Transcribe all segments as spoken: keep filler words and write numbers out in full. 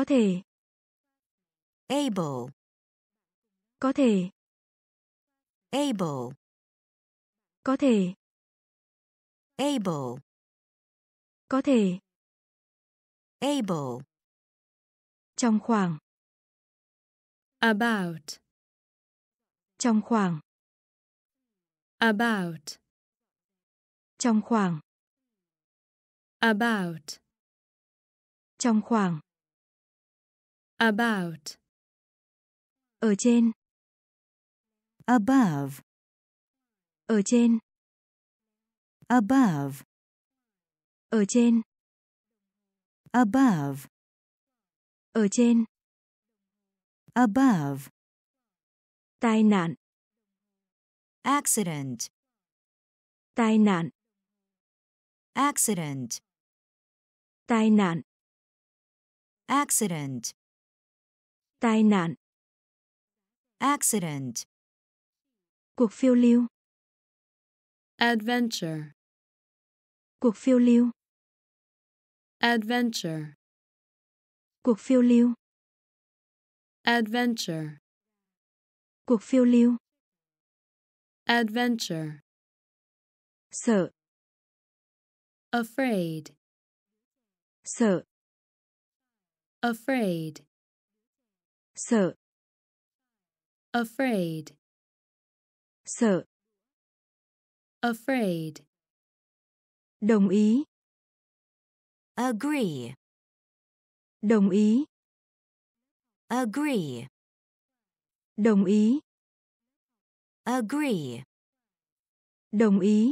thể. Able. Có thể. Able. Có thể. Able. Có thể. Able. Trong khoảng. About. Trong khoảng. About. Trong khoảng. About. Trong khoảng. About. Ở trên. Above. Ở trên. Above. Ở trên. Above. Ở trên. Above. Tai nạn. Accident. Tai nạn. Accident. Tai nạn. Accident. Tai nạn. Accident. Cuộc phiêu lưu. Adventure. Cuộc phiêu lưu. Adventure. Cuộc phiêu lưu. Adventure. Cuộc phiêu lưu. Adventure. Sợ. Afraid. Sợ. Afraid. Sợ. Afraid. Sợ. Afraid. Đồng ý. Agree. Đồng ý. Agree. Đồng ý. Agree. Đồng ý.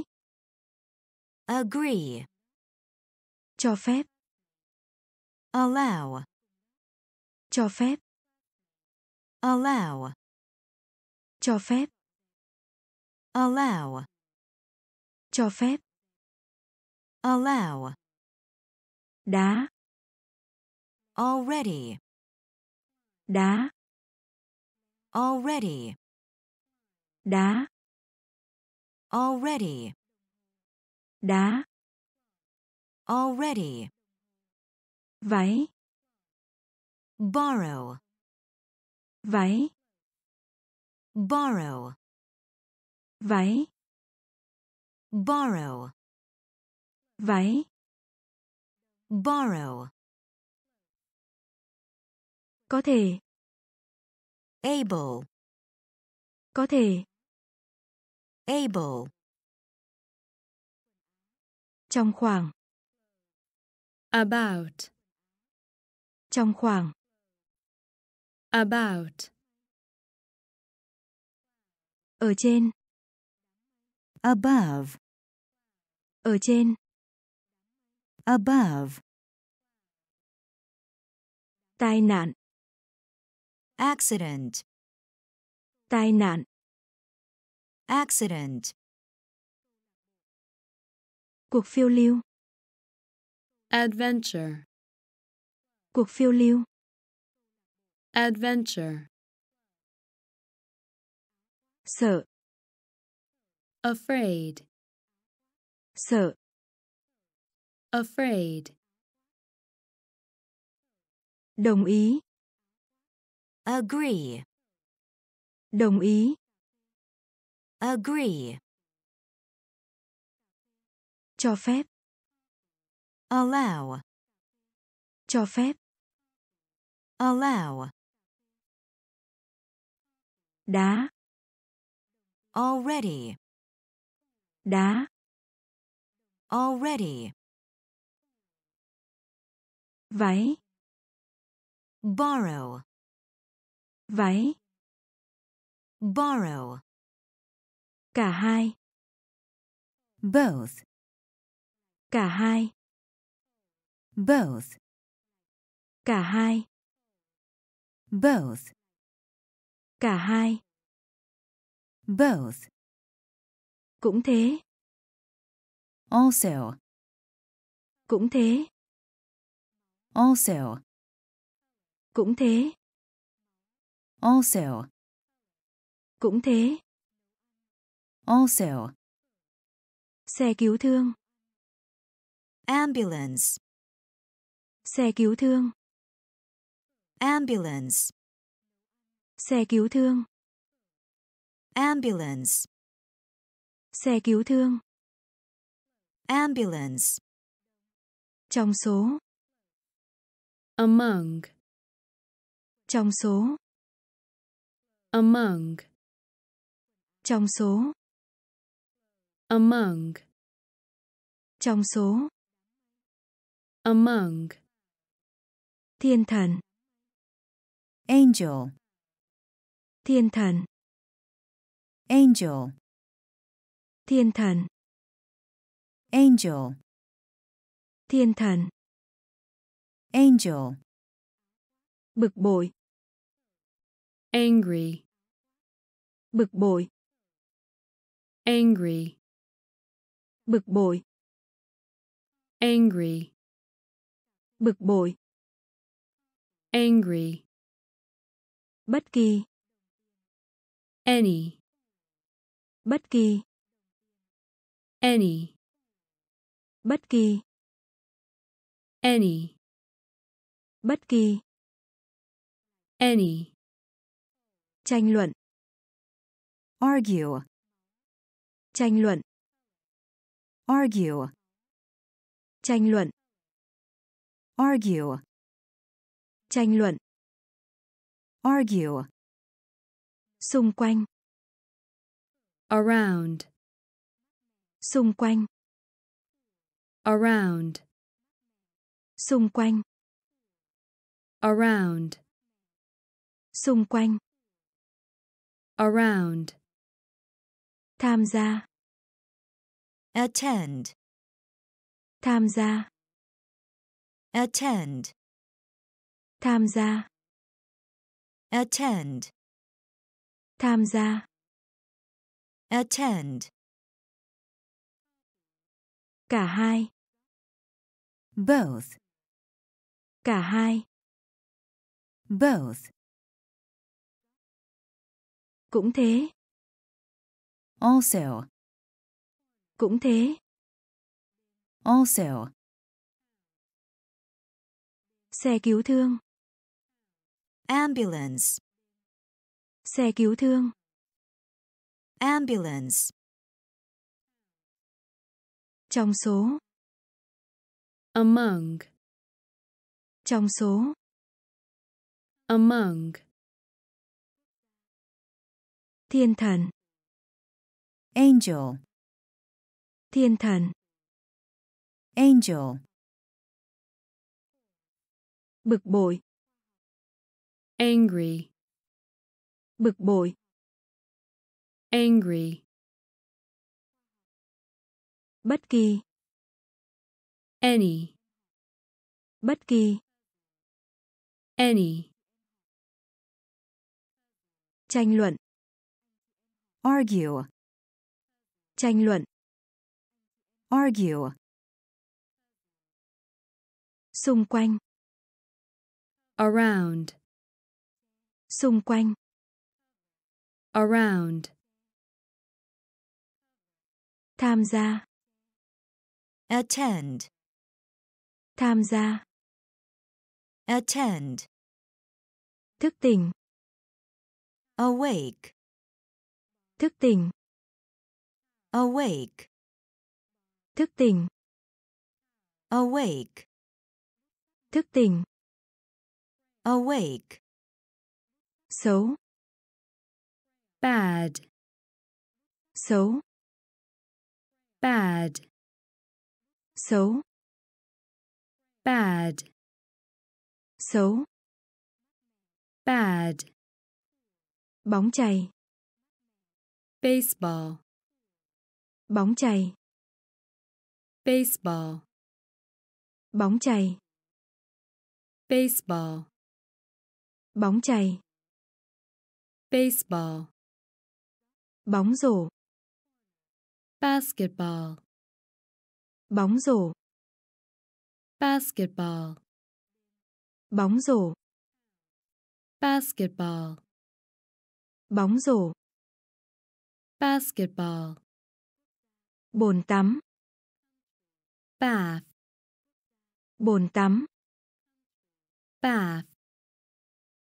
Agree. Cho phép. Allow. Cho phép. Allow. Cho phép. Allow. Cho phép. Allow. Đá. Already. Đá. Already. Đá. Already. Đá. Already. Váy. Borrow. Váy. Borrow. Váy. Borrow. Váy. Borrow. Có thể. Able. Có thể. Able. Trong khoảng. About. Trong khoảng. About. Ở trên. Above. Ở trên. Above. Tai nạn. Accident. Tai nạn. Accident. Cuộc phiêu lưu. Adventure. Cuộc phiêu lưu. Adventure. Sợ. Afraid. Sợ. Afraid. Đồng ý. Agree. Đồng ý. Agree. Cho phép. Allow. Cho phép. Allow. Đá. Already. Đá. Already. Váy. Borrow. Váy. Borrow. Cả hai. Both. Cả hai. Both. Cả hai. Both. Cả hai. Both. Cũng thế. Also. Cũng thế. Also. Cũng thế. Also. Cũng thế. Also. Xe cứu thương. Ambulance. Xe cứu thương. ambulance, Xe cứu thương. ambulance, Xe cứu thương. ambulance, Trong số. among, Trong số. among, Trong số. among, Trong số. among, Thiên thần. angel, Thiên thần. angel, Thiên thần. angel, Thiên thần. angel, Bực bội. angry, Bực bội. angry, Bực bội. angry, Bực bội. angry, Bất kỳ. any, Bất kỳ. any, Bất kỳ. any, Bất kỳ. any, Tranh luận. argue, Tranh luận. argue, Tranh luận. argue, Tranh luận. argue, Xung quanh. around, Xung quanh. around, Xung quanh. around, Xung quanh. around, Tham gia. attend, Tham gia. attend, Tham gia. attend, Tham gia. attend, Cả hai. both, Cả hai. both, Cũng thế. also, Cũng thế. also, Xe cứu thương. ambulance, Xe cứu thương. ambulance, Trong số. among, Trong số. among, Thiên thần. angel, Thiên thần. angel, Bực bội. angry, Bực bội. angry, Bất kỳ. any, Bất kỳ. any, Tranh luận. argue, Tranh luận. argue, Xung quanh. around, Xung quanh. around, Tham gia. attend, Tham gia. attend, Thức tỉnh. awake, Thức tỉnh. awake, Thức tỉnh. awake, Thức tỉnh. awake, Xấu. bad, Xấu. bad, Xấu. bad, Xấu. bad, Bóng chày. baseball, Bóng chày. baseball, Bóng chày. baseball, Bóng chày. baseball, Bóng rổ. basketball, Bóng rổ. basketball, Bóng rổ. basketball, Bóng rổ. basketball, Bồn tắm. bath, Bồn tắm. bath,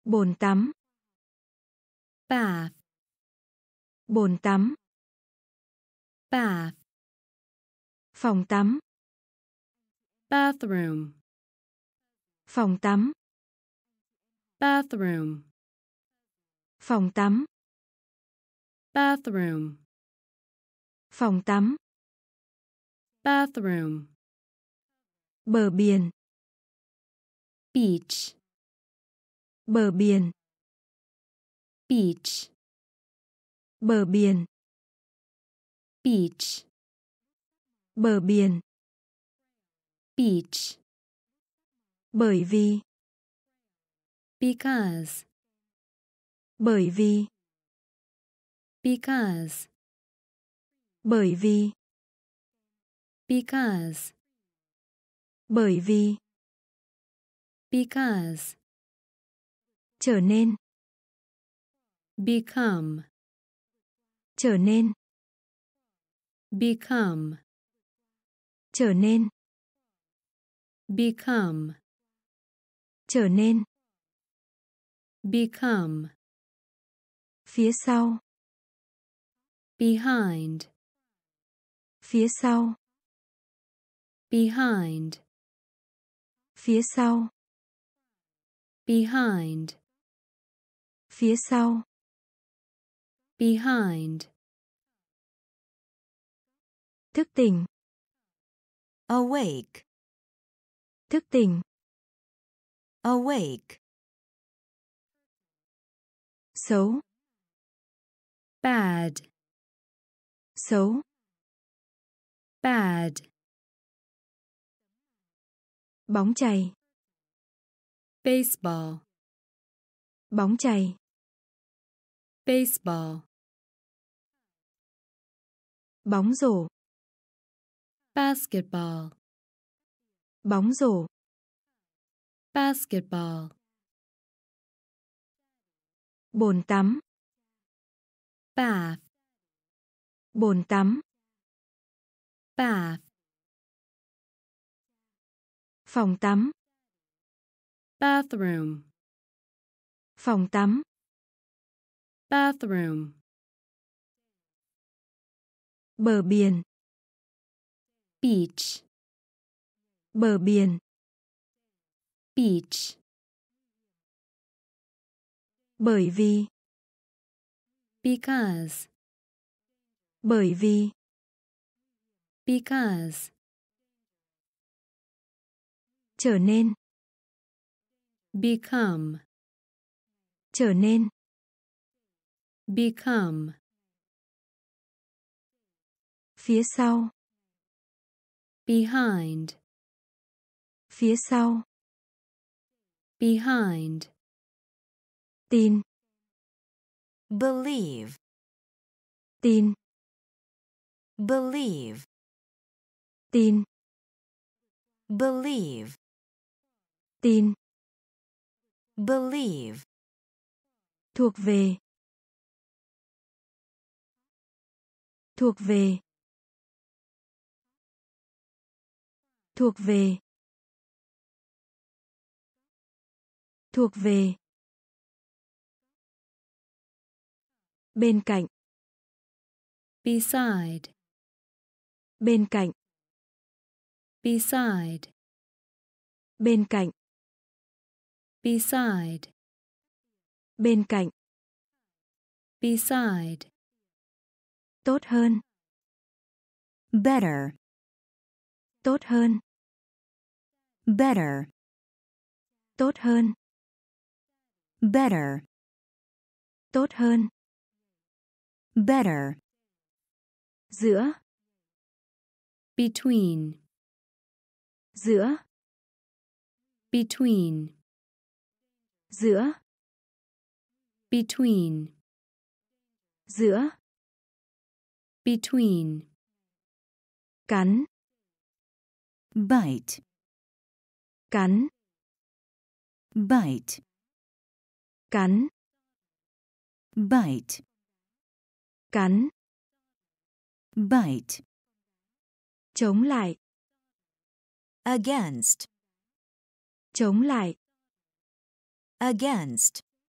Bồn tắm. bath, Bồn tắm. bath, Phòng tắm. bathroom, Phòng tắm. bathroom, Phòng tắm. bathroom, Phòng tắm. bathroom, Bờ biển. beach, Bờ biển. beach, Bờ biển. beach, Bờ biển. beach, Bởi vì. because, Bởi vì. because, Bởi vì. because, Bởi vì. because, Trở nên. become, Trở nên. become, Trở nên. become, Trở nên. become, Phía sau. behind, Phía sau. behind, Phía sau. behind, Phía sau. behind, Thức tỉnh. awake, Thức tỉnh. awake, Xấu. bad, Xấu. bad, Bóng chày. baseball, Bóng chày. baseball, Bóng rổ. basketball, Bóng rổ. basketball, Bồn tắm. bath, Bồn tắm. bath, Phòng tắm. bathroom, Phòng tắm. bathroom, Bờ biển. beach, Bờ biển. beach, Bởi vì. because, Bởi vì. because, Trở nên. become, Trở nên. become, Phía sau. behind, Phía sau. behind, Tin. believe, Tin. believe, Tin. believe, Tin. believe, Thuộc về. Thuộc về. Thuộc về. Thuộc về. Bên cạnh. beside, Bên cạnh. beside, Bên cạnh. beside, Bên cạnh. beside, Tốt hơn. better, Tốt hơn. better, Tốt hơn. better, Tốt hơn. better, Giữa. between, Giữa. between, Giữa. between, Giữa. between, Cắn. bite, Cắn. bite, Cắn. bite, Cắn. bite, Chống lại. against, Chống lại. against,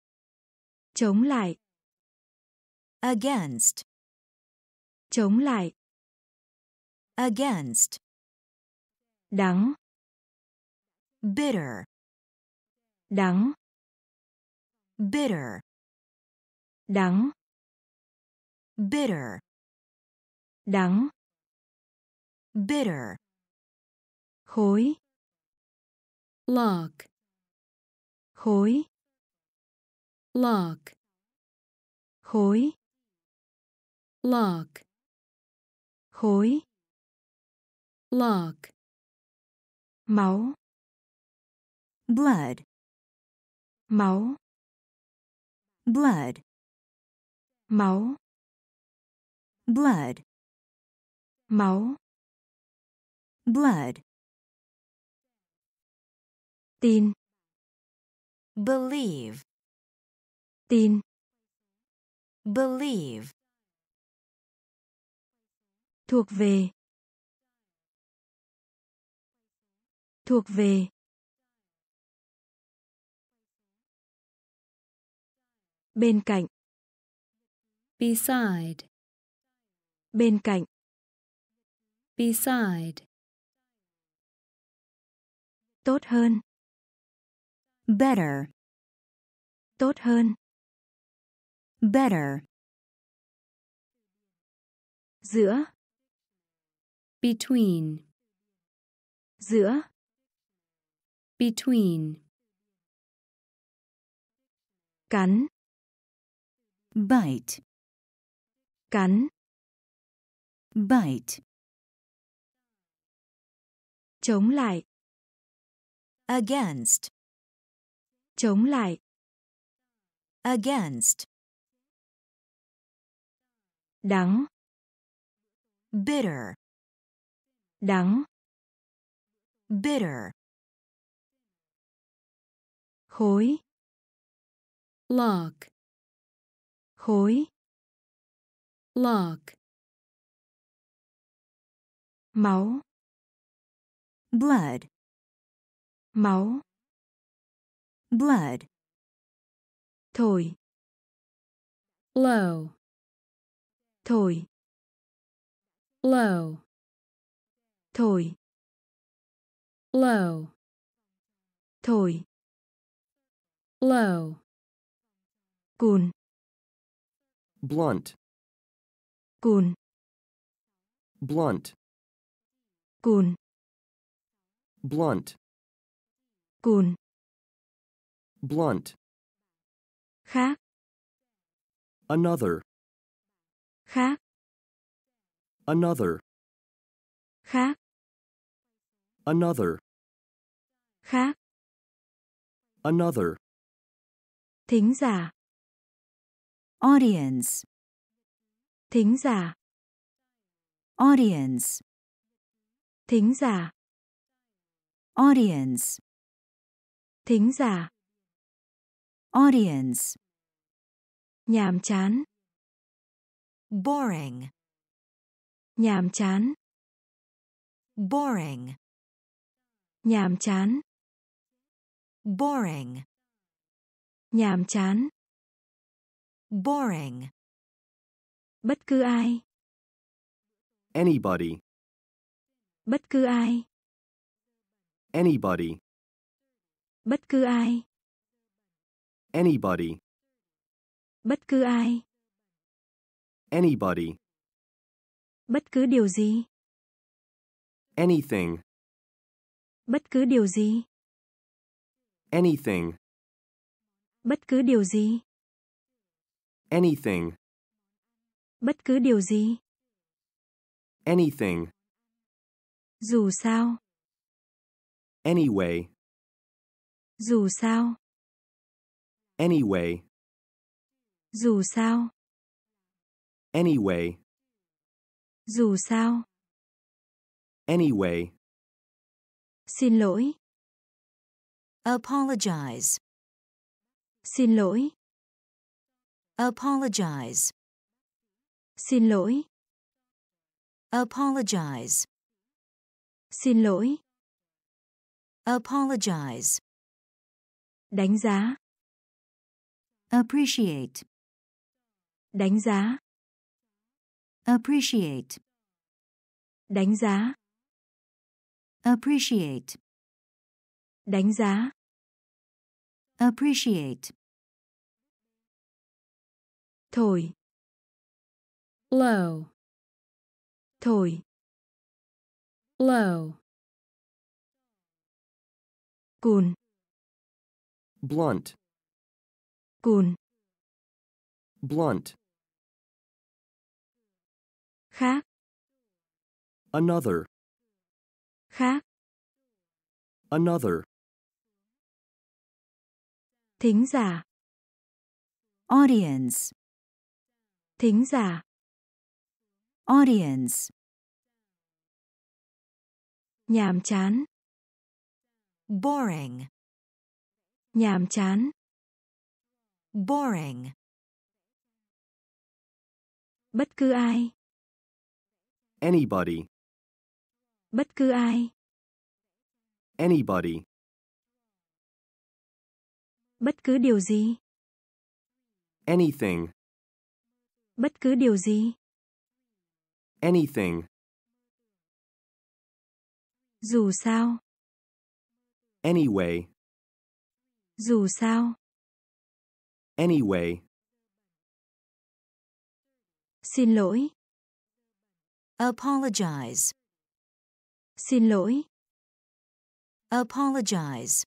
Chống lại. Against. Chống lại. Against. Đắng. Bitter. Đắng. Bitter. Đắng. Bitter. Đắng. Bitter. Khối. Log. Khối. Log. Khối. Log. Khối. Log. Máu. Blood. Máu. Blood. Máu. Blood. Máu. Blood. Tin. Believe. Tin. Believe. Thuộc về. Thuộc về. Bên cạnh. Beside. Bên cạnh. Beside. Tốt hơn. Better. Tốt hơn. Better. Giữa. Between. Giữa. Between. Cắn. Bite. Cắn. Bite. Chống lại. Against. Chống lại. Against. Đắng. Bitter. Đắng. Bitter. Khối. Log. Khối. Log. Máu. Blood. Máu. Blood. Thổi. Blow. Thổi. Blow. Thổi. Blow. Thổi. Blow. Cùn. Blunt. Cùn. Blunt. Cùn. Blunt. Cùn. Blunt. Khác. Another. Khác. Another. Khác. Another. Khác. Another. Thính giả. Audience. Thính giả. Audience. Thính giả. Audience. Thính giả. Audience. Nhàm chán. Boring. Nhàm chán. Boring. Nhàm chán. Boring. Nhàm chán. Boring. Bất cứ ai. Anybody. Bất cứ ai. Anybody. Bất cứ ai. Anybody. Bất cứ ai. Anybody. Bất cứ điều gì. Anything. Bất cứ điều gì. Anything. Bất cứ điều gì. Anything. Bất cứ điều gì. Anything. Dù sao. Anyway. Dù sao. Anyway. Dù sao. Anyway. Dù sao. Anyway. Xin lỗi. Apologize. Xin lỗi. Apologize. Xin lỗi. Apologize. Xin lỗi. Apologize. Đánh giá. Appreciate. Đánh giá. Appreciate. Đánh giá. Appreciate. Đánh giá. Appreciate. Thổi. Blow. Thổi. Blow. Cùn. Blunt. Cùn. Blunt. Khác. Another. Khác. Another. Thính giả. Audience. Thính giả. Audience. Nhàm chán. Boring. Nhàm chán. Boring. Bất cứ ai. Anybody. Bất cứ ai. Anybody. Bất cứ điều gì. Anything. Bất cứ điều gì. Anything. Dù sao. Anyway. Dù sao. Anyway. Xin lỗi. Apologize. Xin lỗi. Apologize.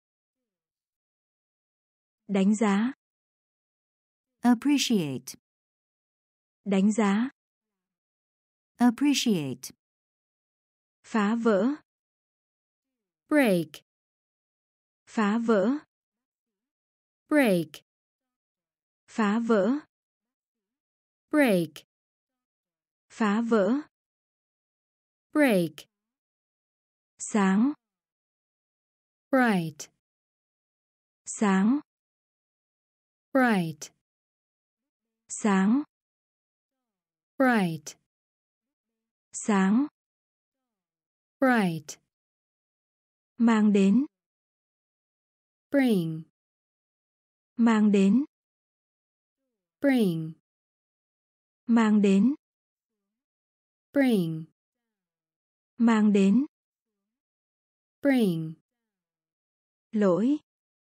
Đánh giá. Appreciate. Đánh giá. Appreciate. Phá vỡ. Break. Phá vỡ. Break. Phá vỡ. Break. Phá vỡ. Break. Sáng. Bright. Sáng. Bright. Sáng. Bright. Sáng. Bright. Mang đến. Bring. Mang đến. Bring. Mang đến. Bring. Mang đến. Bring. Lỗi.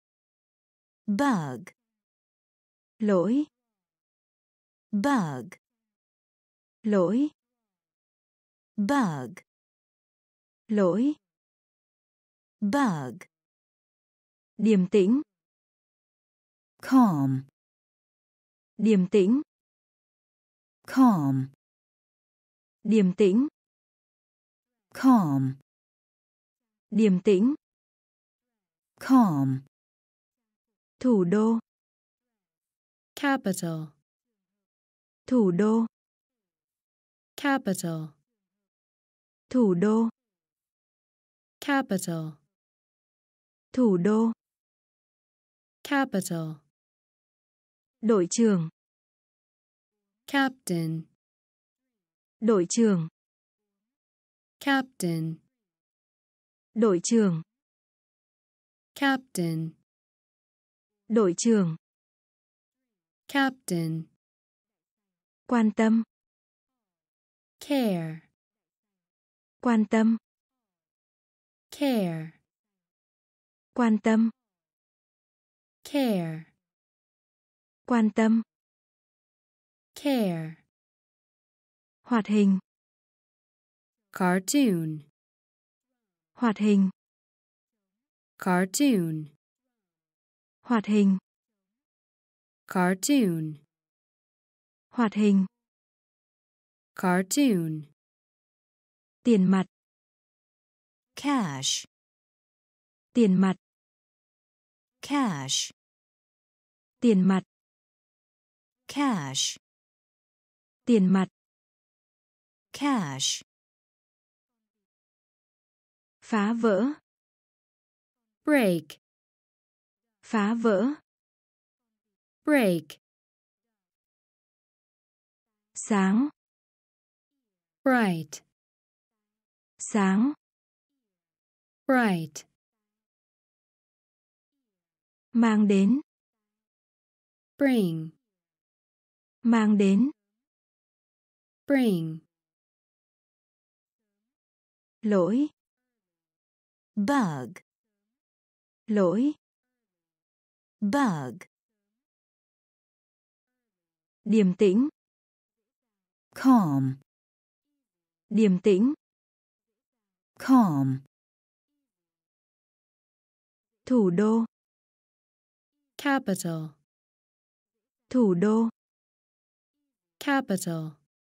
Bug. Lỗi. Bug. Lỗi. Bug. Lỗi. Bug. Điềm tĩnh. Calm. Điềm tĩnh. Calm. Điềm tĩnh. Calm. Điềm tĩnh. Calm. Thủ đô. Capital. Thủ đô. Capital. Thủ đô. Capital. Thủ đô. Capital. Đội trưởng. Captain. Đội trưởng. Captain. Đội trưởng. Captain. Đội trưởng. Captain. Quan tâm. Care. Quan tâm. Care. Quan tâm. Care. Quan tâm. Care. Hoạt hình. Cartoon. Hoạt hình. Cartoon. Hoạt hình. Cartoon. Hoạt hình. Cartoon. Tiền mặt. Cash. Tiền mặt. Cash. Tiền mặt. Cash. Tiền mặt. Cash. Phá vỡ. Break. Phá vỡ. Break. Sáng. Bright. Sáng. Bright. Mang đến. bring, mang đến, bring, lỗi, bug, lỗi, bug, điềm tĩnh, calm, điềm tĩnh, calm, thủ đô, capital, thủ đô, capital,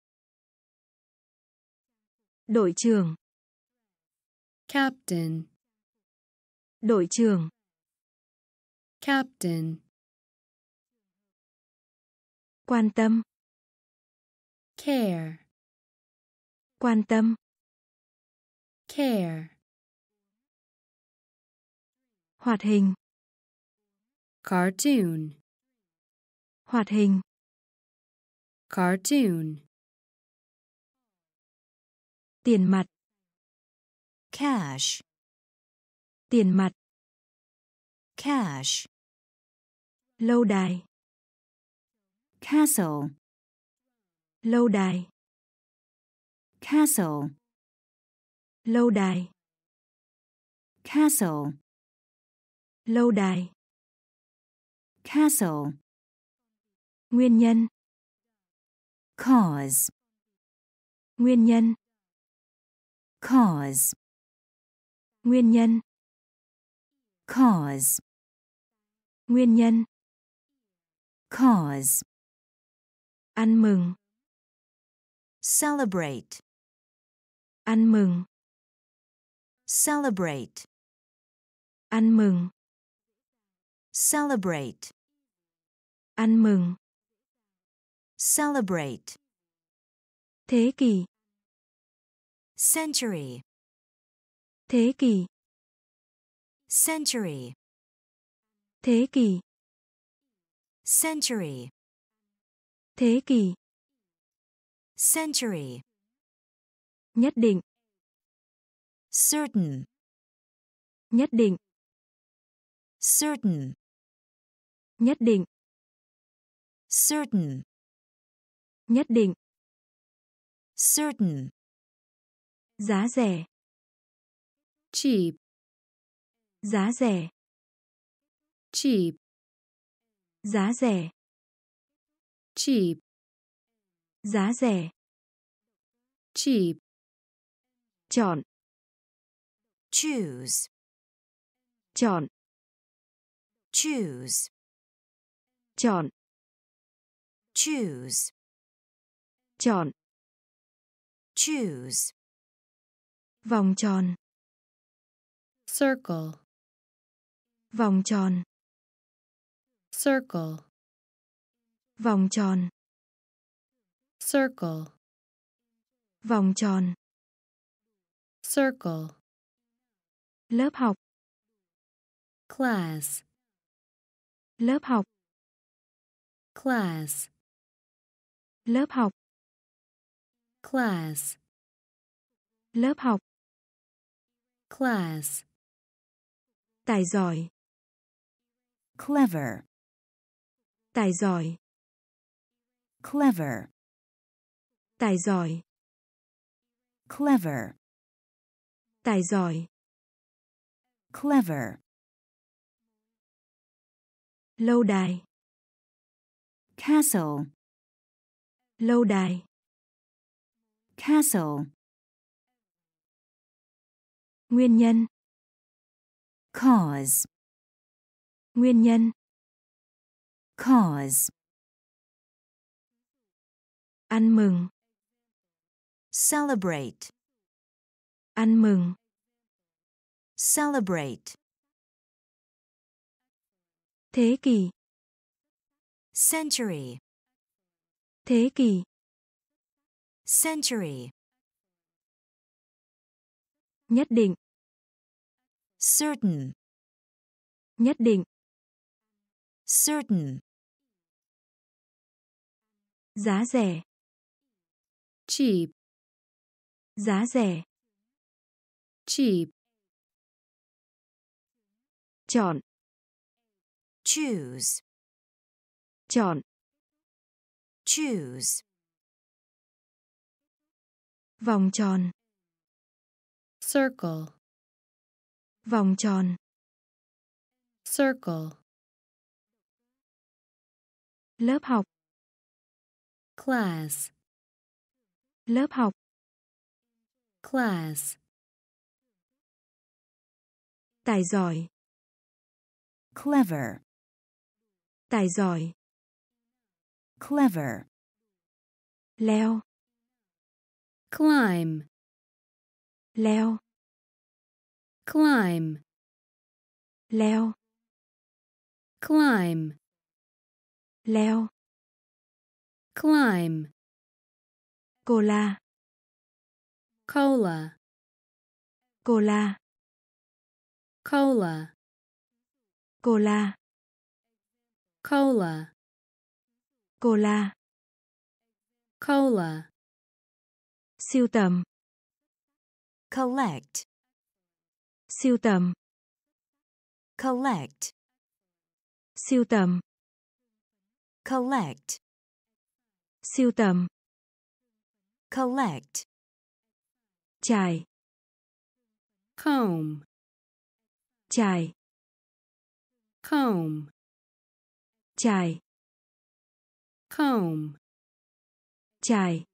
đội trưởng, captain, đội trưởng, captain, quan tâm, care, quan tâm, care, hoạt hình, cartoon, hoạt hình, cartoon, tiền mặt, cash, tiền mặt, cash, lâu đài, castle, lâu đài, castle, lâu đài, castle, lâu đài, castle, nguyên nhân, cause, nguyên nhân, cause, nguyên nhân, cause, nguyên nhân, cause, ăn mừng, celebrate, ăn mừng, celebrate, ăn mừng, celebrate, ăn mừng, celebrate, thế kỷ, century, thế kỷ, century, thế kỷ, century, thế kỷ, century, nhất định, certain, nhất định, certain, nhất định, certain, nhất định, certain, giá rẻ, cheap, giá rẻ, cheap, giá rẻ, cheap, giá rẻ, cheap, chọn, choose, chọn, choose, chọn, choose, chọn, choose, vòng tròn, circle, vòng tròn, circle, vòng tròn, circle, vòng tròn, circle, lớp học, class, lớp học, class, lớp học, class, lớp học, class, tài giỏi, clever, tài giỏi, clever, tài giỏi, clever, tài giỏi, clever, lâu đài, castle, lâu đài, castle, nguyên nhân, cause, nguyên nhân, cause, ăn mừng, celebrate, ăn mừng, celebrate, thế kỷ, century, thế kỷ, century, nhất định, certain, nhất định, certain, giá rẻ, cheap, giá rẻ, cheap, chọn, choose, Chọn. choose, Vòng tròn. circle, Vòng tròn. circle, Lớp học. class, Lớp học. class, Tài giỏi. clever, Tài giỏi. clever, Leo. climb, Leo. climb, Leo. climb, Leo. climb, Cola. cola, Cola. cola, Cola. cola, Cola. cola, Sưu tầm. collect, Sưu tầm. collect, Sưu tầm. collect, Sưu tầm. collect, Chải. comb, Chải. comb, Chải. comb, Chải.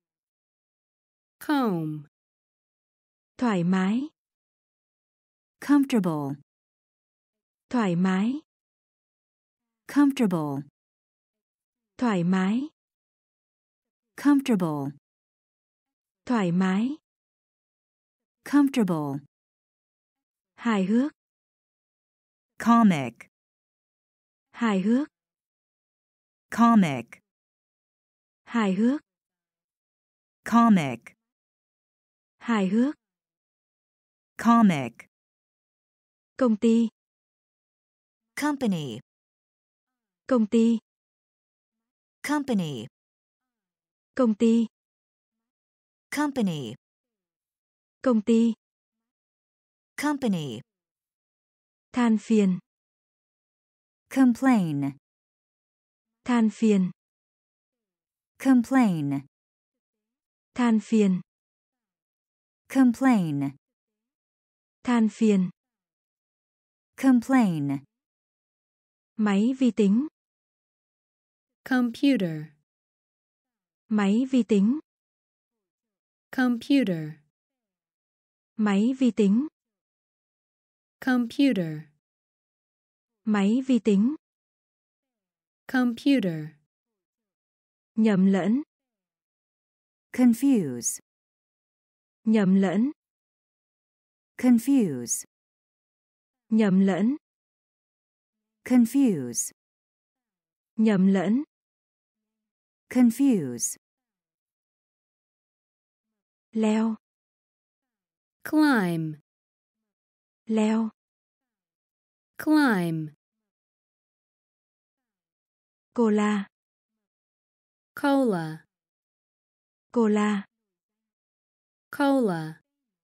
comb, Thoải mái. comfortable, Thoải mái. comfortable, Thoải mái. comfortable, Thoải mái. comfortable, Hài hước. comic, Hài hước. comic, Hài hước. comic, Hài hước. comic, Công ty. company, Công ty. company, Công ty. company, Công ty. company, Than phiền. complain, Than phiền. complain, Than phiền. complain, Than phiền. complain, Máy vi tính. computer, Máy vi tính. computer, Máy vi tính. computer, Máy vi tính. computer, Nhầm lẫn. confuse, Nhầm lẫn. confuse, Nhầm lẫn. confuse, Nhầm lẫn. confuse, Leo. climb, Leo. climb, Cola. cola, Cola. cola,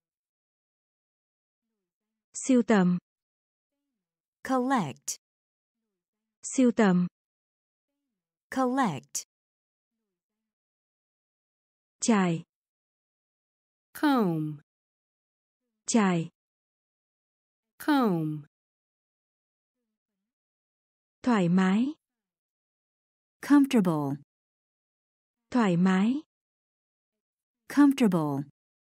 Sưu tầm. collect, Sưu tầm. collect, Chải. comb, Chải. comb, Thoải mái. comfortable, Thoải mái. comfortable,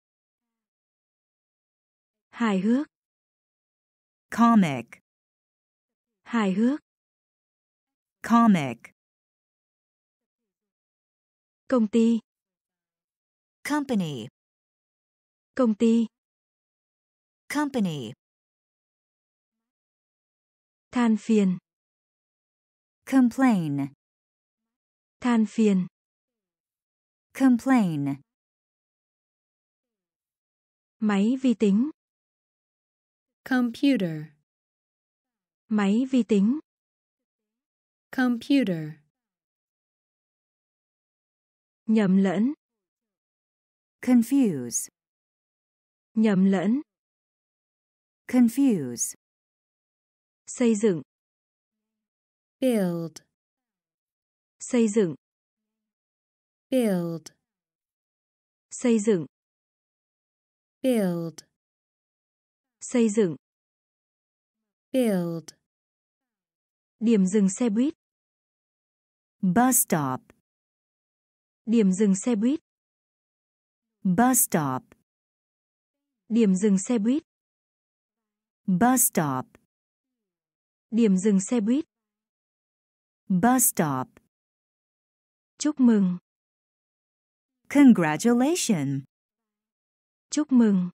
Hài hước. comic, Hài hước. comic, Công ty. company, Công ty. company, Than phiền. complain, Than phiền. complain, Máy vi tính. computer, Máy vi tính. computer, Nhầm lẫn. confuse, Nhầm lẫn. confuse, Xây dựng. build, Xây dựng. Build. Xây dựng. Build. Xây dựng. Build. Điểm dừng xe buýt. Bus stop. Điểm dừng xe buýt. Bus stop. Điểm dừng xe buýt. Bus stop. Điểm dừng xe buýt. Bus stop. Chúc mừng. Congratulations. Chúc mừng.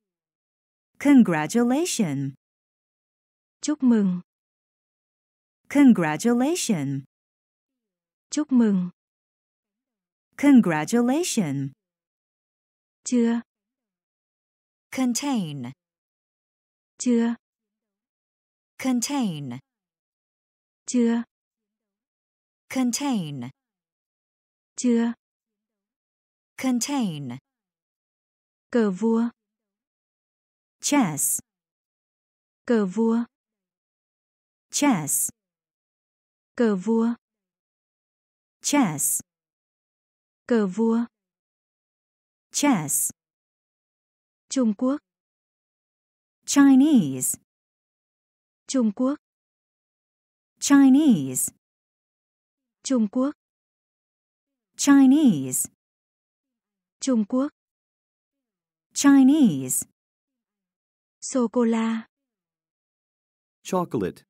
Congratulations. Chúc mừng. Congratulations. Chúc mừng. Congratulations. Chưa. Contain. Chưa. Contain. Chưa. Contain. Chưa. Contain. Cờ vua. Chess. Cờ vua. Chess. Cờ vua. Chess. Cờ vua. Chess. Trung Quốc. Chinese. Trung Quốc. Chinese. Trung Quốc. Chinese. Trung Quốc. Chinese. Sô cô la. Chocolate.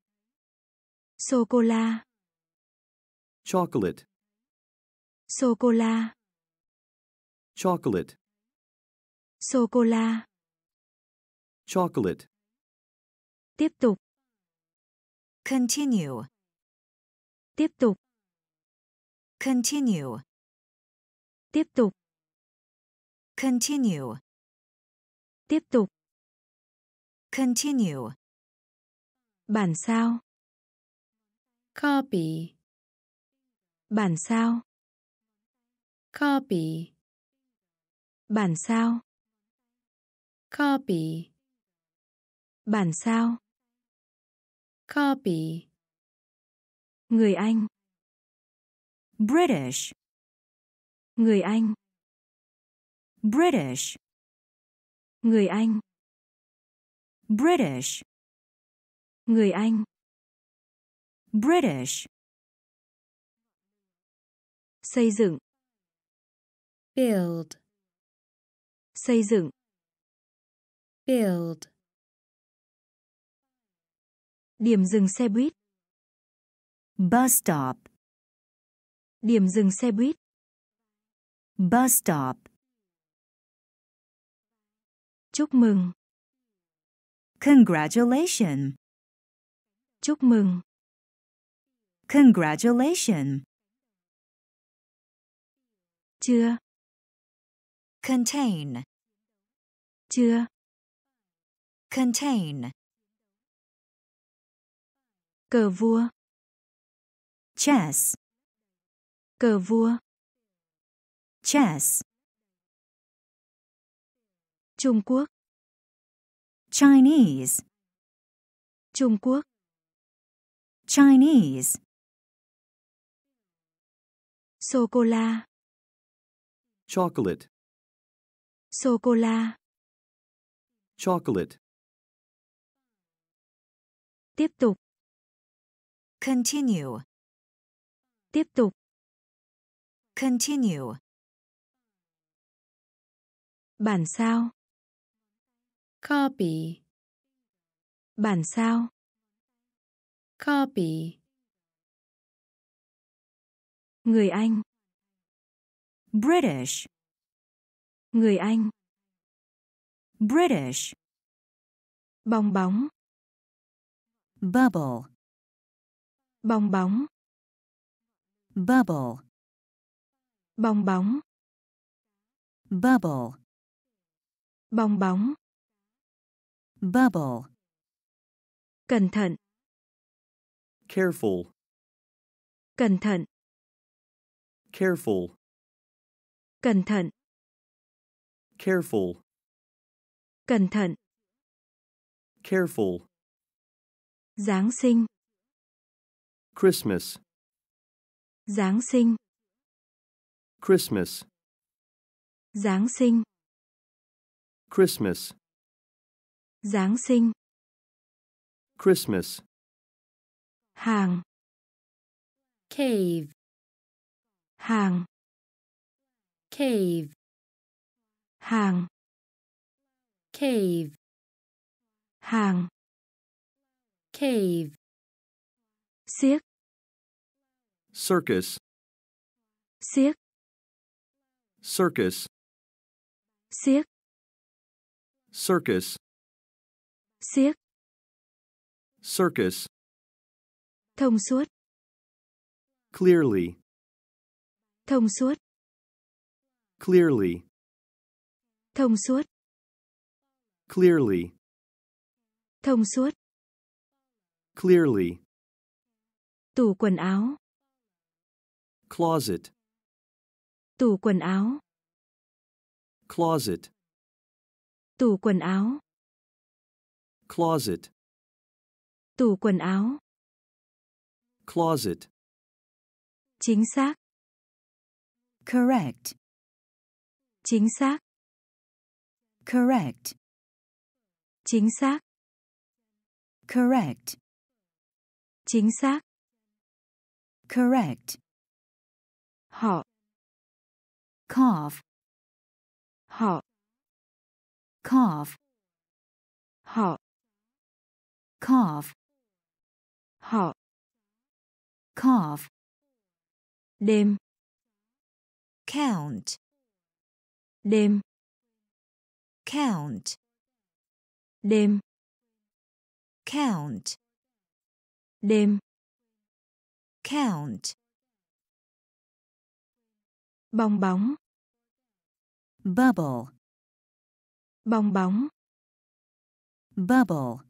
Sô cô la. Chocolate. Sô cô la. Chocolate. Sô cô la. Chocolate. Tiếp tục. Continue. Tiếp tục. Continue. Tiếp tục. Continue. Tiếp tục. Continue. Bản sao. Copy. Bản sao. Copy. Bản sao. Copy. Bản sao. Copy. Người Anh. British. Người Anh. British. Người Anh. British. Người Anh. British. Xây dựng. Build. Xây dựng. Build. Điểm dừng xe buýt. Bus stop. Điểm dừng xe buýt. Bus stop. Chúc mừng. Congratulations. Chúc mừng. Congratulations. Chưa. Contain. Chưa. Contain. Cờ vua. Chess. Cờ vua. Chess. Trung Quốc. Chinese. Trung Quốc. Chinese. Sô cô la. Chocolate. Sô cô la. Chocolate. Tiếp tục. Continue. Tiếp tục. Continue. Bản sao. Copy. Bản sao. Copy. Người Anh. British. Người Anh. British. Bong bóng. Bubble. Bong bóng. Bubble. Bong bóng. Bubble. Bong bóng. Giáng sinh. Christmas, Giáng sinh. Christmas, Giáng sinh. Christmas, Hàng. cave, Hàng. cave, Hàng. cave, Hàng. cave, Xiếc. circus, Xiếc. circus, Xiếc. circus, Xiếc. circus, Thông suốt. clearly, Thông suốt. clearly, Thông suốt. clearly, Thông suốt. clearly, Tủ quần áo. closet, Tủ quần áo. closet, Tủ quần áo. closet, Tủ quần áo. closet, Chính xác. Correct. Chính xác. Correct. Chính xác. Correct. Chính xác. Correct. Họ. Cough. Họ. Cough. Họ. Cough. Họ. Cough. Đêm. Count. Đêm. Count. Đêm. Count. Đêm. Count. Bong bóng. Bubble. Bong bóng. Bubble.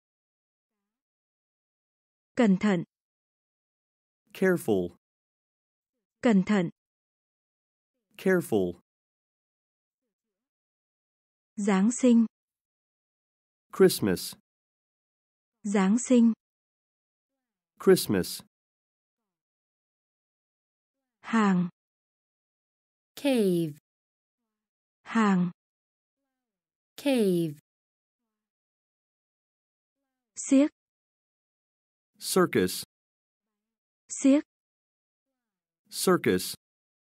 Cẩn thận. careful, Cẩn thận. careful, Giáng sinh. Christmas, Giáng sinh. Christmas, Hàng. cave, Hàng. cave, Xiếc. circus, Xiếc. circus,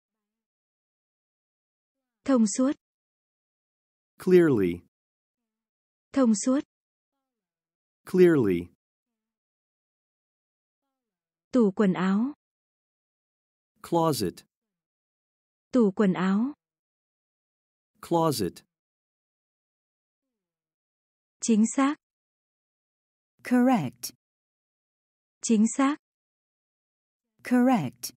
Thông suốt. clearly, Thông suốt. clearly, Tủ quần áo. closet, Tủ quần áo. closet, Chính xác. Correct. Chính xác. Correct.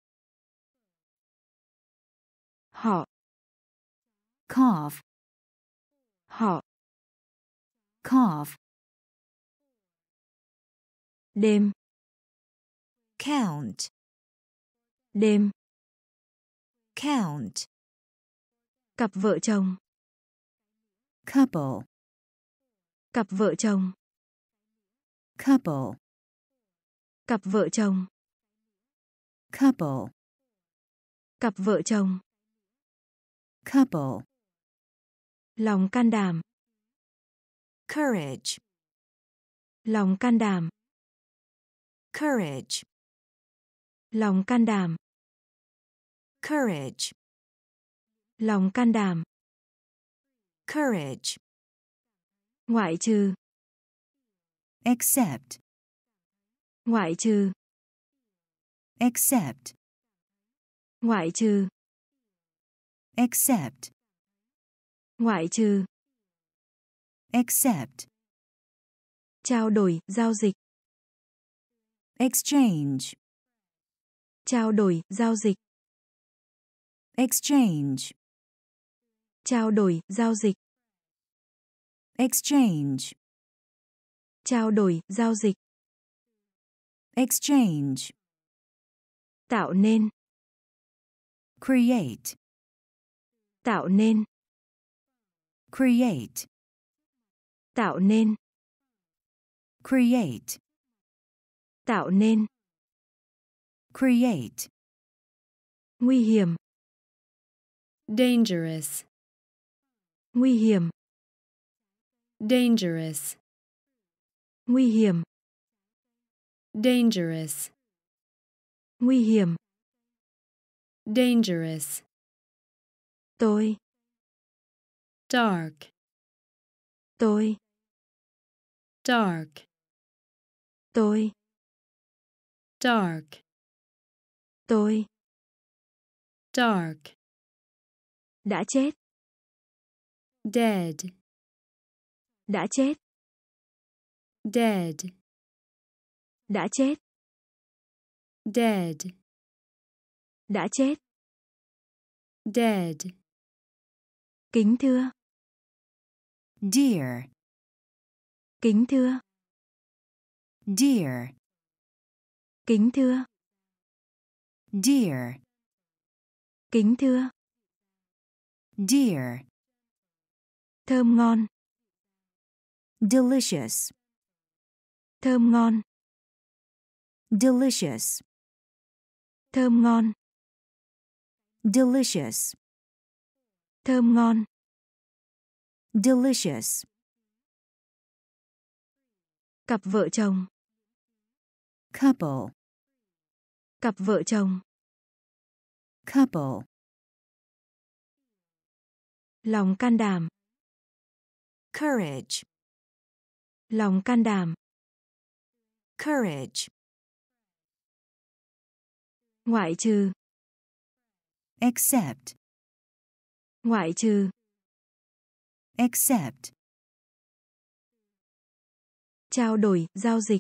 Họ. Cough. Họ. Cough. Đêm. Count. Đêm. Count. Cặp vợ chồng. Couple. Cặp vợ chồng. Couple. Cặp vợ chồng. Couple. Cặp vợ chồng. Couple. Lòng can đảm. Courage. Lòng can đảm. Courage. Lòng can đảm. Courage. Lòng can đảm. Courage. Ngoại trừ. Except. Ngoại trừ. Except. Ngoại trừ. Except. Ngoại trừ. Except. Trao đổi, giao dịch. Exchange. Trao đổi, giao dịch. Exchange. Trao đổi, giao dịch. Exchange. Trao đổi, giao dịch. Exchange. Tạo nên. Create. Tạo nên. Create. Tạo nên. Create. Tạo nên. Create. Nguy hiểm. Dangerous. Nguy hiểm. Dangerous. Nguy hiểm. Dangerous. Nguy hiểm. Dangerous. Tối. Dark. Tối. Dark. Tối. Dark. Tối. Dark. Đã chết. Dead. Đã chết. Dead. Đã chết. Dead. Đã chết. Dead. Kính thưa. Dear. Kính thưa. Dear. Kính thưa. Dear. Kính thưa. Dear. Thơm ngon. Delicious. Thơm ngon. Delicious. Thơm ngon. Delicious. Thơm ngon. Delicious. Cặp vợ chồng. Couple. Cặp vợ chồng. Couple. Lòng can đảm. Courage. Lòng can đảm. Courage. Ngoại trừ. Except. Ngoại trừ. Except. Trao đổi, giao dịch.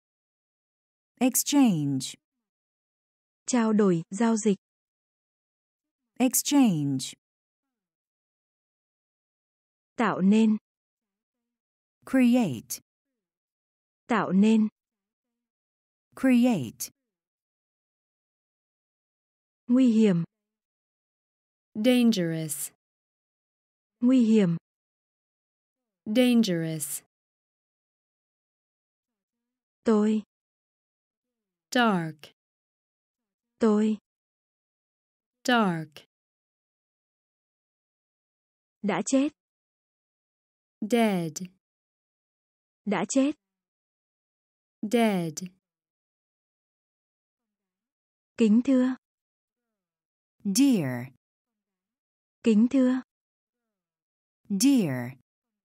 Exchange. Trao đổi, giao dịch. Exchange. Tạo nên. Create. Tạo nên. Create. Nguy hiểm. Dangerous. Nguy hiểm. Dangerous. Tôi. Dark. Tôi. Dark. Đã chết. Dead. Đã chết. Dead. Kính thưa. Dear. Kính thưa. Dear.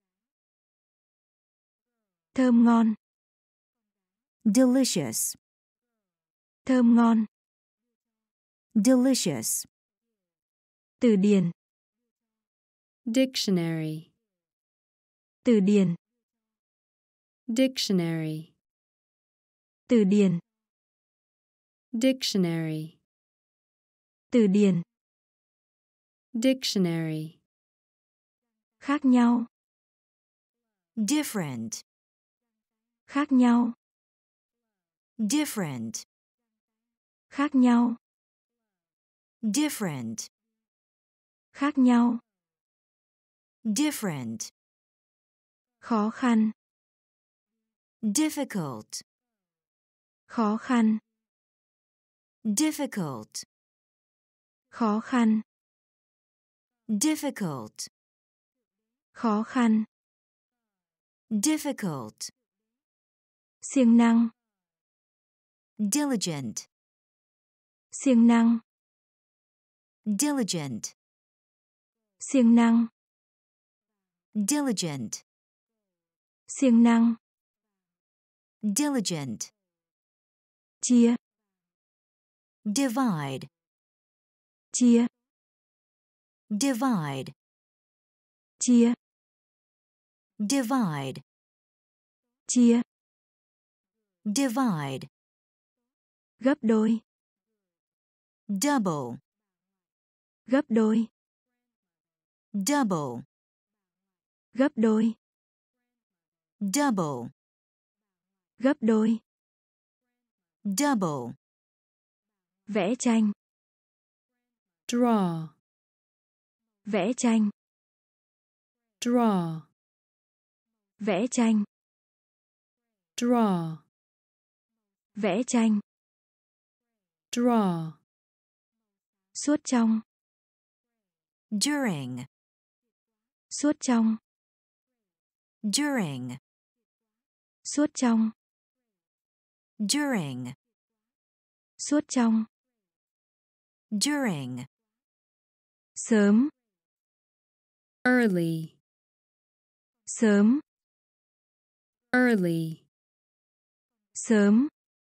Thơm ngon. Delicious. Thơm ngon. Delicious. Từ điển. Dictionary. Từ điển. Dictionary. Từ điển. Dictionary. Từ điển. Dictionary. Khác nhau. Different. Khác nhau. Different. Khác nhau. Different. Khác nhau. Different. Khó khăn. Difficult. Khó khăn. Difficult. Khó khăn. Difficult. Khó khăn. Difficult. Siêng năng. Diligent. Siêng năng. Diligent. Siêng năng. Diligent. Siêng năng. Diligent. Chia. Divide. Chia. Divide. Chia. Divide. Chia. Divide. Gấp đôi. Double. Gấp đôi. Double. Gấp đôi. Double. Gấp đôi. Double. Vẽ tranh. Draw. Vẽ tranh. Draw. Vẽ tranh. Draw. Vẽ tranh. Draw. Suốt trong. During. Suốt trong. During. Suốt trong. During. Suốt trong. During. Sớm. Early. Sớm. Early. Sớm.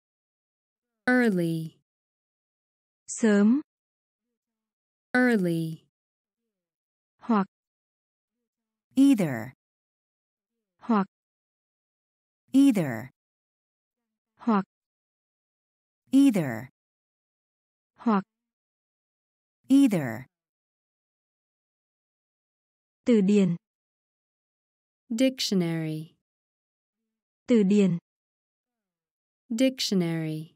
Early. Sớm. Early. Hoặc. Either. Hoặc. Either. Hoặc. Either. Hoặc. Either. Từ điển. Dictionary. Từ điển. Dictionary.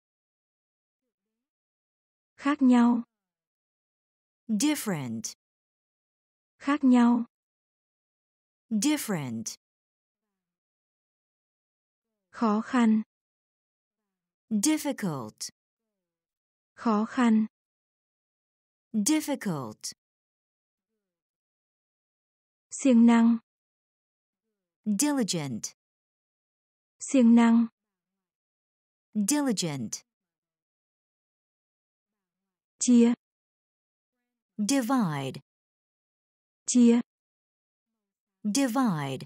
Khác nhau. Different. Khác nhau. Different. Khó khăn. Difficult. Khó khăn. Difficult. Siêng năng. Diligent. Siêng năng. Diligent. Chia. Divide. Chia. Divide.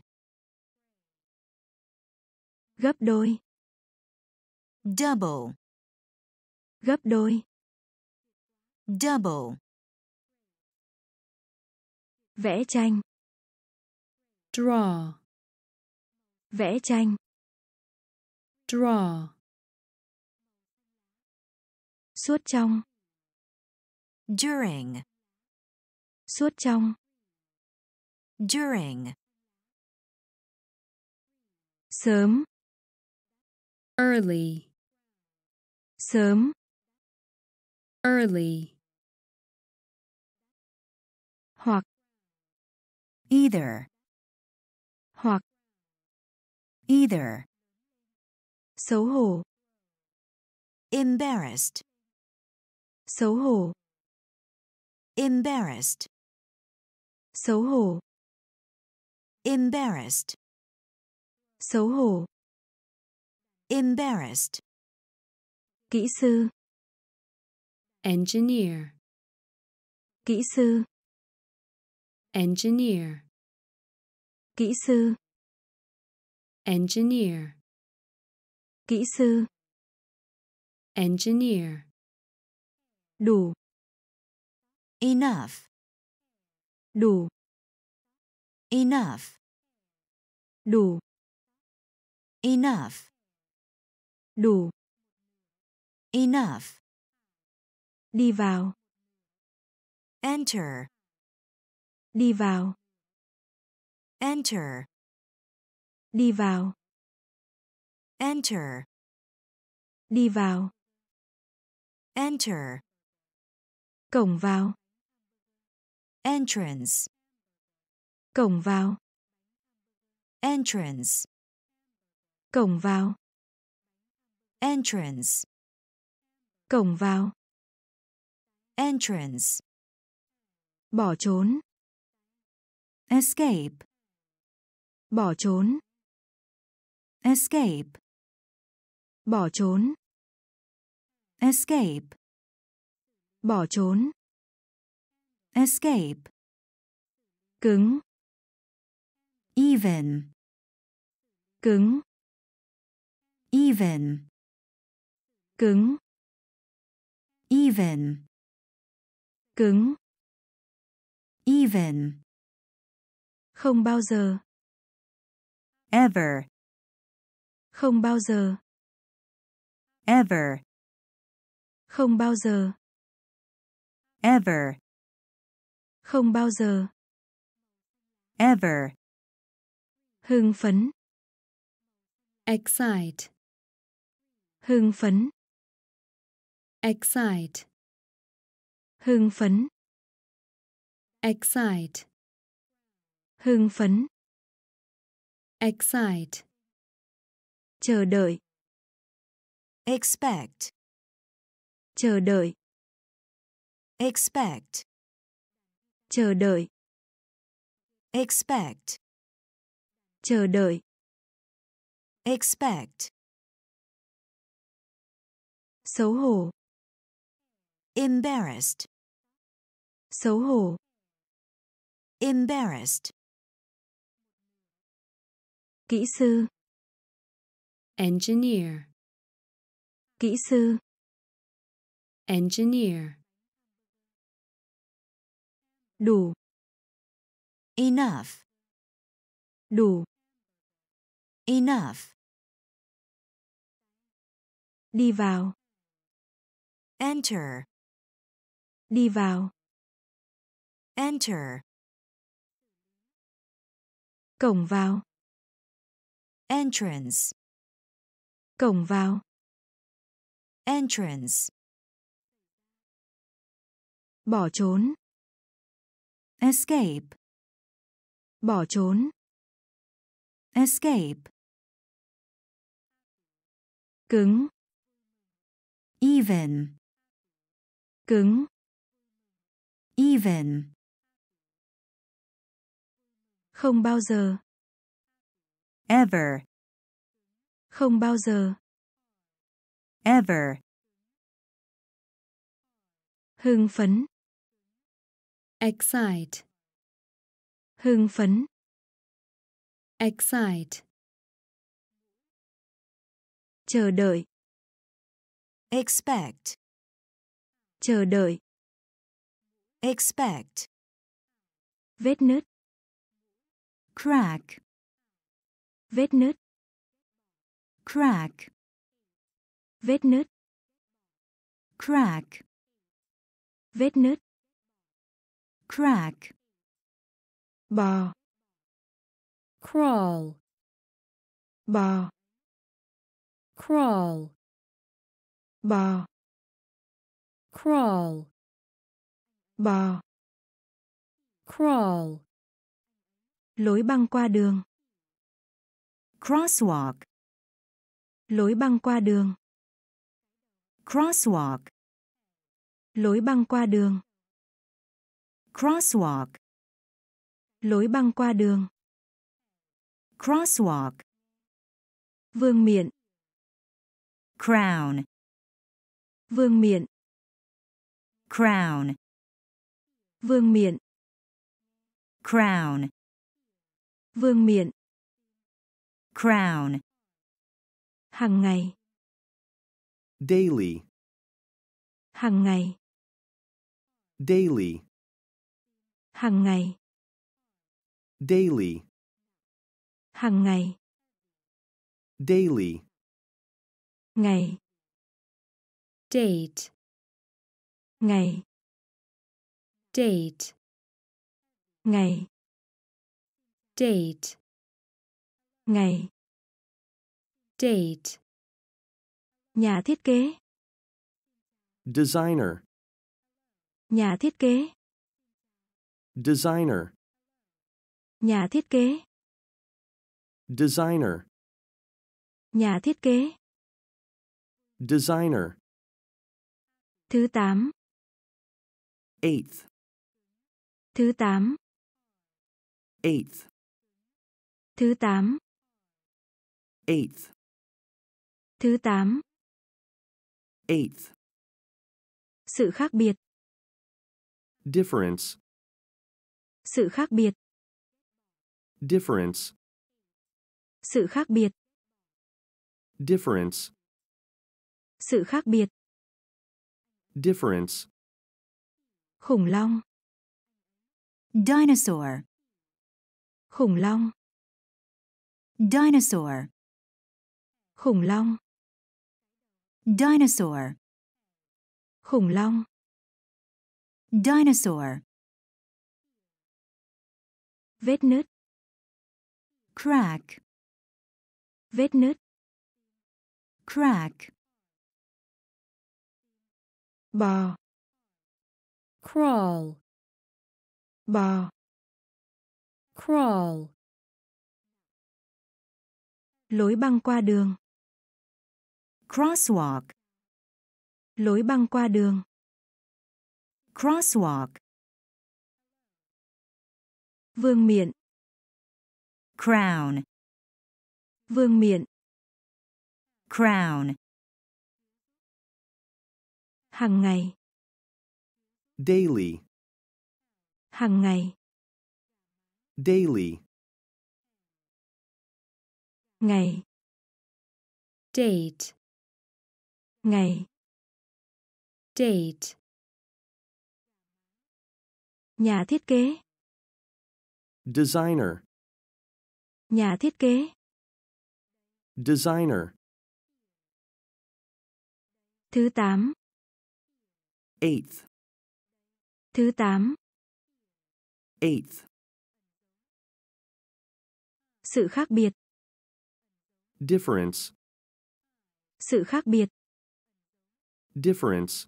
Gấp đôi. Double. Gấp đôi. Double. Vẽ tranh. Draw. Vẽ tranh. Draw. Suốt trong. During. Suốt trong. During. Sớm. Early. Sớm. Early. Hoặc. Either. Hoặc. Either. Xấu hổ. Embarrassed. Xấu hổ. Embarrassed. Xấu hổ. Embarrassed. Xấu hổ. Embarrassed. Kỹ sư. Engineer. Kỹ sư. Engineer. Kỹ sư. Engineer. Kỹ sư. Engineer. Đủ. Enough. Đủ. Enough. Đủ. Enough. Đủ. Enough. Đi vào. Enter. Đi vào. Enter. Đi vào. Enter. Đi vào. Enter. Cổng vào. Entrance. Cổng vào. Entrance. Cổng vào. Entrance. Cổng vào. Entrance. Bỏ trốn. Escape. Bỏ trốn. Escape. Bỏ trốn. Escape. Bỏ trốn. Escape. Cứng. Even. Cứng. Even. Cứng. Even. Cứng. Even. Không bao giờ. Ever. Không bao giờ. Ever. Không bao giờ. Ever. Không bao giờ. Ever. Hưng phấn. Excite. Hưng phấn. Excite. Hưng phấn. Excite. Hưng phấn. Excite. Chờ đợi. Expect. Chờ đợi. expect, chờ đợi, expect, chờ đợi, expect, xấu hổ, embarrassed, xấu hổ, embarrassed, kỹ sư, engineer, kỹ sư, engineer, đủ, enough, đủ, enough, đi vào, enter, đi vào, enter, cổng vào, entrance, cổng vào, entrance, bỏ trốn, escape, bỏ trốn, escape, cứng, even, cứng, even, không bao giờ, ever, không bao giờ, ever, hưng phấn, excite, hưng phấn, excite, chờ đợi, expect, chờ đợi, expect, vết nứt, crack, vết nứt, crack, vết nứt, crack, vết nứt, crack, bò, crawl, bò, crawl, bò, crawl, bò, crawl, lối băng qua đường, crosswalk, lối băng qua đường, crosswalk, lối băng qua đường, crosswalk, lối băng qua đường, crosswalk, vương miện, crown, vương miện, crown, vương miện, crown, vương miện, crown, hàng ngày, daily, hàng ngày, daily, hàng ngày, daily, hàng ngày, daily, ngày, date, ngày, date, ngày, date, ngày, date, nhà thiết kế, designer, nhà thiết kế, designer, nhà thiết kế, designer, nhà thiết kế, designer, thứ tám, eighth, thứ tám, eighth, thứ tám, eighth, thứ tám, eighth, sự khác biệt, difference, sự khác biệt, difference, sự khác biệt, difference, sự khác biệt, difference, khủng long, dinosaur, khủng long, dinosaur, khủng long, dinosaur, khủng long, dinosaur, vết nứt, crack, vết nứt, crack, bò, crawl, bò, crawl, lối băng qua đường, crosswalk, lối băng qua đường, Crosswalk. Vương miện. Crown. Vương miện. Crown. Hàng ngày. Daily. Hàng ngày. Daily. Ngày. date, Ngày. date, Nhà thiết kế. Designer. Nhà thiết kế. Designer. Thứ tám. Eighth. Thứ tám. Eighth. Sự khác biệt. Difference. Sự khác biệt. Difference.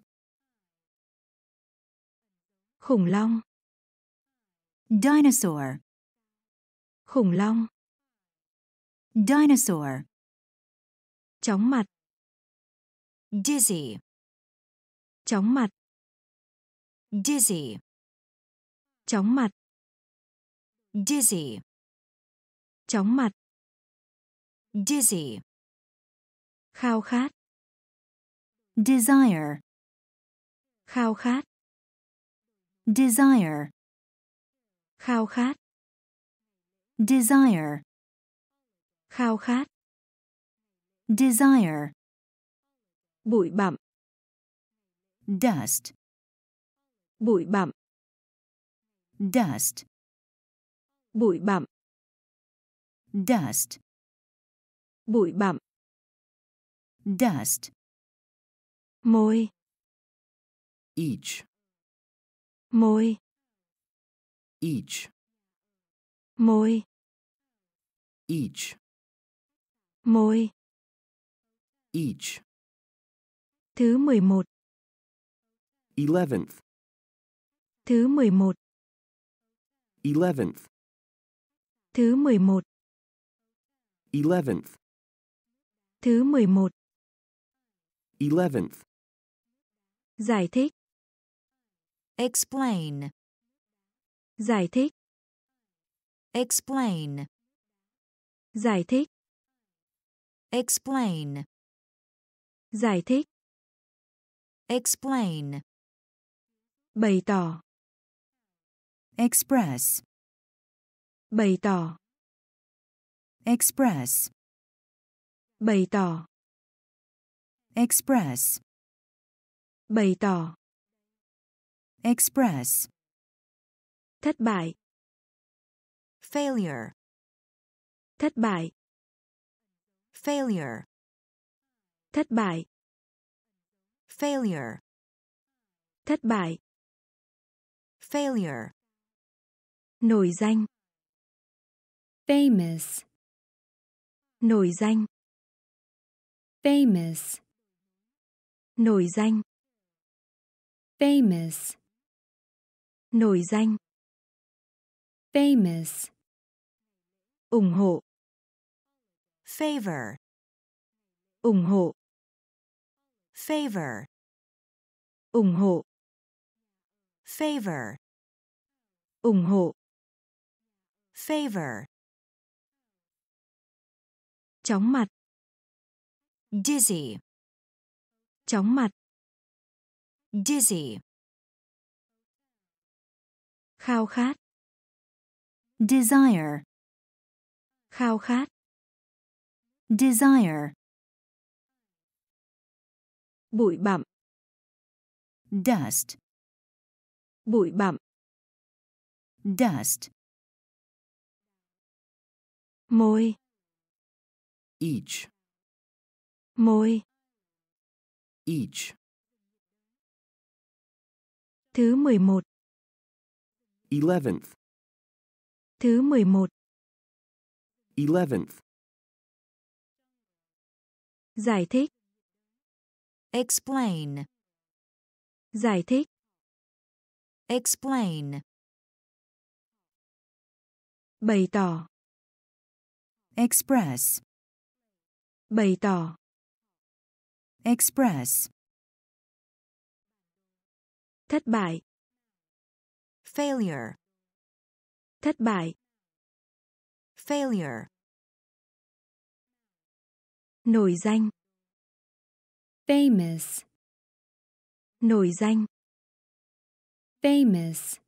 Khủng long. Dinosaur. Khủng long. Dinosaur. Chóng mặt. Dizzy. Chóng mặt. Dizzy. Chóng mặt. Dizzy. Chóng mặt. Dizzy. Khao khát. Desire. Khao khát. Desire. Khao khát. Desire. Khao khát. Desire. Bụi bặm. Dust. Bụi bặm. Dust. Bụi bặm. Dust. Bụi bặm. Dust. Môi. Each. Môi. Each. Môi. Each. Môi. Each. Thứ mười một. Eleventh. Thứ mười một. Eleventh. Thứ mười một. Eleventh. Thứ mười một. Eleventh. Giải thích. Explain. Giải thích. Explain. Giải thích. Explain. Giải thích. Explain. Bày tỏ. Express. Bày tỏ. Express. Bày tỏ. Express. Bày tỏ. Express. Thất bại. Failure. Thất bại. Failure. Thất bại. Failure. Thất bại. Failure. Nổi danh. famous, Nổi danh. famous, Nổi danh. famous, Nổi danh. famous, Ủng hộ. Favor. Ủng hộ. Favor. Ủng hộ. Favor. Ủng hộ. Favor. Chóng mặt. Dizzy. Chóng mặt. Dizzy. Khao khát. Desire. Khao khát. Desire. Bụi bặm. Dust. Bụi bặm. Dust. Môi. Each. Môi. Each. Thứ mười một. Eleventh. Thứ mười một. Eleventh. Giải thích. Explain. Giải thích. Explain. Bày tỏ. Express. Bày tỏ. Express. Thất bại. failure, Thất bại. failure, Nổi danh. famous, Nổi danh. famous,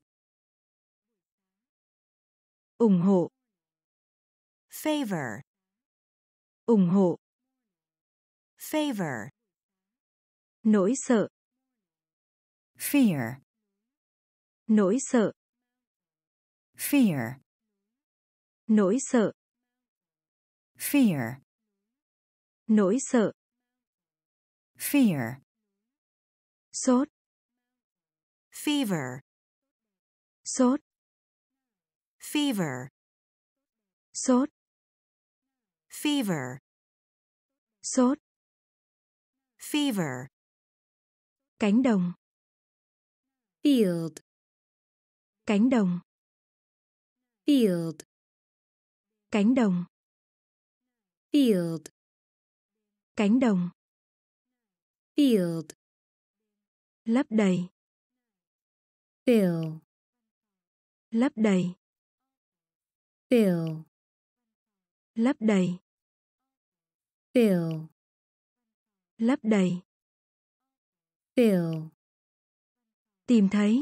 Ủng hộ. favor, Ủng hộ. favor, Nỗi sợ. fear, Nỗi sợ. fear, Nỗi sợ. fear, Nỗi sợ. fear, Sốt. fever, Sốt. fever, Sốt. fever, Sốt. fever, Cánh đồng. field, Cánh đồng. field, Cánh đồng. field, Cánh đồng. field, Lấp đầy. fill, Lấp đầy. fill, Lấp đầy. fill, Lấp đầy. fill, Tìm thấy.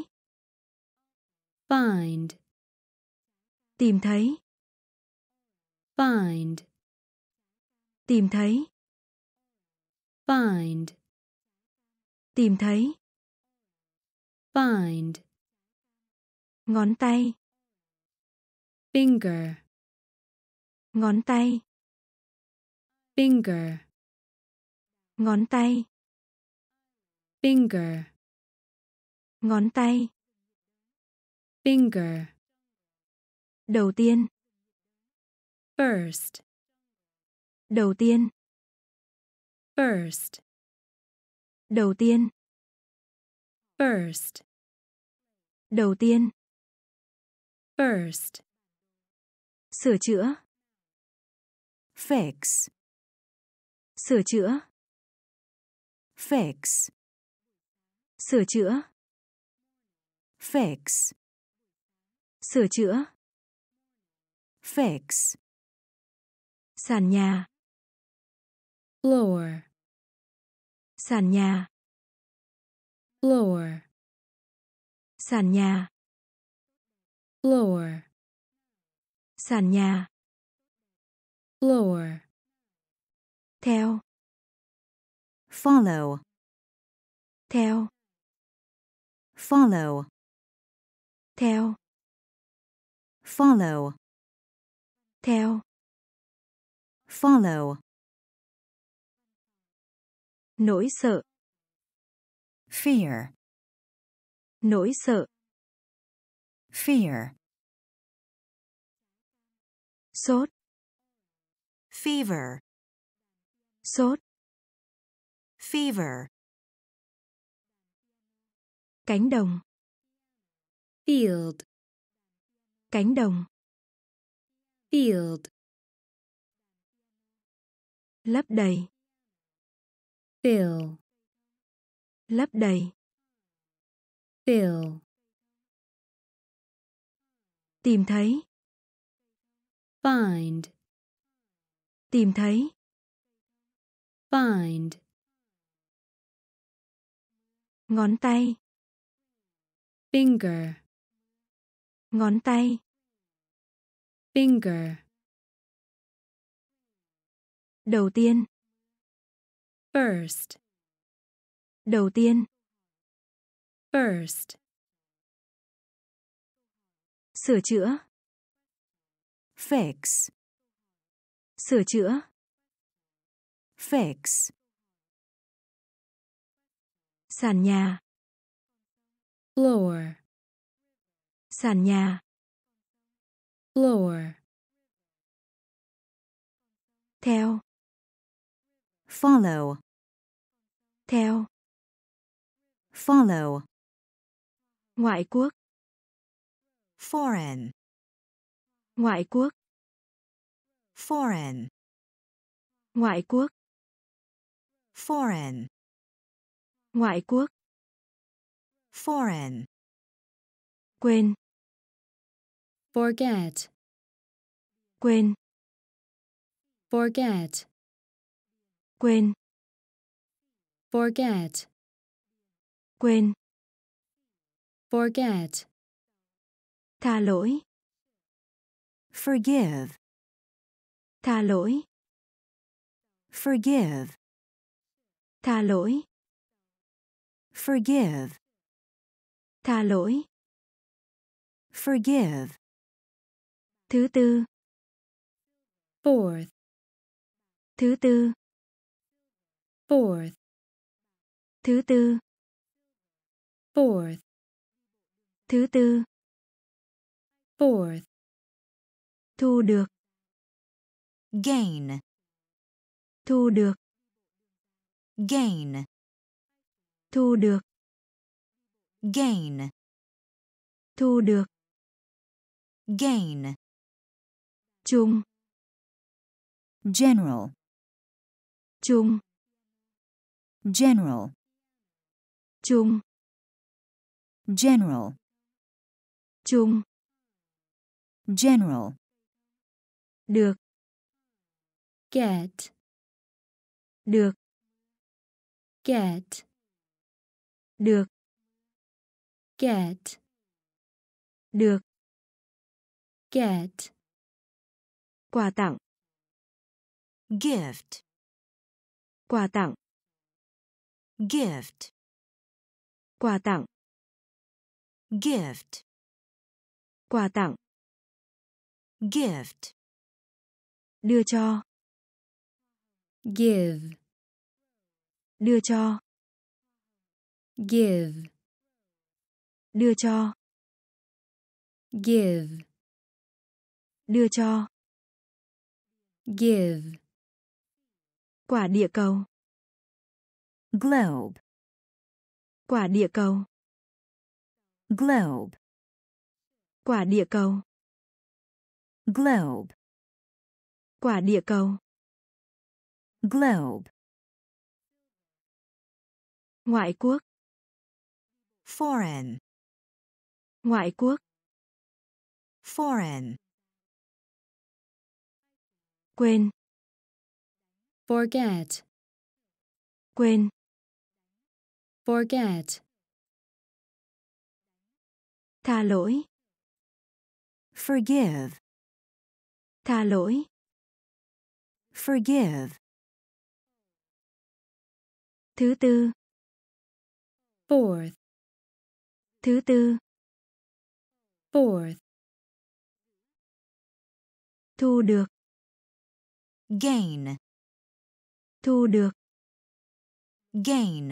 find, Tìm thấy. find, Tìm thấy. find, Tìm thấy. find, Ngón tay. finger, Ngón tay. finger, Ngón tay. finger, Ngón tay. finger, Đầu tiên. first, Đầu tiên. first, Đầu tiên. first, Đầu tiên. first, Sửa chữa. fix, Sửa chữa. fix, Sửa chữa. fix, Sửa chữa. fix, Sàn nhà. floor, Sàn nhà. floor, Sàn nhà. floor, Sàn nhà. floor, Theo. follow, Theo. follow, Theo. follow, Theo. follow, Nỗi sợ. fear, Nỗi sợ. fear, Sốt. fever, Sốt. fever, Cánh đồng. field, Cánh đồng. field, Lấp đầy. fill, Lấp đầy. fill, Tìm thấy. find, Tìm thấy. find, Ngón tay. finger, Ngón tay. finger, Đầu tiên. first, Đầu tiên. first, Sửa chữa. fix, Sửa chữa. fix, Sàn nhà. floor, Sàn nhà. floor, Theo. follow, Theo. follow, Ngoại quốc. foreign, Ngoại quốc. foreign, Ngoại quốc. foreign, Ngoại quốc. foreign, Quên. Forget. Quên. Forget. Quên. Forget. Quên. Forget. Tha lỗi. Forgive. Tha lỗi. Forgive. Tha lỗi. Forgive. Tha lỗi. Forgive. Thứ tư. Fourth. Thứ tư. Fourth. Thứ tư. Fourth. Thứ tư. Fourth. Thu được. Gain. Thu được. Gain. Thu được. Gain. Thu được. Gain. Chung. General. Chung. General. Chung. General. Chung. General. Được. Get. Được. Get. Được. Get. Được. Get. Quà tặng. Gift. Quà tặng. Gift. Quà tặng. Gift. Quà tặng. Gift. Đưa cho. Give. Đưa cho. Give. Đưa cho. Give. Đưa cho. Give. Quả địa cầu. Globe. Quả địa cầu. Globe. Quả địa cầu. Globe. Quả địa cầu. Globe. Ngoại quốc. Foreign. Ngoại quốc. Foreign. Quên. Forget. Quên. Forget. Tha lỗi. Forgive. Tha lỗi. Forgive. Thứ tư. Fourth. Thứ tư. Fourth. Thu được. Gain. Thu được. Gain.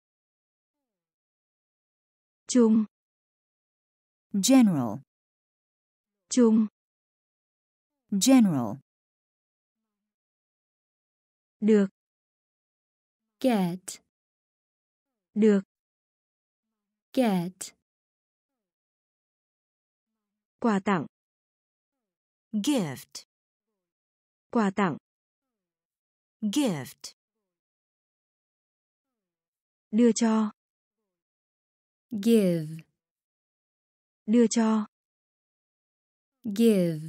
Chung. General. Chung. General. Được. Get. Được. Get. Quà tặng. Gift. Quà tặng. Gift. Đưa cho. Give. Đưa cho. Give.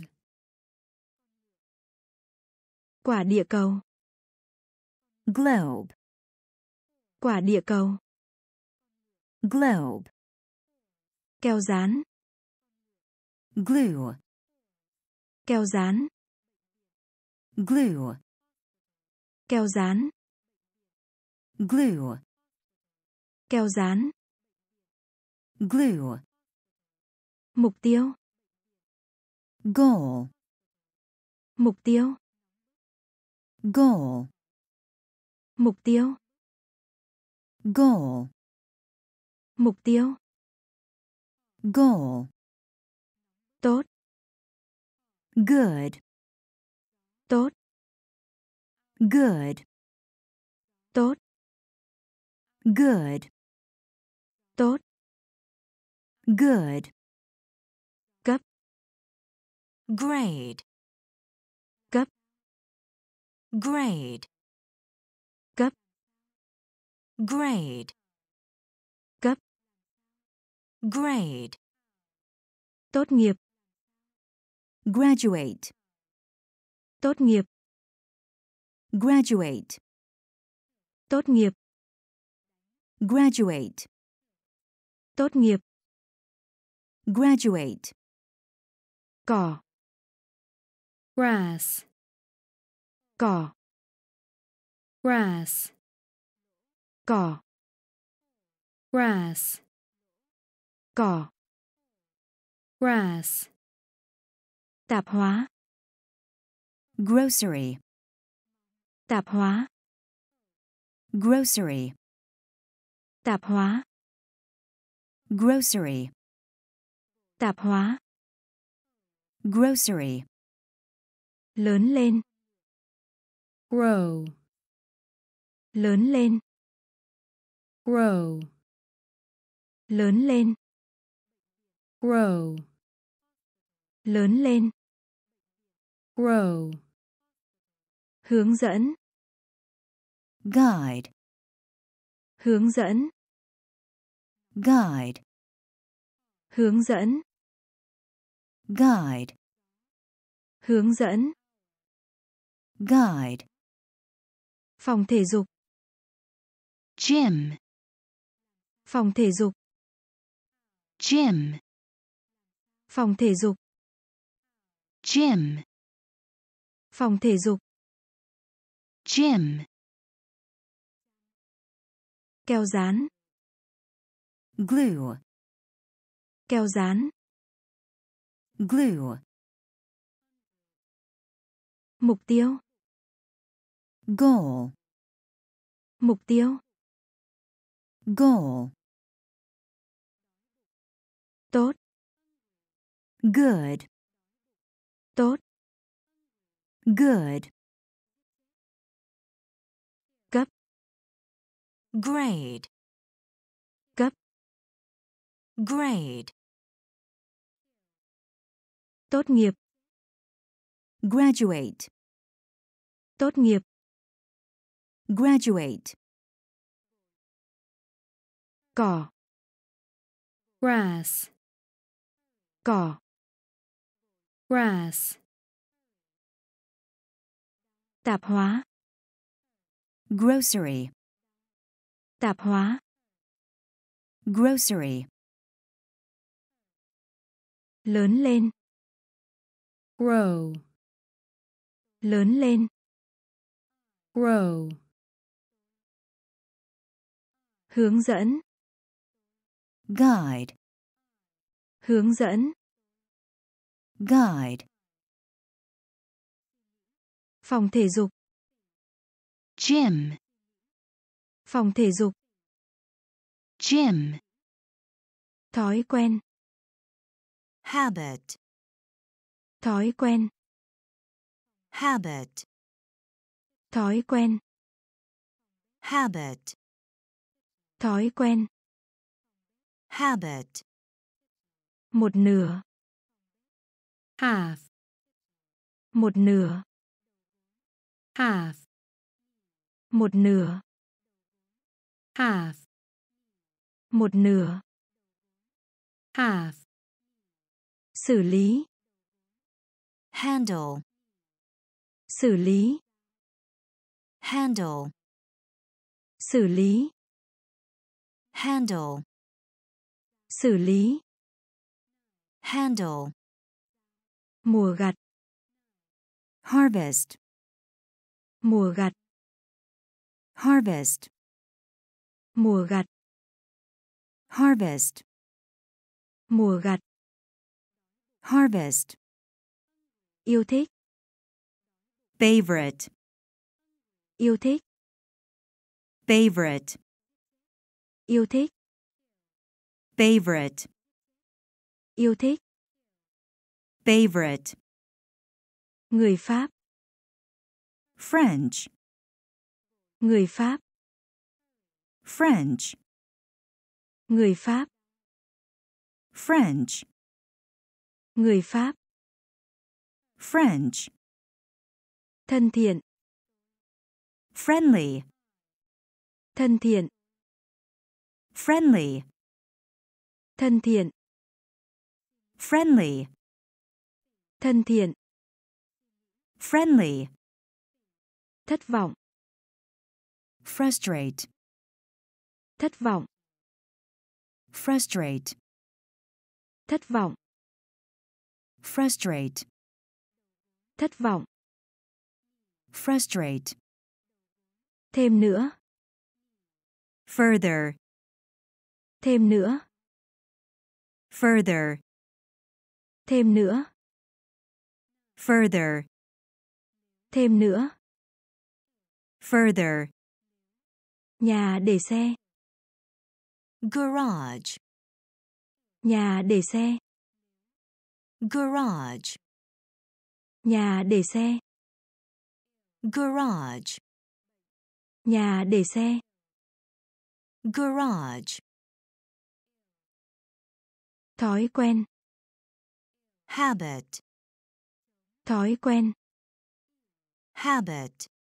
Quả địa cầu. Globe. Quả địa cầu. Globe. Keo dán. Glue. Keo dán. Glue. Keo dán. Glue. Keo dán. Glue. Mục tiêu. Goal. Mục tiêu. Goal. Mục tiêu. Goal. Mục tiêu. Goal. Tốt. Good. Tốt. Good. Tốt. Good. Tốt. Good. Cấp. Grade. Cấp. Grade. Cấp. Grade. Cấp. Grade. Tốt nghiệp. Graduate. Tốt nghiệp. Graduate. Tốt nghiệp. Graduate. Tốt nghiệp. Graduate. Cỏ. Grass. Cỏ. Grass. Cỏ. Grass. Cỏ. Grass. Tạp hóa. Grocery. Tạp hóa. Grocery. Tạp hóa. Grocery. Tạp hóa. Grocery. Lớn lên. Grow. Lớn lên. Grow. Lớn lên. Grow. Lớn lên. Grow. Hướng dẫn. Guide. Hướng dẫn. Guide. Hướng dẫn. Guide. Hướng dẫn. Guide. Phòng thể dục. Gym. Phòng thể dục. Gym. Phòng thể dục. Gym. Phòng thể dục. Gym. Keo dán. Glue. Keo dán. Glue. Mục tiêu. Goal. Mục tiêu. Goal. Tốt. Good. Tốt. Good. Cấp. Grade. Cấp. Grade. Tốt nghiệp. Graduate. Tốt nghiệp. Graduate. Cỏ. Grass. Cỏ. Grass. Tạp hóa. Grocery. Tạp hóa. Grocery. Lớn lên. Grow. Lớn lên. Grow. Hướng dẫn. Guide. Hướng dẫn. Guide. Phòng thể dục. Gym. Phòng thể dục. Gym. Thói quen. Habit. Thói quen. Habit. Thói quen. Habit. Thói quen. Habit. Một nửa. Half. Một nửa. Half. Một nửa. Half. Một nửa. Half. Xử lý. Handle. Xử lý. Handle. Xử lý. Handle. Xử lý. Handle. Mùa gặt. Harvest. Mùa gặt. Harvest. Mùa gặt. Harvest. Mùa gặt. Harvest. Yêu thích. Favorite. Yêu thích. Favorite. Yêu thích. Favorite. Yêu thích. Favorite. Người Pháp. French. Người Pháp. French. Người Pháp. French. Người Pháp. French. Thân thiện. Friendly. Thân thiện. Friendly. Thân thiện. friendly, thân thiện, friendly, thất vọng, frustrate, thất vọng, frustrate, thất vọng, frustrate, thất vọng, frustrate, thêm nữa, further, thêm nữa, further, thêm nữa, further, thêm nữa, further, nhà để xe, garage, nhà để xe, garage, nhà để xe, garage, nhà để xe, garage, thói quen, habit, thói quen, habit,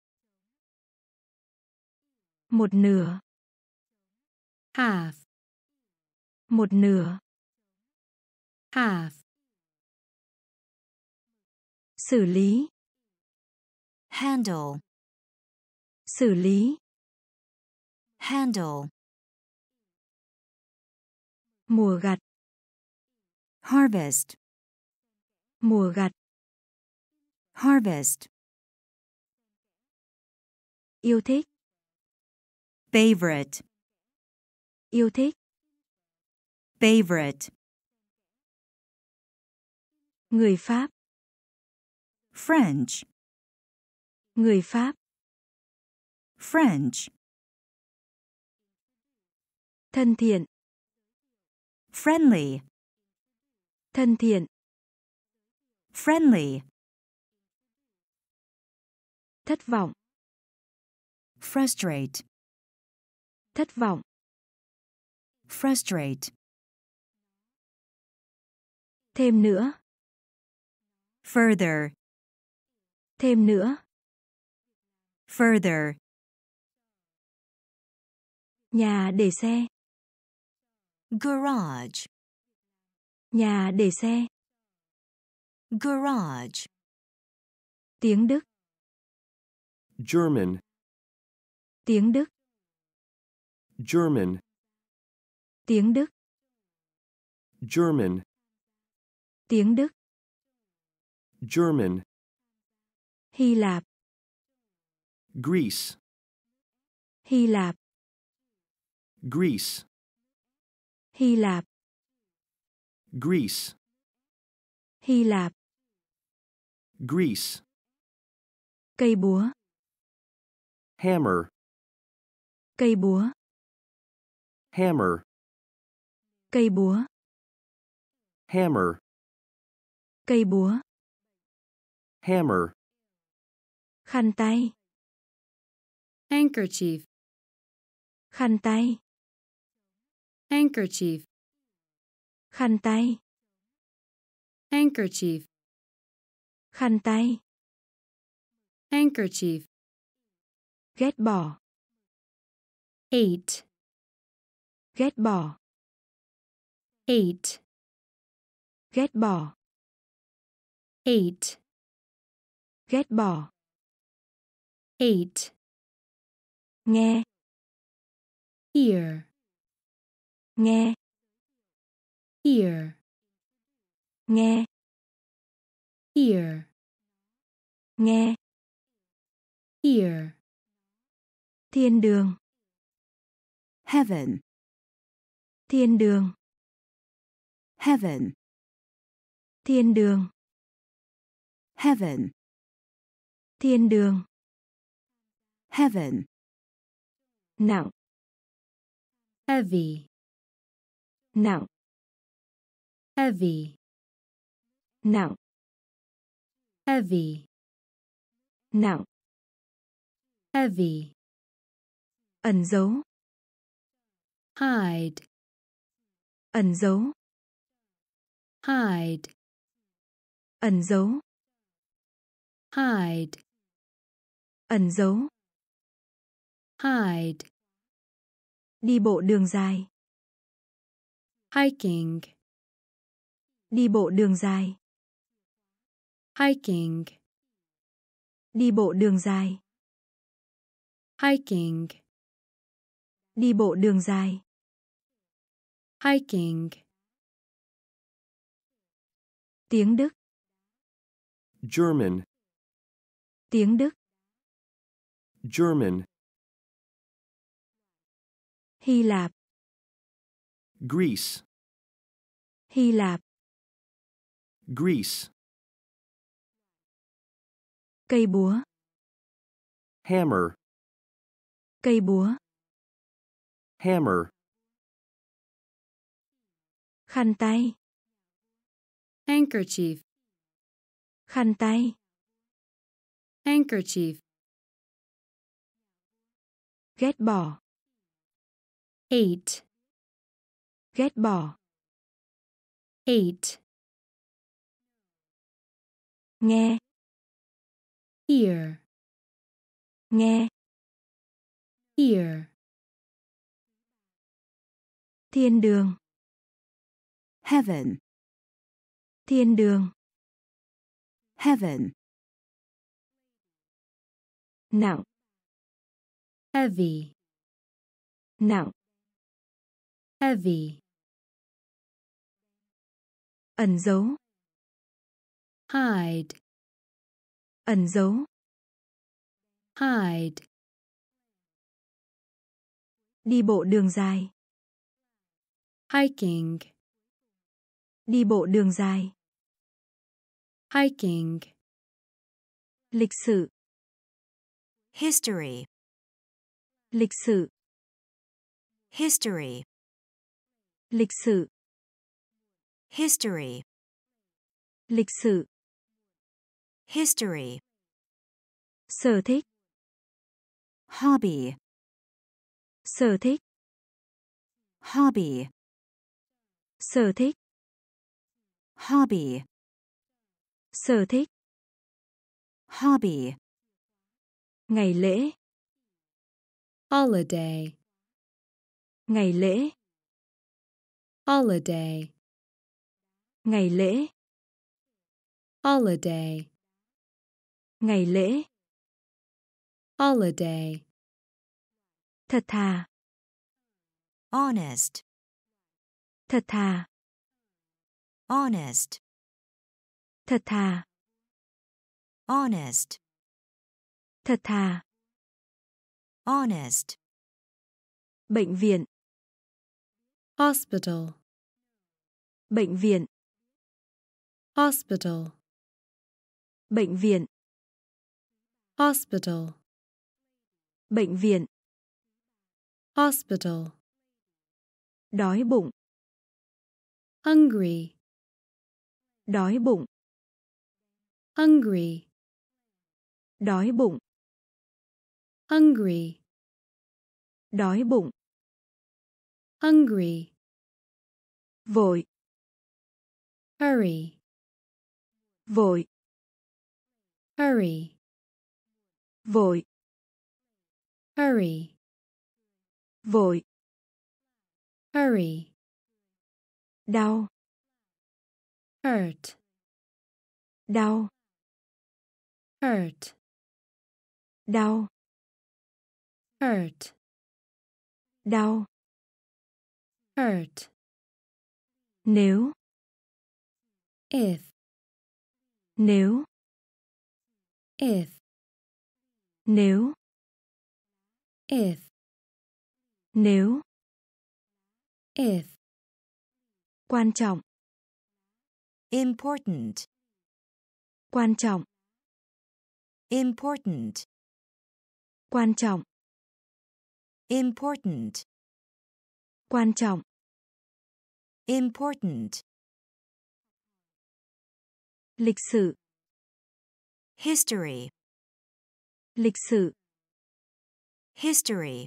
một nửa, half, một nửa, half, xử lý, handle, xử lý, handle, mùa gặt, harvest, mùa gặt, harvest, yêu thích, favorite, yêu thích, favorite, người Pháp, French, người Pháp, French, thân thiện, friendly, thân thiện, friendly, thất vọng, frustrate, thất vọng, frustrate, thêm nữa, further, thêm nữa, further, nhà để xe, garage, nhà để xe, garage, tiếng Đức, German, tiếng Đức, German, tiếng Đức, German, tiếng Đức, German, Hy Lạp, Greece, Hy Lạp, Greece, Hy Lạp, Greece, Hy Lạp, Greece, cây búa, hammer, cây búa, hammer, cây búa, hammer, cây búa, hammer, khăn tay, handkerchief, khăn tay, handkerchief, khăn tay, handkerchief, khăn tay, handkerchief, ghét bỏ, hate, ghét bỏ, hate, ghét bỏ, hate, ghét bỏ, hate, nghe, hear, nghe, hear, nghe, hear, nghe, hear, thiên đường, heaven, thiên đường, heaven, thiên đường, heaven, thiên đường, heaven, nặng, heavy, nặng, heavy, nặng, heavy, nặng, heavy, ẩn giấu, hide, ẩn giấu, hide, ẩn giấu, hide, ẩn giấu, hide, đi bộ đường dài, hiking, Đi bộ đường dài. Hiking. Đi bộ đường dài. Hiking. Đi bộ đường dài. Hiking. Tiếng Đức. German, Tiếng Đức. German, Hy Lạp. Greece, Hy Lạp. Greece, Cây búa. hammer, Cây búa. hammer, Khăn tay. Handkerchief. Khăn tay. Handkerchief. Ghét bỏ. Hate. Ghét bỏ. Hate. Nghe. Hear. Nghe. Hear. Thiên đường. Heaven. Thiên đường. Heaven. Nặng. Heavy. Nặng. Heavy. Ẩn dấu. Hide. Ẩn dấu. Hide. Đi bộ đường dài. Hiking. Đi bộ đường dài. Hiking. Lịch sử. History. Lịch sử. History. Lịch sử. History. Lịch sử. History. Sở thích. Hobby. Sở thích. Hobby. Sở thích. Hobby. Sở thích. Hobby. Ngày lễ. Holiday. Ngày lễ. Holiday. Ngày lễ. Holiday. Ngày lễ. Holiday. Thật thà. Honest. Thật thà. Honest. Thật thà. Honest. Thật thà. Honest. Bệnh viện. Hospital. Bệnh viện. Hospital. Bệnh viện. Hospital. Bệnh viện. Hospital. Đói bụng. Hungry. Đói bụng. Hungry. Đói bụng. Hungry. Đói bụng. Hungry. Vội. Hurry. Vội. Hurry. Vội. Hurry. Vội. Hurry. Đau. Hurt. Đau. Hurt. Đau. Hurt. Đau. Hurt. Nếu. If. Nếu. If. Nếu. If. Nếu. If. Quan trọng. Important. Quan trọng. Important. Quan trọng. Important. Quan trọng. Important. Lịch sử. History. Lịch sử. History.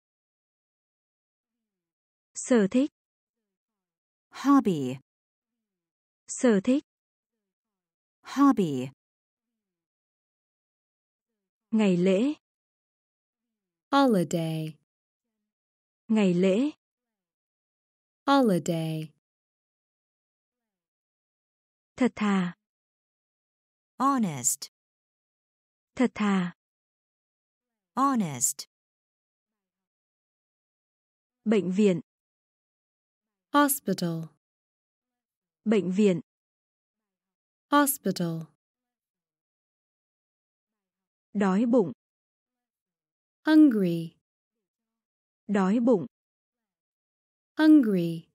Sở thích. Hobby. Sở thích. Hobby. Ngày lễ. Holiday. Ngày lễ. Holiday. Thật thà. honest, Thật thà. honest, Bệnh viện. hospital, Bệnh viện. hospital, Đói bụng. hungry, Đói bụng. hungry,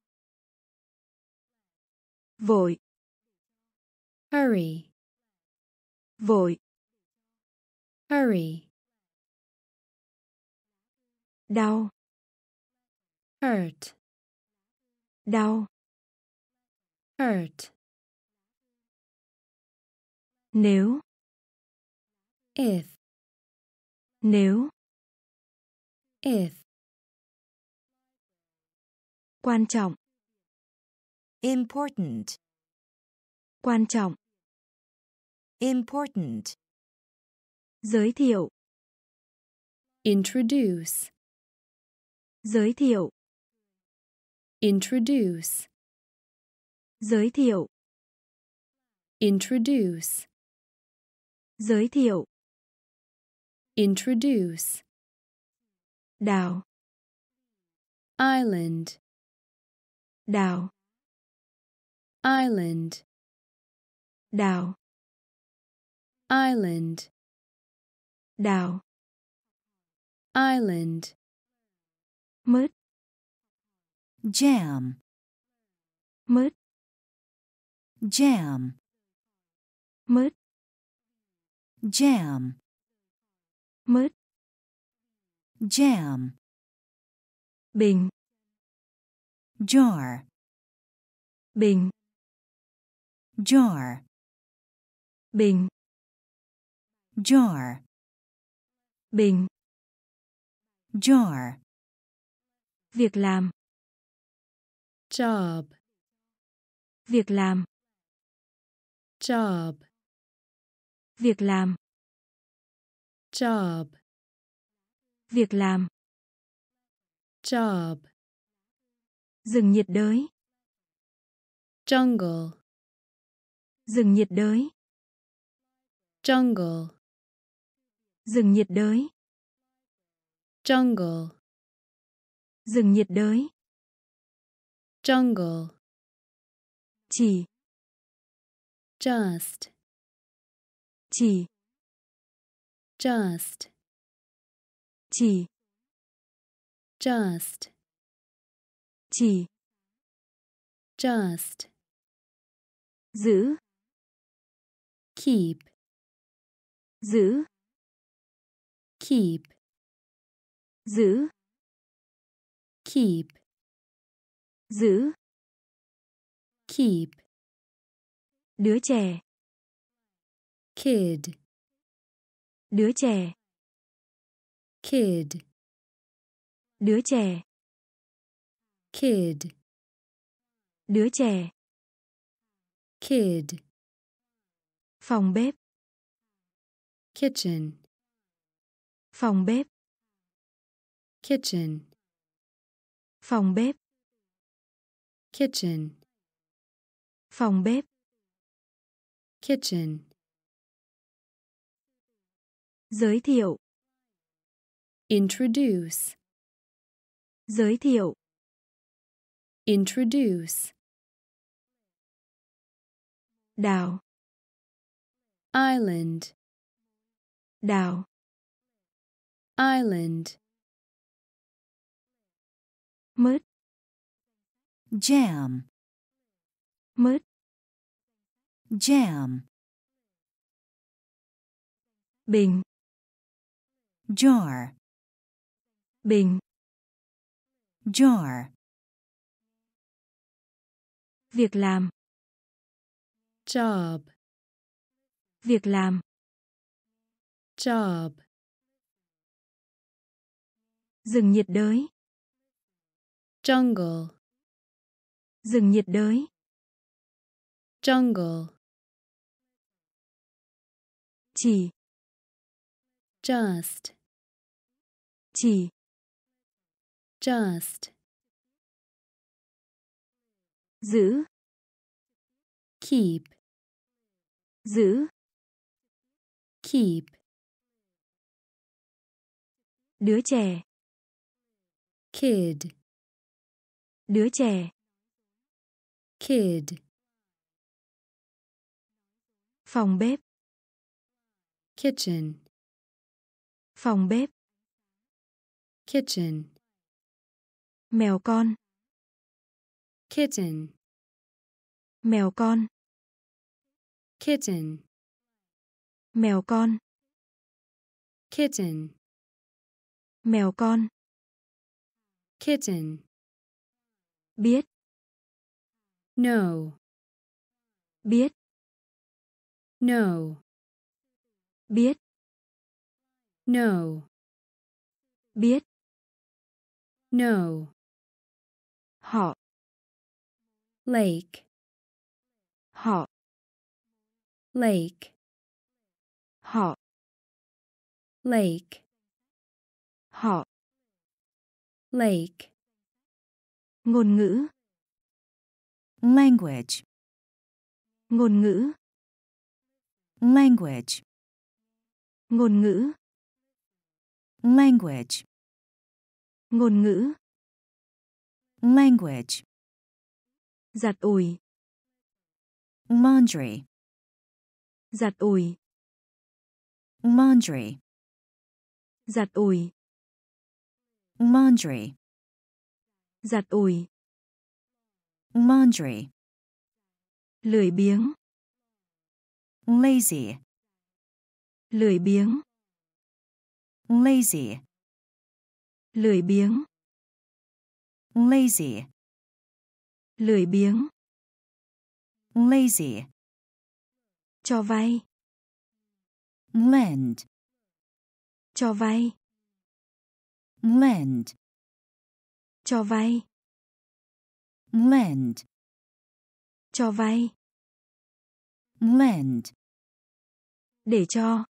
Vội. hurry, Vội. hurry, Đau. hurt, Đau. hurt, Nếu. if, Nếu. if, Quan trọng. important, Quan trọng. important, Giới thiệu. introduce, Giới thiệu. introduce, Giới thiệu. introduce, Giới thiệu. introduce, Đào. island, Đào. island, Đào. island, Đào. island, Mứt. jam, Mứt. jam, Mứt. jam, Mứt. jam, Bình. jar, Bình. jar, Bình. jar, Bình. jar, Việc làm. job, Việc làm. job, Việc làm. job, Việc làm. job, Rừng nhiệt đới. jungle, Rừng nhiệt đới. jungle, Rừng nhiệt đới. jungle, Rừng nhiệt đới. jungle, Chỉ. just, Chỉ. just, Chỉ. just, Chỉ. just, Giữ. keep, Giữ. keep, Giữ. keep, Giữ. keep, Đứa trẻ. kid, Đứa trẻ. kid, Đứa trẻ. kid, Đứa trẻ. kid, Phòng bếp. kitchen, Phòng bếp. kitchen, Phòng bếp. kitchen, Phòng bếp. kitchen, Giới thiệu. introduce, Giới thiệu. introduce, Đào. island, Đào. island, Mứt. jam, Mứt. jam, Bình. jar, Bình. jar, Việc làm. job, Việc làm. job, Rừng nhiệt đới. jungle, Rừng nhiệt đới. jungle, Chỉ. just, Chỉ. just, Giữ. keep, giữ, keep, đứa trẻ, kid, đứa trẻ, kid, phòng bếp, kitchen, phòng bếp, kitchen, mèo con, kitten, mèo con, kitten, mèo con, kitten, mèo con, kitten, biết, no, biết, no, biết, no, biết, no, họ, lake, họ, lake, họ, lake, họ, lake, ngôn ngữ, language, ngôn ngữ, language, ngôn ngữ, language, ngôn ngữ, language, giặt ủi, laundry, giặt ủi, laundry, giặt ủi, laundry, giặt ủi, laundry, lười biếng, lazy, lười biếng, lazy, lười biếng, lazy, lười biếng, lazy, cho vay, lend, cho vay, lend, cho vay, lend, cho vay, lend, để cho,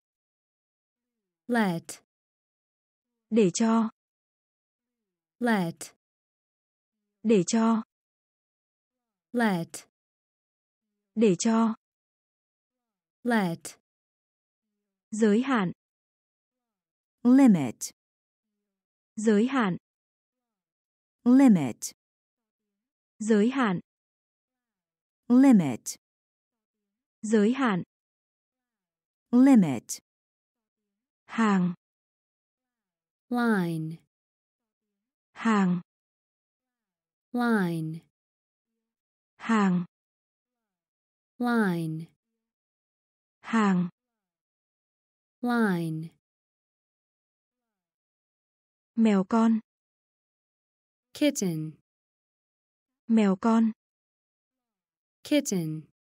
let, để cho, let, để cho, let, để cho, let, giới hạn, limit, giới hạn, limit, giới hạn, limit, giới hạn, limit, hàng, line, hàng, line, hàng, line, hàng, line, mèo con, kitten, mèo con, kitten,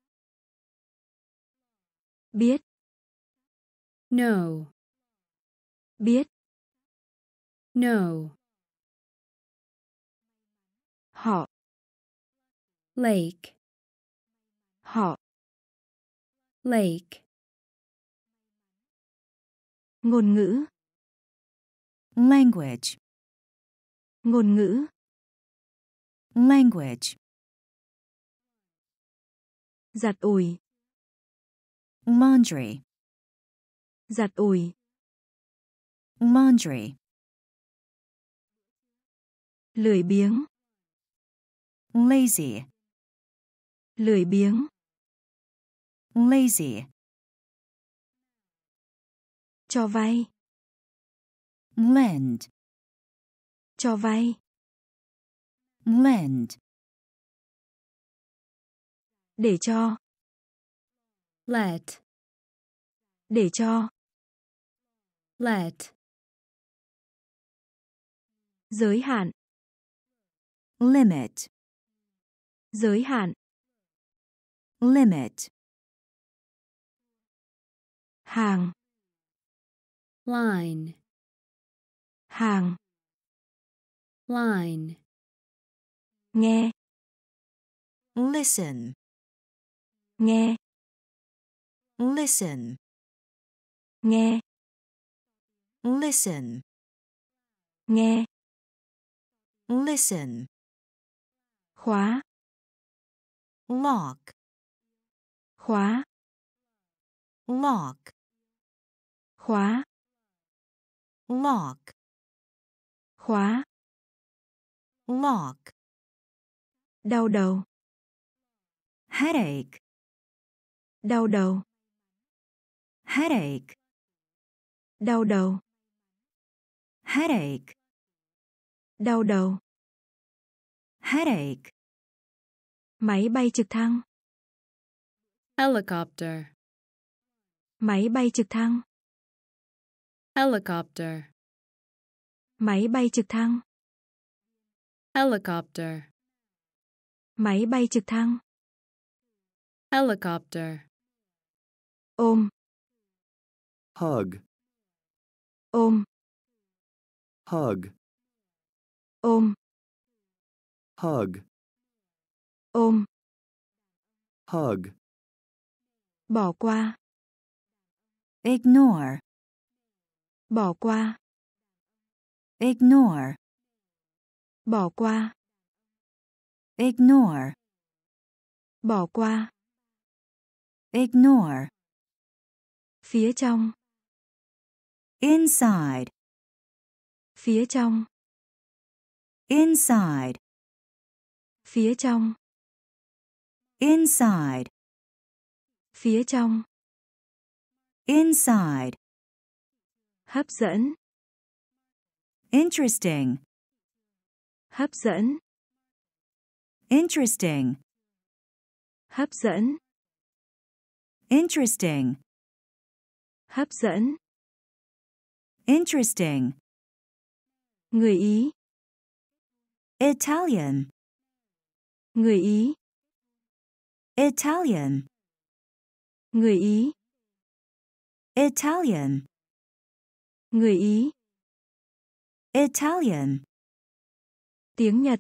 biết, no, biết, no, họ, lake, họ, lake, ngôn ngữ, language, ngôn ngữ, language, giặt ủi, laundry, giặt ủi, laundry, lười biếng, lazy, lười biếng, lazy, cho vay, lend, cho vay, lend, để cho, let, để cho, let, giới hạn, limit, giới hạn, limit, hàng, line, hàng, line, nghe, listen, nghe, listen, nghe, listen, nghe, listen, khóa, lock, khóa, lock, khóa, lock, khóa, lock, đau đầu, headache, đau đầu, headache, đau đầu, headache, đau đầu, headache, máy bay trực thăng, helicopter, máy bay trực thăng, helicopter, máy bay trực thăng, helicopter, máy bay trực thăng, helicopter, ôm, hug, ôm, hug, ôm, hug, ôm, hug, bỏ qua, ignore, bỏ qua, ignore, bỏ qua, ignore, bỏ qua, ignore, phía trong, inside, phía trong, inside, phía trong, inside, phía trong, inside, hấp dẫn, interesting, hấp dẫn, interesting, hấp dẫn, interesting, hấp dẫn, interesting, người Ý, Italian, người Ý, Italian, người Ý, Italian, người Ý, Italian, tiếng Nhật,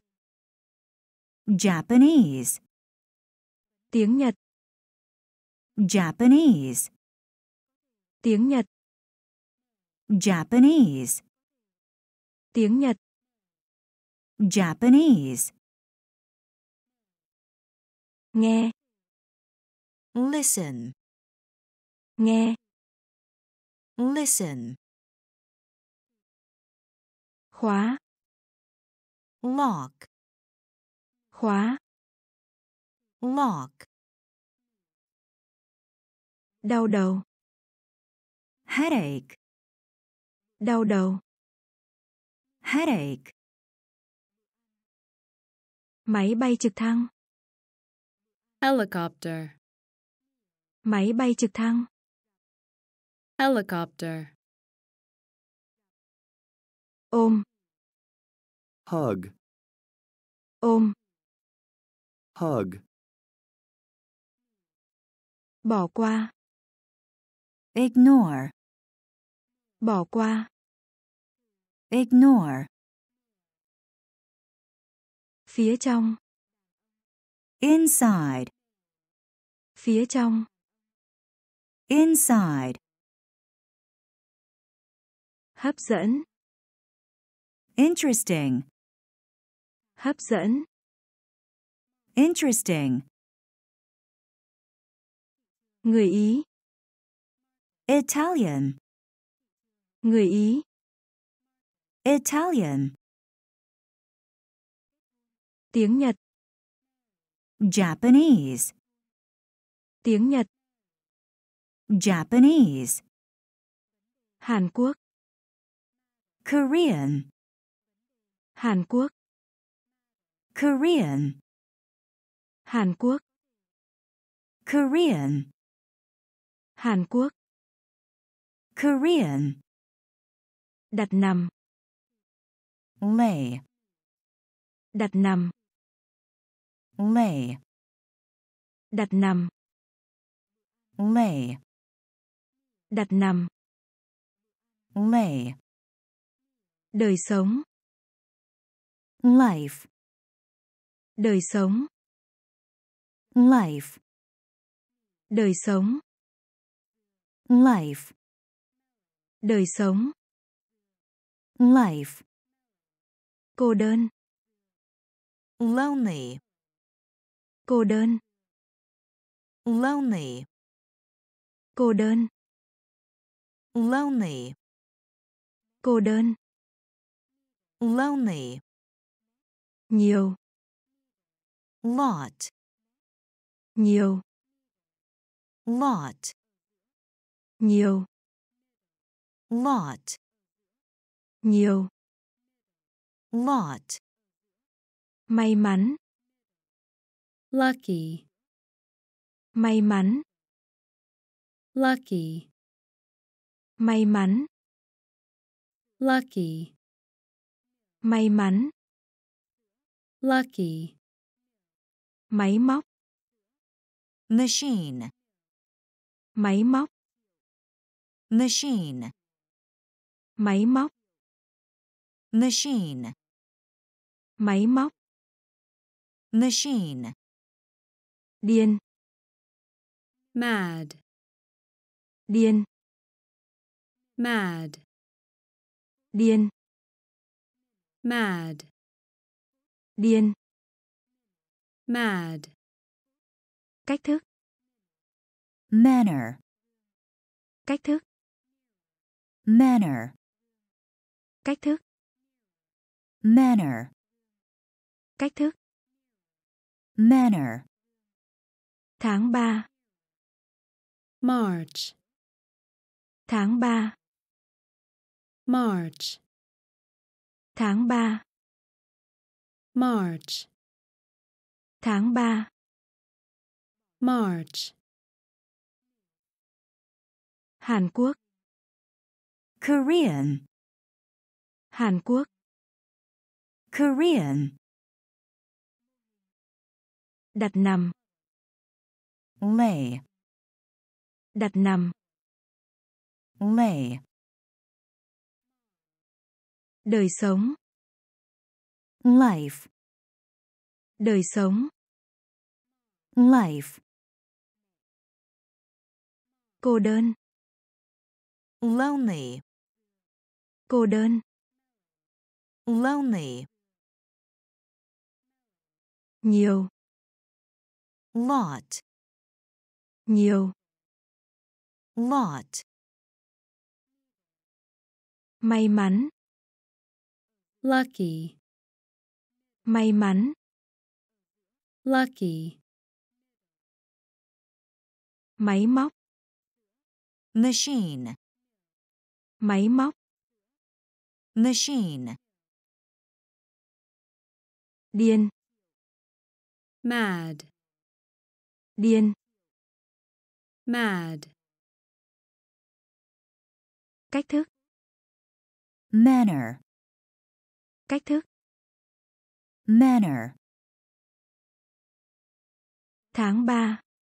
Japanese, tiếng Nhật, Japanese, tiếng Nhật, Japanese, tiếng Nhật, Japanese, nghe, listen, nghe, listen, khóa, lock, khóa, lock, đau đầu, headache, đau đầu, headache, máy bay trực thăng, helicopter, máy bay trực thăng, helicopter, ôm, hug, ôm, hug, bỏ qua, ignore, bỏ qua, ignore, phía trong, inside, phía trong, inside, hấp dẫn, interesting, hấp dẫn, interesting, người Ý, Italian, người Ý, Italian, tiếng Nhật, Japanese, tiếng Nhật, Japanese, Hàn Quốc, Korean, Hàn Quốc, Korean, Hàn Quốc, Korean, Hàn Quốc, Korean, đặt nằm, lay, đặt nằm, lay, đặt nằm, lay, đặt nằm, lay, đời sống, life, đời sống, life, đời sống, life, đời sống, life, cô đơn, lonely, cô đơn, lonely, Cô đơn. lonely, Cô đơn. lonely, Nhiều. lot, Nhiều. lot, Nhiều. lot, Nhiều. lot, May mắn. lucky, May mắn. lucky, May mắn. lucky, May mắn. lucky, Máy móc. machine, Máy móc. machine, Máy móc. machine, Máy móc. machine, Điên. mad, Điên. mad, Điên. mad, Điên. mad, Cách thức. manner, Cách thức. manner, Cách thức. manner, Cách thức. manner, Tháng ba. March, Tháng ba. March, Tháng ba. March, Tháng ba. March, Hàn Quốc. Korean, Hàn Quốc. Korean, Đặt nằm. lay, Đặt nằm. lay, Đời sống. life, Đời sống. life, Cô đơn. lonely, Cô đơn. lonely, Nhiều. lot, Nhiều. lot, May mắn. lucky, May mắn. lucky, Máy móc. machine, Máy móc. machine, Điên. mad, Điên. mad, Cách thức. manner, Cách thức. manner, Tháng ba.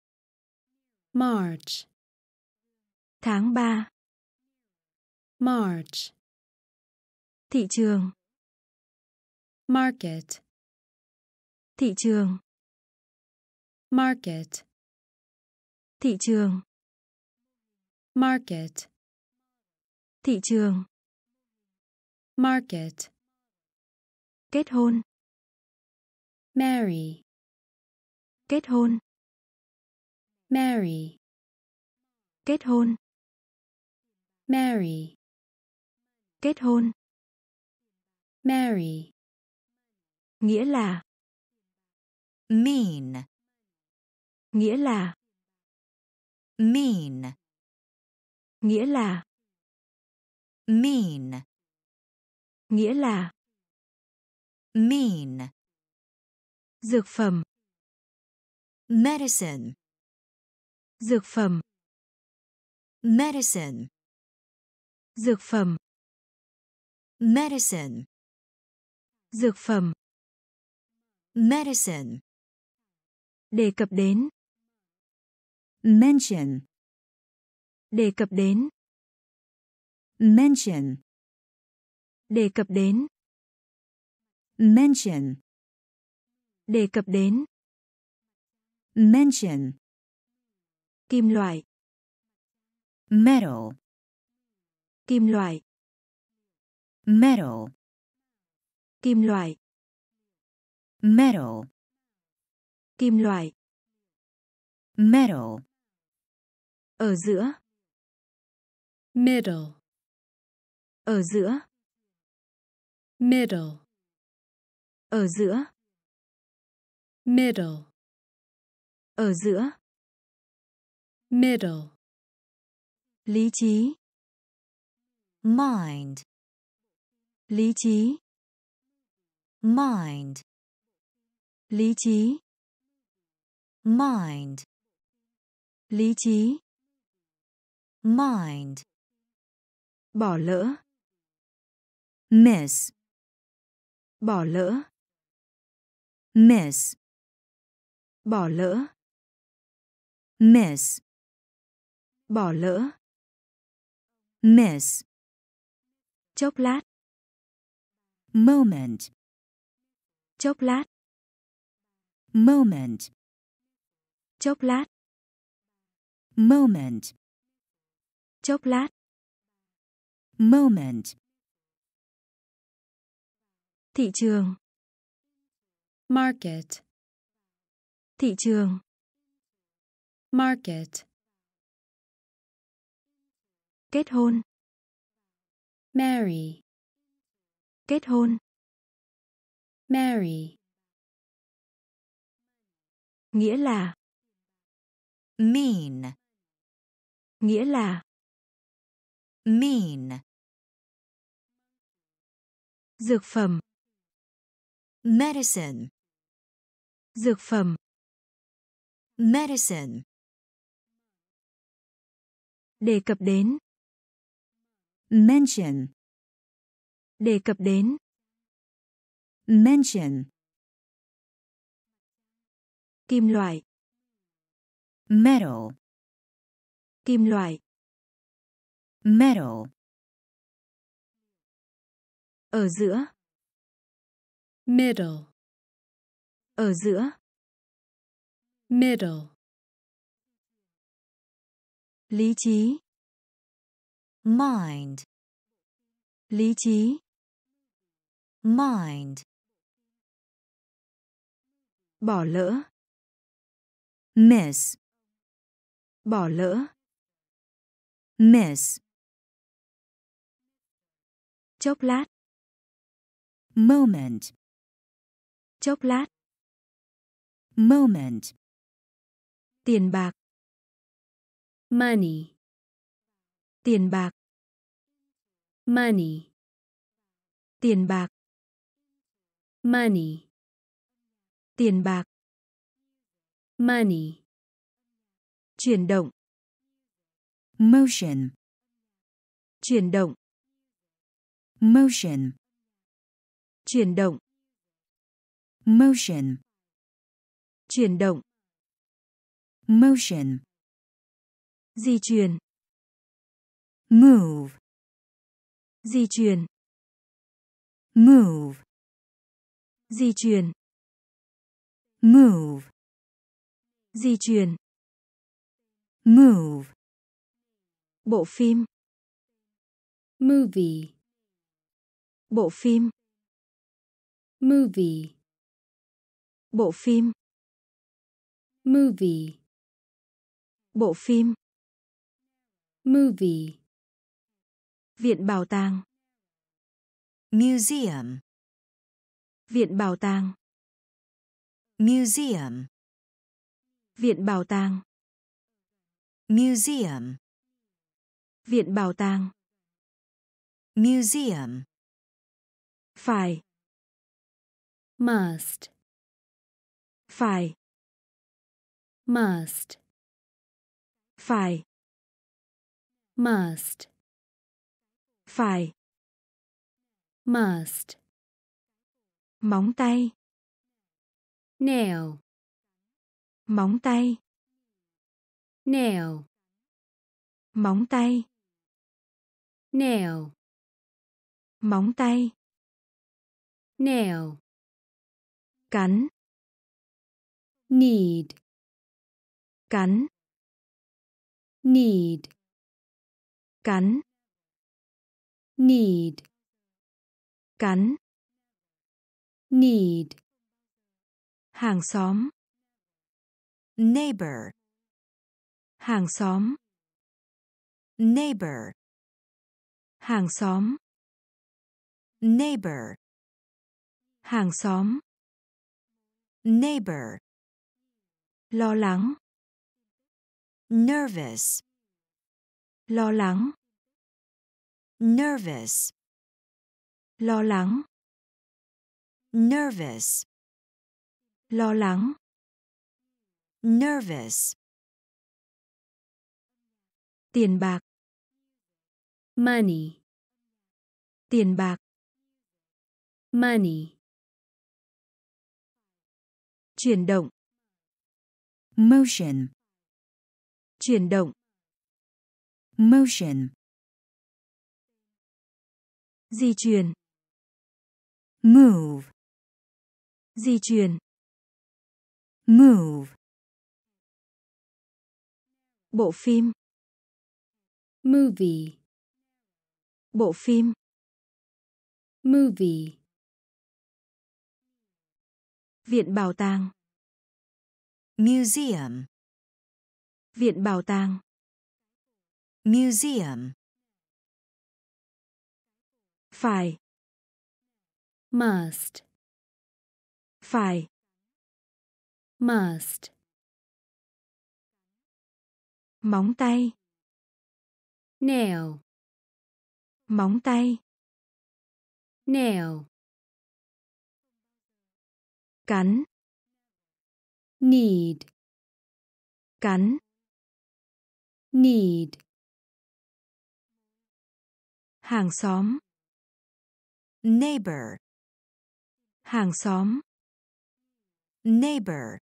March, Tháng ba. March, Thị trường. market, Thị trường. market, Thị trường. market, Thị trường. market, Kết hôn. marry, Kết hôn. marry, Kết hôn. marry, Kết hôn. marry, Nghĩa là. mean, Nghĩa là. mean, Nghĩa là. mean, Nghĩa là. mean, Dược phẩm. medicine, Dược phẩm. medicine, Dược phẩm. medicine, Dược phẩm. medicine, Đề cập đến. mention, Đề cập đến. mention, Đề cập đến. mention, Đề cập đến. mention, Kim loại. metal, Kim loại. metal, Kim loại. metal, Kim loại. Middle. Ở giữa. Middle. Ở giữa. Middle. Ở giữa. Middle. Ở giữa. Middle. Lý trí. Mind. Lý trí. Mind. Lý trí. Mind. Lý trí. Mind. Bỏ lỡ. Miss. Bỏ lỡ. Miss. Bỏ lỡ. Miss. Bỏ lỡ. Miss. Chốc lát. Moment. Chốc lát. Moment. Chốc lát. Moment. Chốc lát. Moment. Thị trường. Market. Thị trường. Market. Kết hôn. Marry. Kết hôn. Marry. Nghĩa là. Mean. Nghĩa là. Mean. Dược phẩm. Medicine. Dược phẩm. Medicine. Đề cập đến. Mention. Đề cập đến. Mention. Kim loại. Metal. Kim loại. Metal. Ở giữa. Middle. Ở giữa. Middle. Lý trí. Mind. Lý trí. Mind. Bỏ lỡ. Miss. Bỏ lỡ. Miss. Chốc lát. Moment. Chốc lát. Moment. Tiền bạc. Money. Tiền bạc. Money. Tiền bạc. Money. Tiền bạc. Money. Chuyển động. Motion. Chuyển động. Motion. Chuyển động. Motion. Chuyển động. Motion. Di chuyển. Move. Di chuyển. Move. Di chuyển. Move. Di chuyển. Move. Bộ phim. Movie. Bộ phim. Movie. Bộ phim. Movie. Bộ phim. Movie. Viện bảo tàng. Museum. Viện bảo tàng. Museum. Viện bảo tàng. Museum. Viện bảo tàng. Museum. Phải. Must. Phải. Must. Phải. Must. Phải. Must. Móng tay. Nail. Móng tay. Nail. Móng tay. Nail. Móng tay. Nail. Cắn. Need. Cắn. Need. Cắn. Need. Cắn. Need. Hàng xóm. Neighbor. Hàng xóm. neighbor, Hàng xóm. neighbor, Hàng xóm. neighbor, Lo lắng. nervous, Lo lắng. nervous, Lo lắng. nervous, Lo lắng. nervous, Tiền bạc. money, Tiền bạc. money, Chuyển động. motion, Chuyển động. motion, Di chuyển. move, Di chuyển. move, Bộ phim. movie, Bộ phim. movie, Viện bảo tàng. museum, Viện bảo tàng. museum, Phải. must, Phải. must, Móng tay. nail, Móng tay. nail, Cắn. need, Cắn. need, Hàng xóm. neighbor, Hàng xóm. neighbor,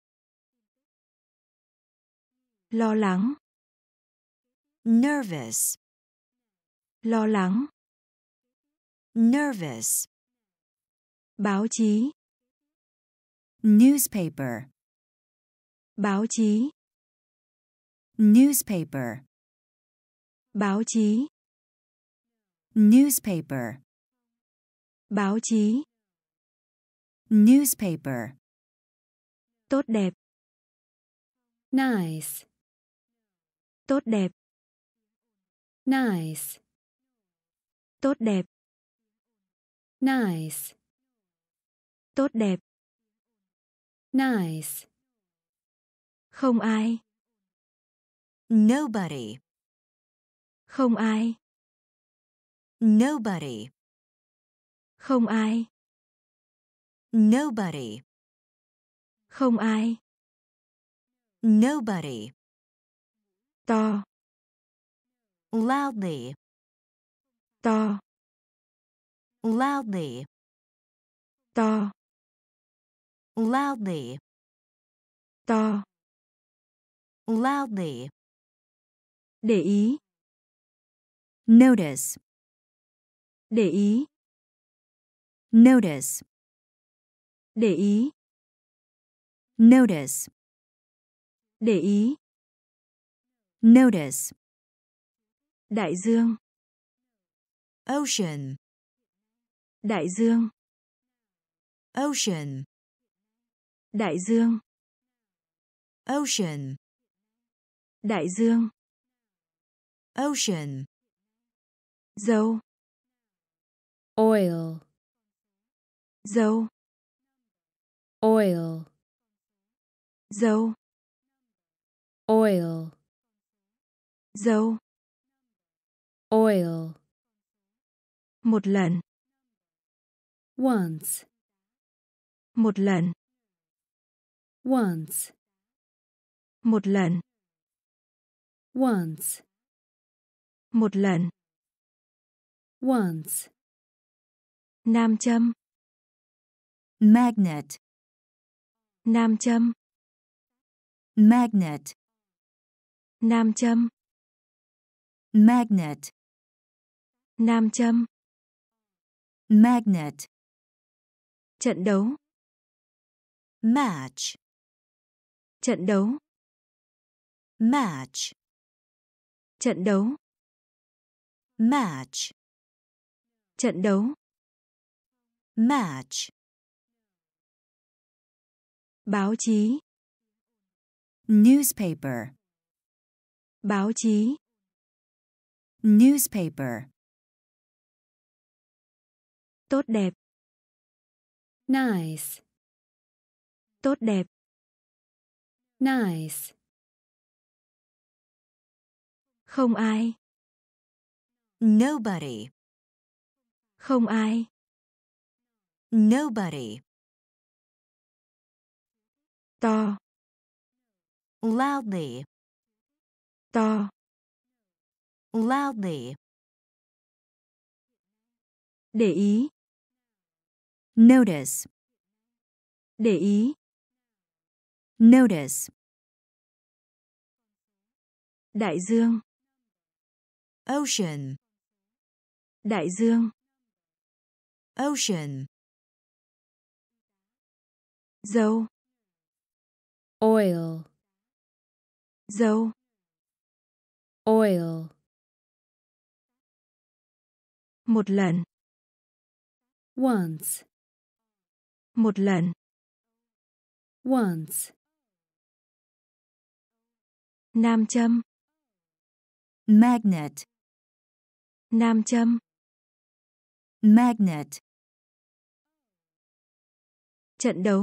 Lo lắng. nervous, Lo lắng. nervous, Báo chí. newspaper, Báo chí. newspaper, Báo chí. newspaper, Báo chí. newspaper, Tốt đẹp. nice, Tốt đẹp. nice, Tốt đẹp. nice, Tốt đẹp. nice, Không ai. nobody, Không ai. nobody, Không ai. nobody, Không ai. nobody, To. loudly, To. loudly, To. loudly, To. loudly, Để ý. notice, Để ý. notice, Để ý. notice, Để ý. notice, Đại dương. ocean, Đại dương. ocean, Đại dương. ocean, Đại dương. ocean, Dâu. oil, Dâu. oil, Dâu. oil, Dâu. oil, Một lần. once, Một lần. once, Một lần. once, Một lần. once, Nam châm. magnet, Nam châm. magnet, Nam châm. magnet, Nam châm. magnet, Trận đấu. match, Trận đấu. match, Trận đấu. match, Trận đấu. match, Báo chí. newspaper, Báo chí. Newspaper. Tốt đẹp. Nice. Tốt đẹp. Nice. Không ai. Nobody. Không ai. Nobody. To. Loudly. To. Loudly. Để ý. Notice. Để ý. Notice. Đại dương. Ocean. Đại dương. Ocean. Dầu. Oil. Dầu. Oil. Một lần. Once. Một lần. Once. Nam châm. Magnet. Nam châm. Magnet. Trận đấu.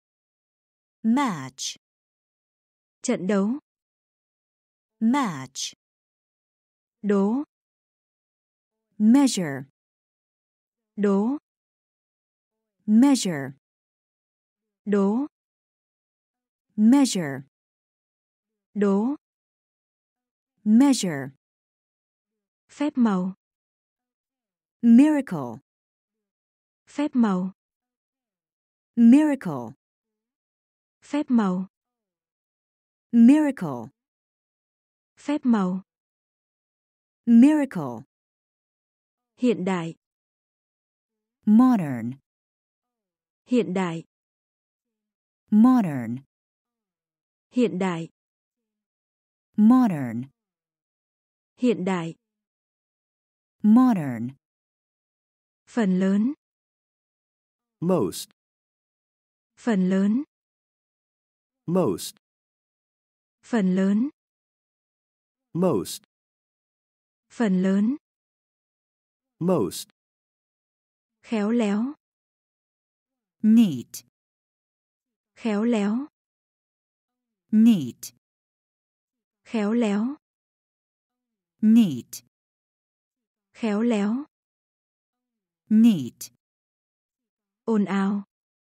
Match. Trận đấu. Match. Đố. Measure. Đố. Measure. Đố. Measure. Đố. Measure. Phép màu. Miracle. Phép màu. Miracle. Phép màu. Miracle. Phép màu. Miracle. Hiện đại. Modern. Hiện đại. Modern. Hiện đại. Modern. Hiện đại. Modern. Phần lớn. Most. Phần lớn. Most. Phần lớn. Most. Phần lớn. Most. Khéo léo. Neat. Khéo léo. Neat. Khéo léo. Neat. Khéo léo. Neat. Ồn ào.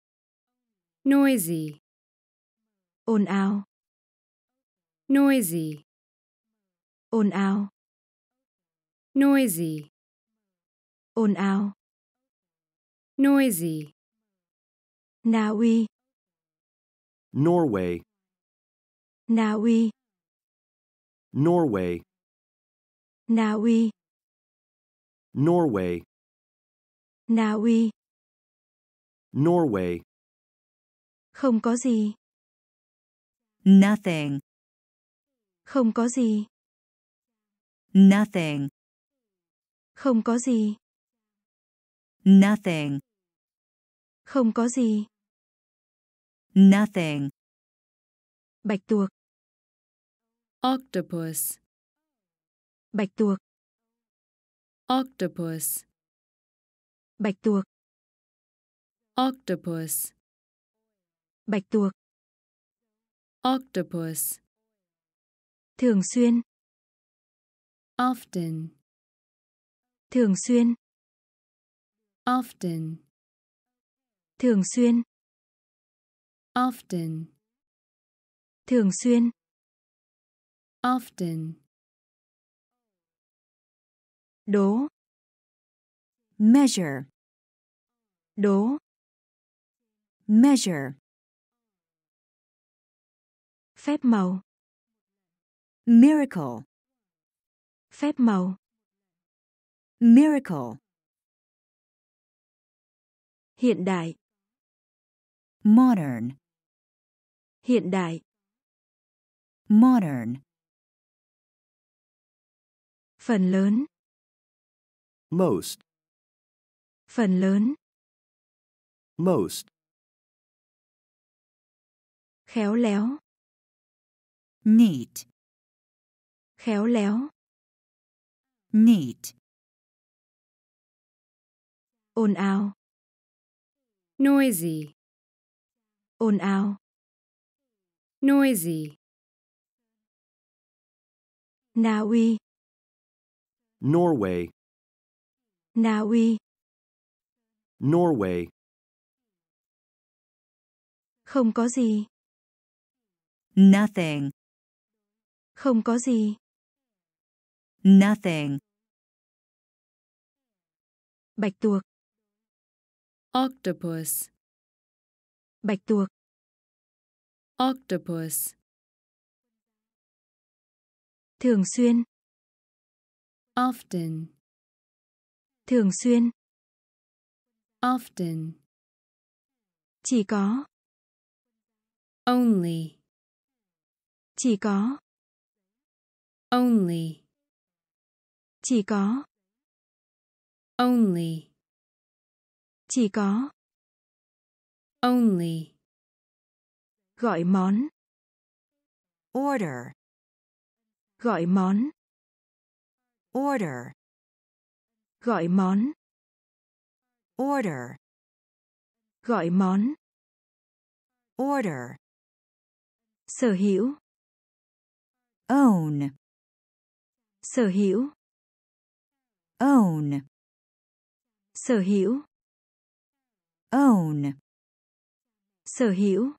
Noisy. Ồn ào. Noisy. Ồn ào. Noisy. Ồn ào. Noisy. Na Uy. Norway. Na Uy. Norway. Na Uy. Norway. Na Uy. Norway. Không có gì. Nothing. Không có gì. Nothing. Không có gì. Nothing. Không có gì. Nothing. Bạch tuộc. Octopus. Bạch tuộc. Octopus. Bạch tuộc. Octopus. Bạch tuộc. Octopus. Thường xuyên. Often. Thường xuyên. Often. Thường xuyên. Often. Thường xuyên. Often. Đố. Measure. Đố. Measure. Phép màu. Miracle. Phép màu. Miracle. Hiện đại. Modern. Hiện đại. Modern. Phần lớn. Most. Phần lớn. Most. Khéo léo. Neat. Khéo léo. Neat. Ồn ào. Noisy. Ồn ào. Noisy. Na Uy. Norway, Na Uy. Norway, Không có gì. Nothing. Không có gì. Nothing. Bạch tuộc. Octopus. Bạch tuộc. Octopus. Thường xuyên. Often. Thường xuyên. Often. Chỉ có. Only. Chỉ có. Only. Chỉ có. Only. Chỉ có. Only. Gọi món. Order. Gọi món. Order. Gọi món. Order. Gọi món. Order. Sở hữu. Own. Sở hữu. Own. Sở hữu. Own. Sở hữu.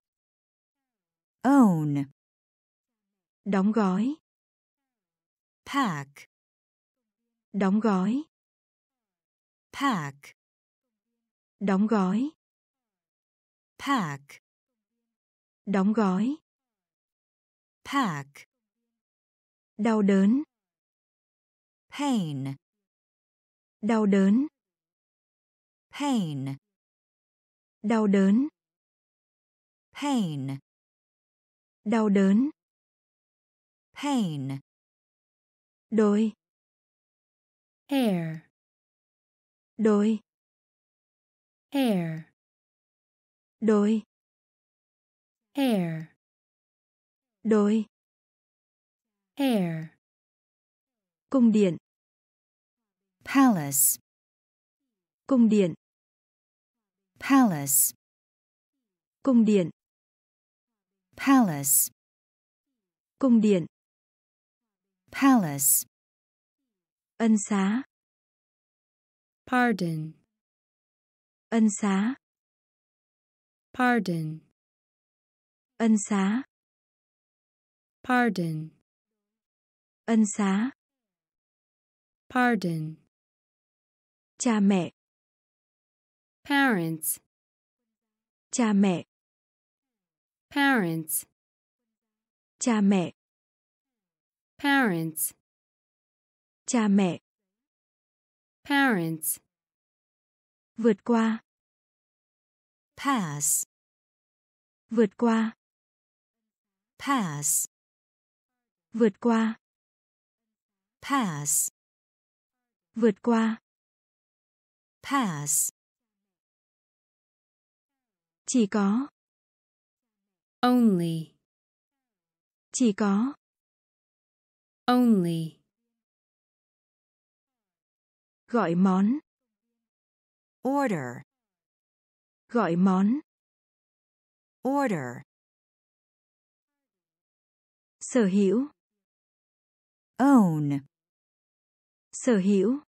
Own. Đóng gói. Pack. Đóng gói. Pack. Đóng gói. Pack. Đóng gói. Pack. Đau đớn. Pain. Đau đớn. Pain. Đau đớn. Pain. Đau đớn. Pain. Đôi. Hair. Đôi. Hair. Đôi. Hair. Đôi. Hair. Cung điện. Palace. Cung điện. Palace. Cung điện. Palace. Cung điện. Palace. Ân xá. Pardon. Ân xá. Pardon. Ân xá. Pardon. Ân xá. Pardon. Cha mẹ. Parents. Cha mẹ. Parents. Cha mẹ. Parents. Cha mẹ. Parents. Vượt qua. Pass. Vượt qua. Pass. Vượt qua. Pass. Vượt qua. Pass. Chỉ có. Only. Chỉ có. Only. Gọi món. Order. Gọi món. Order. Sở hữu. Own. Sở hữu.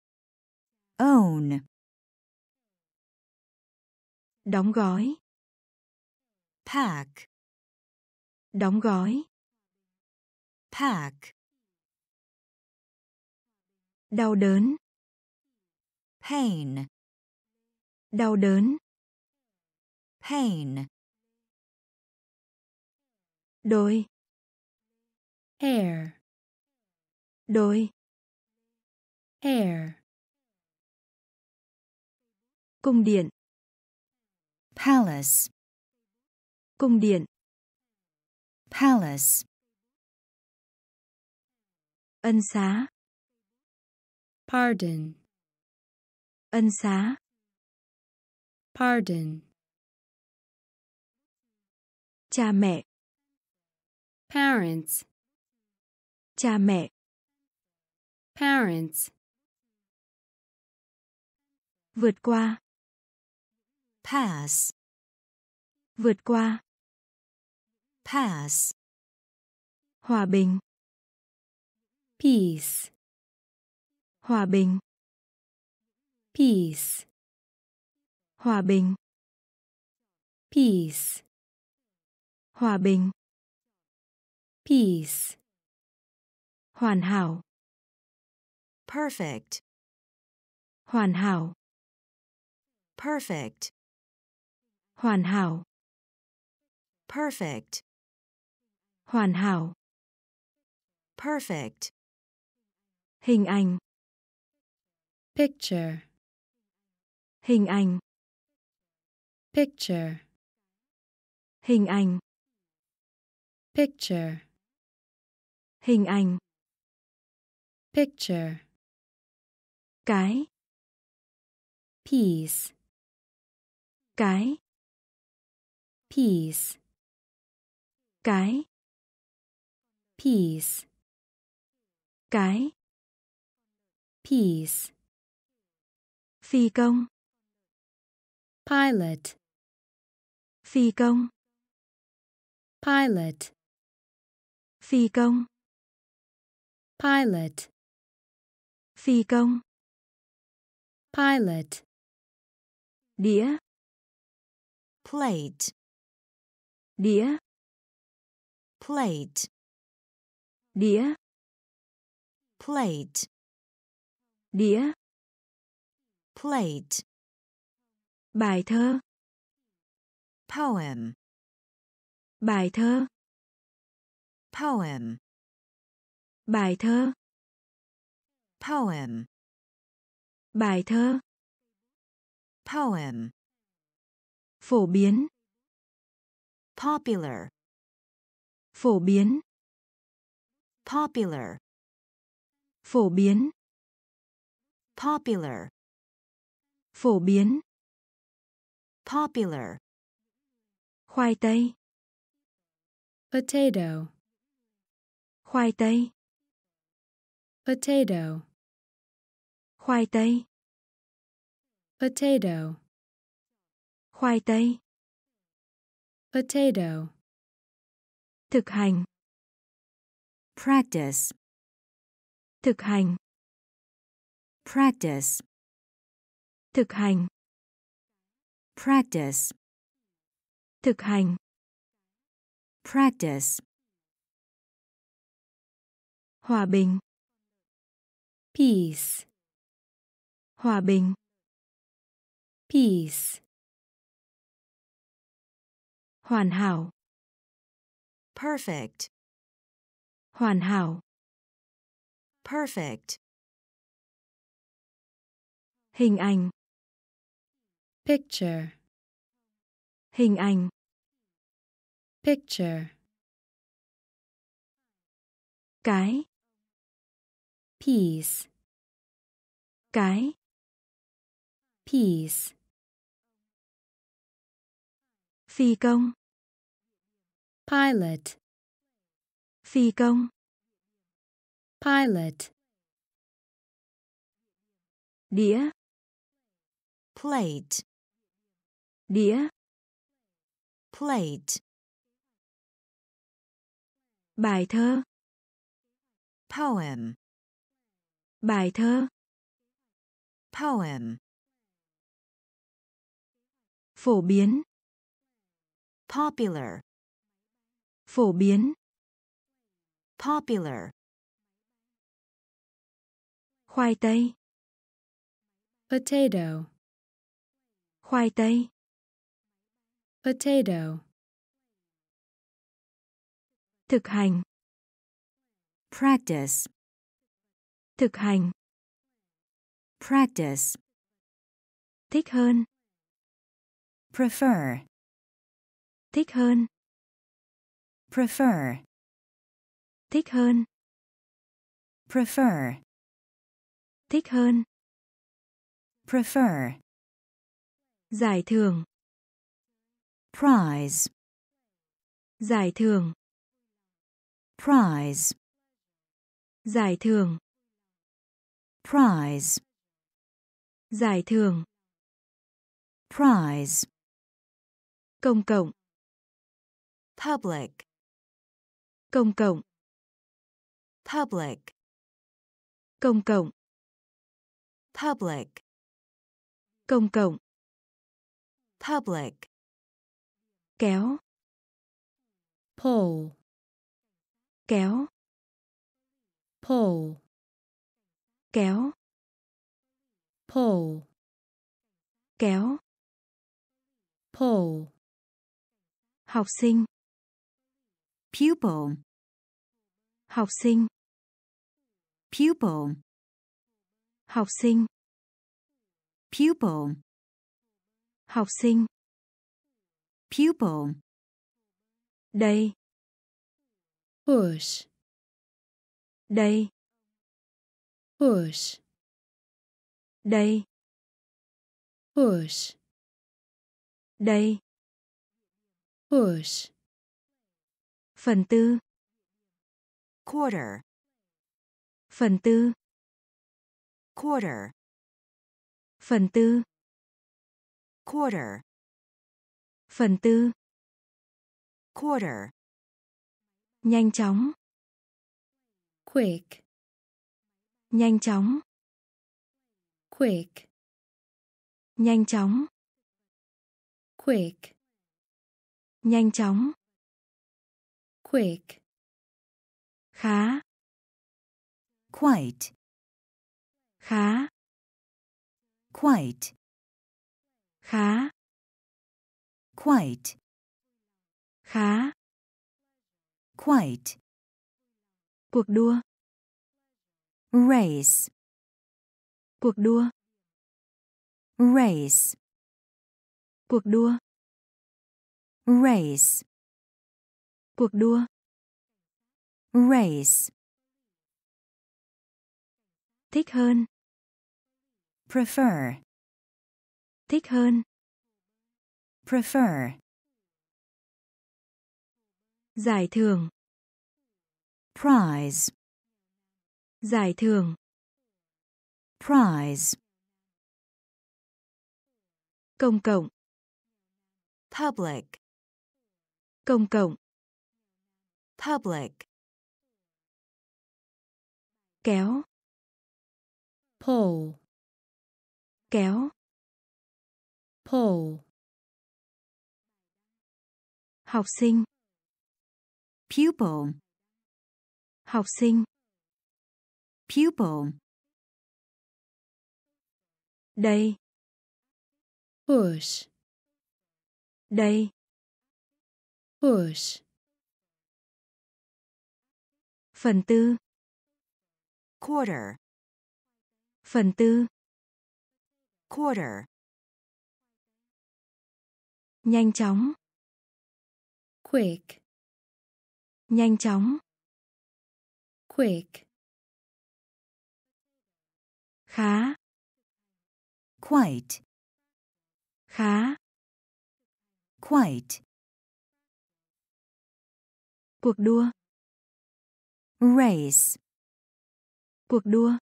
Own. Đóng gói. Pack. Đóng gói. Pack. Đau đớn. Pain. Đau đớn. Pain. Đôi. Hair. Đôi. Hair. Cung điện. Palace. Cung điện. Palace. Ân xá. Pardon. Ân xá. Pardon. Cha mẹ. Parents. Cha mẹ. Parents. Vượt qua. Pass. Vượt qua. Pass. Hòa bình. Peace. Hòa bình. Peace. Hòa bình. Peace. Hòa bình. Peace. Hoàn hảo. Perfect. Hoàn hảo. Perfect. Hoàn hảo. Perfect. Hoàn hảo. Perfect. Hình ảnh. Picture. Hình ảnh. Picture. Hình ảnh. Picture. Hình ảnh. Picture. Cái. Peace. Cái. Peace. Cái. Peace. Cái. Peace. Phi công. Pilot. Phi công. Pilot. Phi công. Pilot. Phi công. Pilot. Đĩa. Plate. Đĩa. Plate. Đĩa. Plate. Đĩa. Plate. Bài thơ. Poem. Bài thơ. Poem. Bài thơ. Poem. Bài thơ. Poem. Phổ biến. Popular. Phổ biến. Popular. Phổ biến. Popular. Phổ biến. Popular. Khoai tây. Potato. Khoai tây. Potato. Khoai tây. Potato. Khoai tây. Potato. Thực hành. Practice. Thực hành. Practice. Thực hành. Practice. Thực hành. Practice. Hòa bình. Peace. Hòa bình. Peace. Hoàn hảo. Perfect. Hoàn hảo. Perfect. Hình ảnh. Picture. Hình ảnh. Picture. Cái. Peace. Cái. Peace. Phi công. Pilot. Phi công. Pilot. Đĩa. Plate. Đĩa. Plate. Bài thơ. Poem. Bài thơ. Poem. Phổ biến. Popular. Phổ biến. Popular. Khoai tây. Potato. Khoai tây. Potato. Thực hành. Practice. Thực hành. Practice. Thích hơn. Prefer. Thích hơn. Prefer. Thích hơn. Prefer. Thích hơn. Prefer. Giải thưởng. Prize. Giải thưởng. Prize. Giải thưởng. Prize. Giải thưởng. Prize. Công cộng. Public. Công cộng. Public. Công cộng. Public. Công cộng. Public. Kéo. pull, Kéo. pull, Kéo. pull, Kéo. pull, Học sinh. Pupil. Học sinh. Pupil. Học sinh. Pupil. Học sinh. Pupil. Đây. push, Đây. push, Đây. push, Đây. push, Phần tư. Quarter. Phần tư. Quarter. Phần tư. Quarter. Phần tư. Quarter. Nhanh chóng. quick, Nhanh chóng. quick, Nhanh chóng. quick, Nhanh chóng. quick, Khá. Quite. Khá. Quite. Khá. Quite. Khá. Quite. Cuộc đua. Race. Cuộc đua. Race. Cuộc đua. Race. Cuộc đua. Race. Thích hơn. Prefer. Thích hơn. Prefer. Giải thưởng. Prize. Giải thưởng. Prize. Công cộng. Public. Công cộng. Public. Kéo. pull, Kéo. pull, Học sinh. Pupil. Học sinh. Pupil. Đây. push, Đây. push, Phần tư. Quarter. Phần tư. Quarter. Nhanh chóng. quick, Nhanh chóng. quick, Khá. Quite. Khá. Quite. Cuộc đua. Race. Cuộc đua.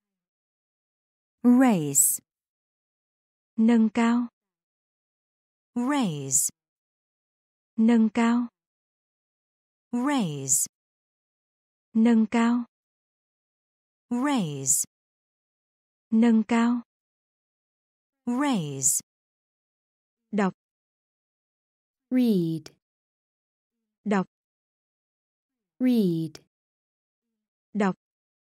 Race. Nâng cao. Raise. Nâng cao. Raise. Nâng cao. Raise. Nâng cao. Raise. Đọc. read, Đọc. read, Đọc.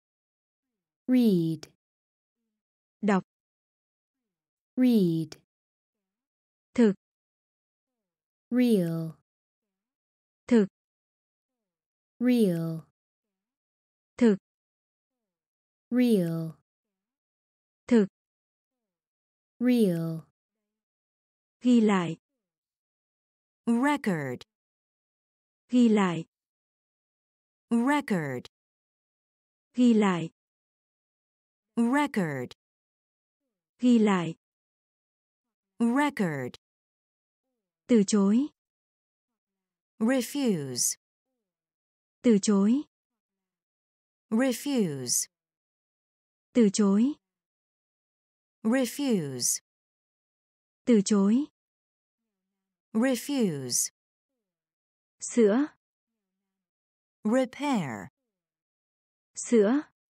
read, Đọc. read, Thực. real, Thực. real, Thực. real, Thực. real, Ghi lại. Record. Ghi lại. Record. Ghi lại. Record. Ghi lại. Record. Từ chối. Refuse. Từ chối. Refuse. Từ chối. refuse, Từ chối. refuse, Sữa. repair, Sữa.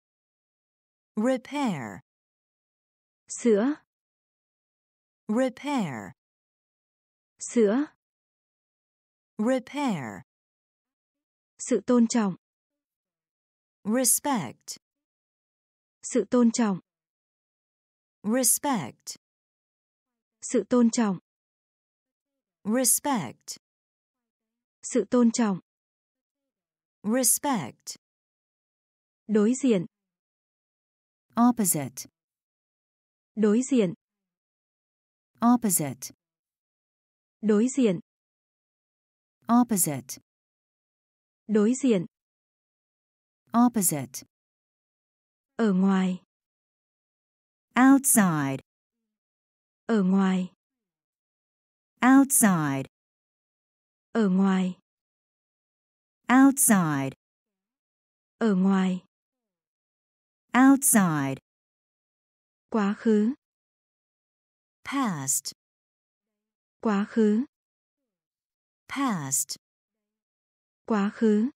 repair, Sữa. repair, Sữa. repair, Sự tôn trọng. respect, Sự tôn trọng. respect, Sự tôn trọng. respect, Sự tôn trọng. respect, Đối diện. opposite, Đối diện. opposite, Đối diện. opposite, Đối diện. opposite, Ở ngoài. outside, Ở ngoài. outside, Ở ngoài. outside, Ở ngoài. outside, Quá khứ. past, Quá khứ. past, Quá khứ.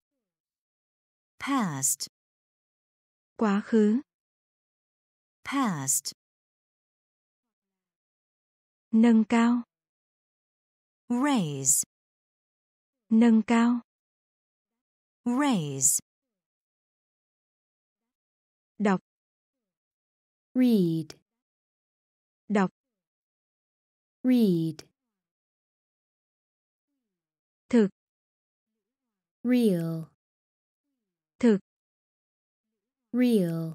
past, Quá khứ. past, Nâng cao. raise, Nâng cao. raise, Đọc. read, Đọc. read, Thực. real, Thực. real,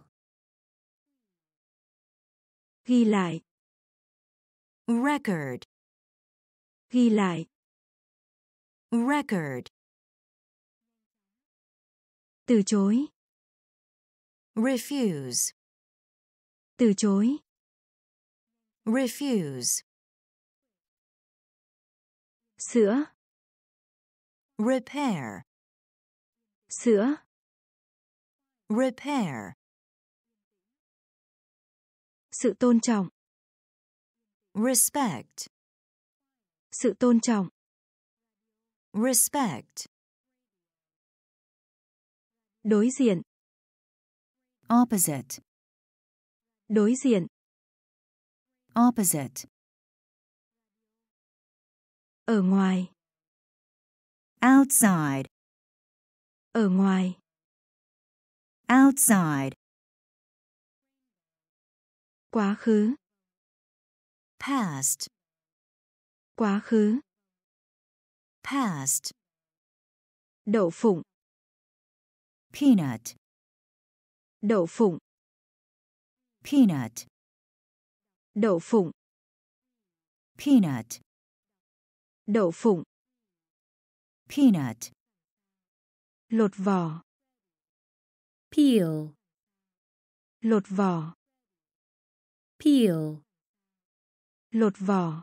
Ghi lại. record, Ghi lại. record, Từ chối. refuse, Từ chối. refuse, Sữa. repair, Sữa. repair, Sự tôn trọng. respect, Sự tôn trọng. respect, Đối diện. opposite, Đối diện. opposite, Ở ngoài. outside, Ở ngoài. outside, Quá khứ. past, Quá khứ. past, Đậu phụng. peanut, Đậu phụng. peanut, Đậu phụng. peanut, Đậu phụng. peanut, Lột vỏ. peel, Lột vỏ. peel, Lột vỏ.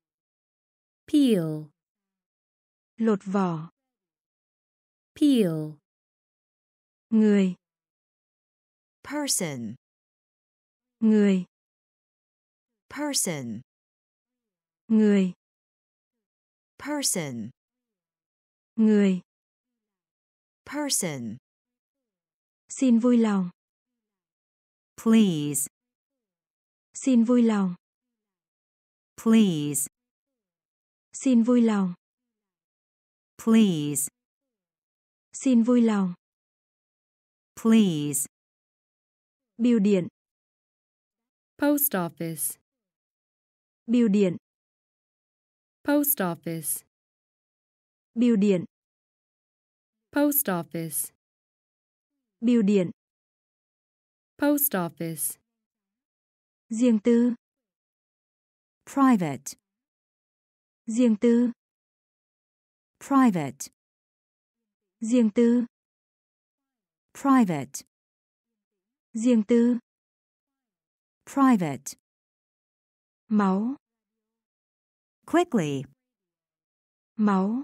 peel, Lột vỏ. peel, Người. person, Người. person, Người. person, Người. person, Xin vui lòng. please, Xin vui lòng. please, Xin vui lòng. please, Xin vui lòng. please, Bưu điện. post office, Bưu điện. post office, Bưu điện. post office, Bưu điện. post office, Riêng tư. private, Riêng tư. private, Riêng tư. private, Riêng tư. private, Máu. quickly, Máu.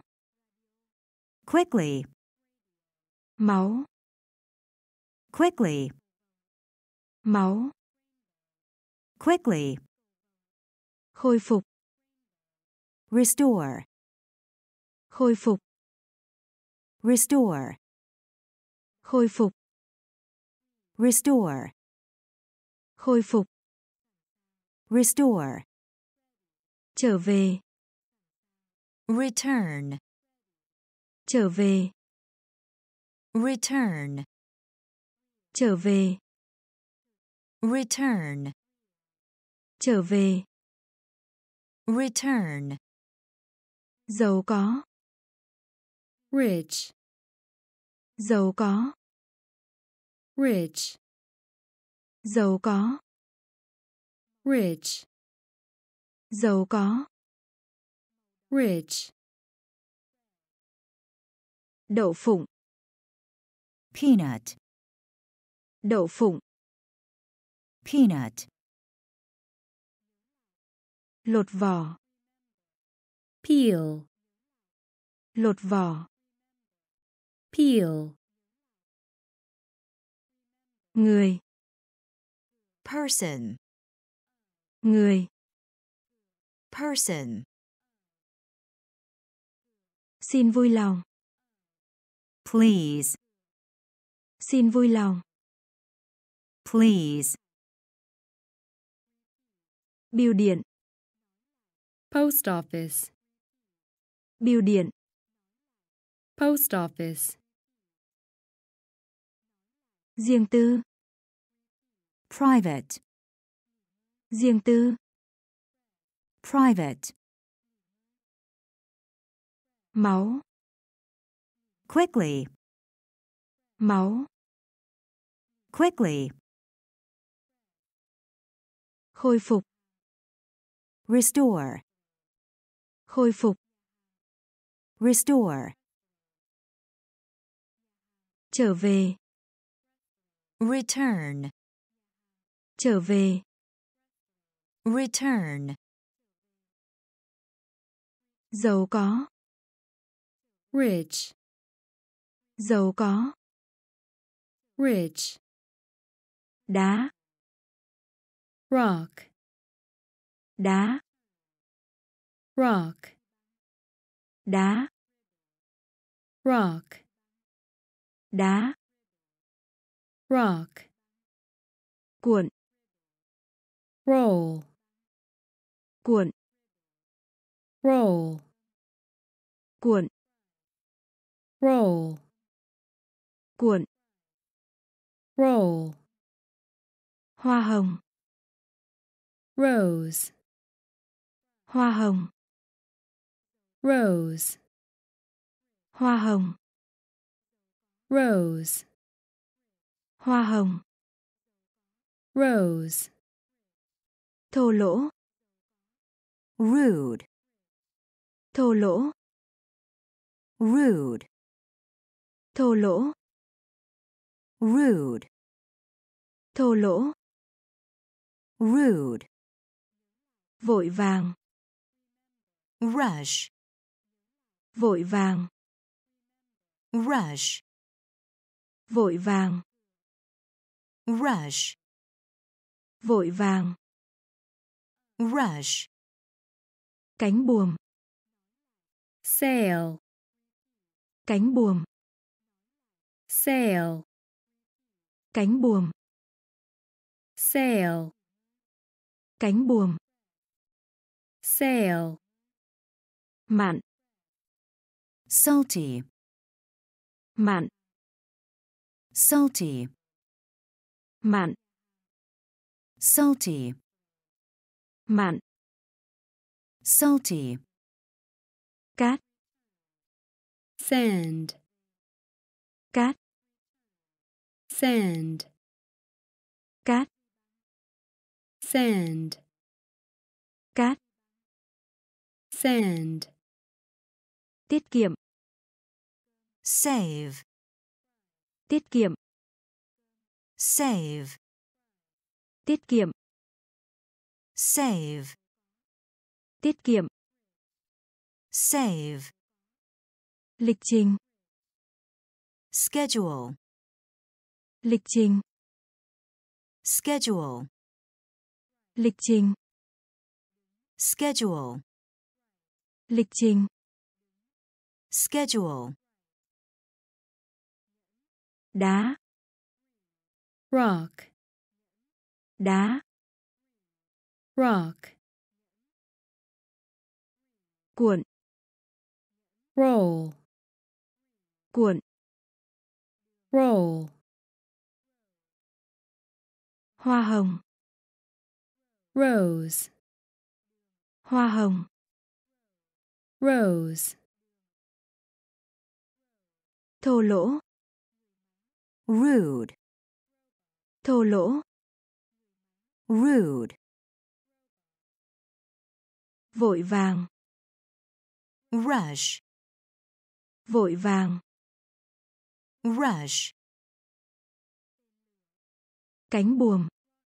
quickly, Máu. quickly, máu, quickly, khôi phục, restore, khôi phục, restore, khôi phục, restore, khôi phục, restore, trở về, return, trở về, return, trở về, return, trở về, return, giàu có, rich, giàu có, rich, giàu có, rich, giàu có, rich, đậu phụng, peanut, đậu phụng, peanut, lột vỏ, peel, lột vỏ, peel, người, person, người, person, xin vui lòng, please, xin vui lòng, please, bưu điện, post office, bưu điện, post office, riêng tư, private, riêng tư, private, máu, quickly, máu, quickly, khôi phục, restore, khôi phục, restore, trở về, return, trở về, return, giàu có, rich, giàu có, rich, đá, rock, đá, rock, đá, rock, đá, rock, cuộn, roll, cuộn, roll, cuộn, roll, cuộn, roll, hoa hồng, rose, hoa hồng, rose, hoa hồng, rose, hoa hồng, rose, thô lỗ, rude, thô lỗ, rude, thô lỗ, rude, thô lỗ, rude, vội vàng, rush, vội vàng, rush, vội vàng, rush, vội vàng, rush, cánh buồm, sail, cánh buồm, sail, cánh buồm, sail, cánh buồm, sail, mặn, salty, mặn, salty, mặn, salty, mặn, salty, cát, sand, cát, sand, cát, sand, cát, sand, tiết kiệm, save, tiết kiệm, save, tiết kiệm, save, tiết kiệm, save, lịch trình, schedule, lịch trình, schedule, lịch trình, schedule, lịch trình, schedule, đá, rock, đá, rock, cuộn, roll, cuộn, roll, hoa hồng, rose, hoa hồng, rose, thô lỗ, rude, thô lỗ, rude, vội vàng, rush, vội vàng, rush, cánh buồm,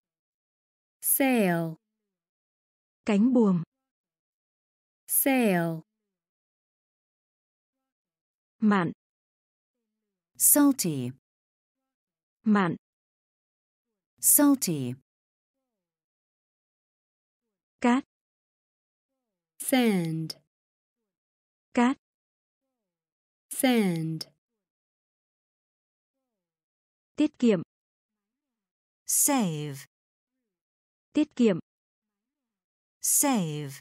sail, cánh buồm, sail, mặn, salty, mặn, salty, cát, sand, cát, sand, tiết kiệm, save, tiết kiệm, save,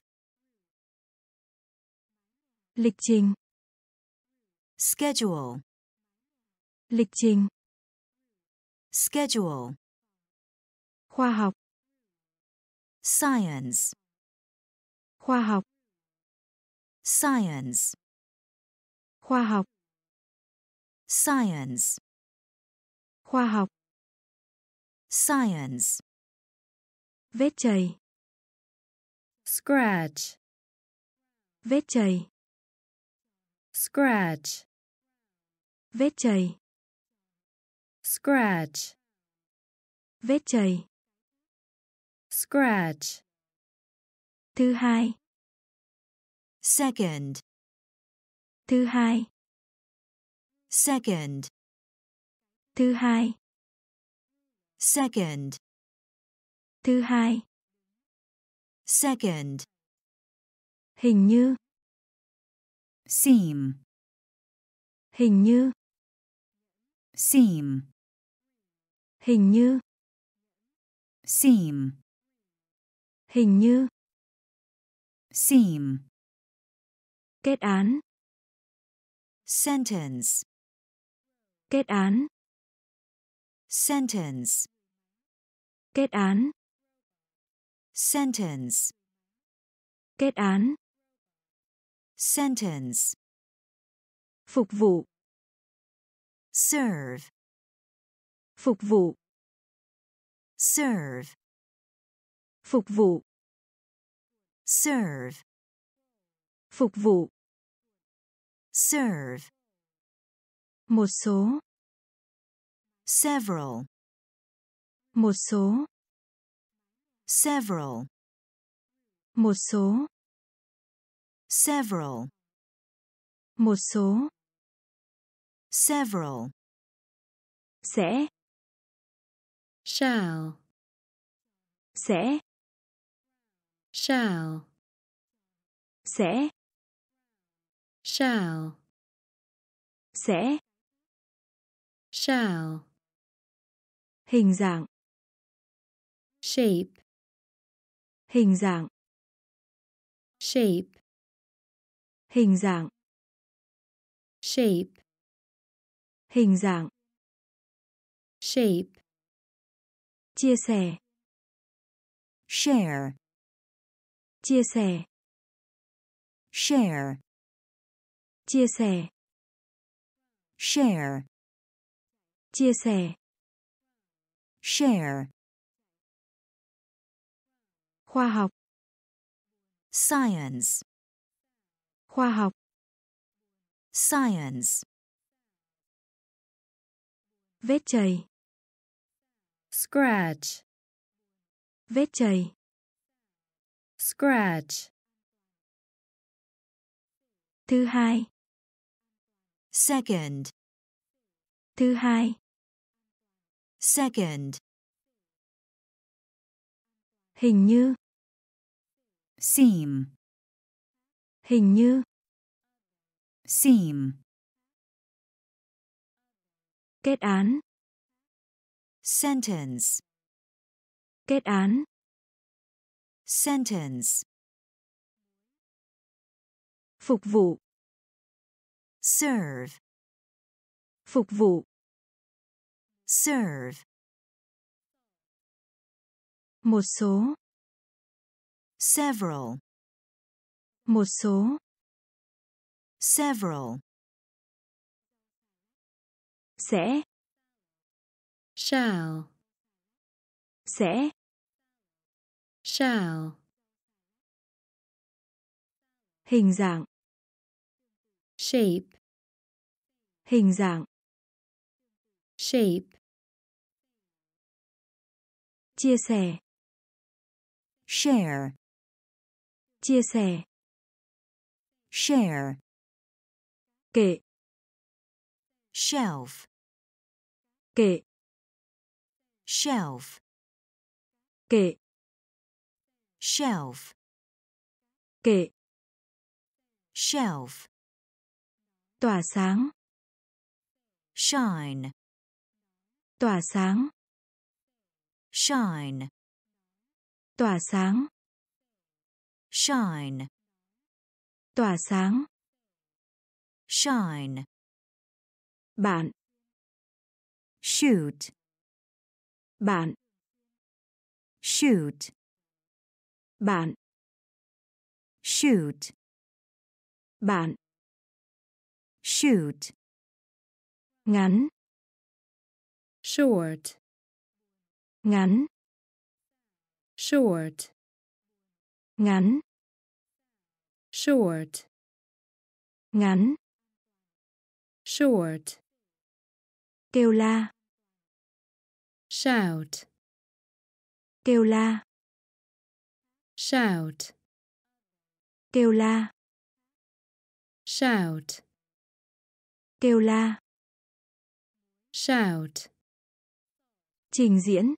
lịch trình, schedule, lịch trình, schedule, khoa học, science, khoa học, science, khoa học, science, khoa học, science, vết chày, scratch, vết chày, scratch, vết chày, scratch, vết chày, scratch, thứ hai, second, thứ hai, second, thứ hai, second, thứ hai, second, hình như, seam, hình như, seam, hình như, seam, hình như, seam, kết án, sentence, kết án, sentence, kết án, sentence, kết án, sentence, phục vụ, serve, phục vụ, serve, phục vụ, serve, phục vụ, serve, một số, several, một số, several, một số, several, một số, several, sẽ, shall, sẽ, shall, sẽ, shall, sẽ, shall, hình dạng, shape, hình dạng, shape, hình dạng, shape, hình dạng, shape, chia sẻ, share, chia sẻ, share, chia sẻ, share, chia sẻ, share, khoa học, science, khoa học, science, vết chày, scratch, vết chày, scratch, thứ hai, second, thứ hai, second, Hình như. seem, Hình như. seem, Kết án. sentence, Kết án. sentence, Phục vụ. serve, Phục vụ. serve, Một số. several, Một số. several, Sẽ. shall, Sẽ. shall, Hình dạng. shape, Hình dạng. shape, Chia sẻ. share, Chia sẻ. share, Kệ. shelf, Kệ. shelf, Kệ. shelf, Kệ. shelf, Tỏa sáng. shine, Tỏa sáng. shine, Tỏa sáng. shine, Tỏa sáng. shine, Bạn. shoot, Bạn. shoot, Bạn. shoot, Bạn. shoot, Ngắn. short, Ngắn. short, Ngắn. short, Ngắn. short, Kêu la. shout, Kêu la. shout, Kêu la. shout, Kêu la. shout, Trình diễn.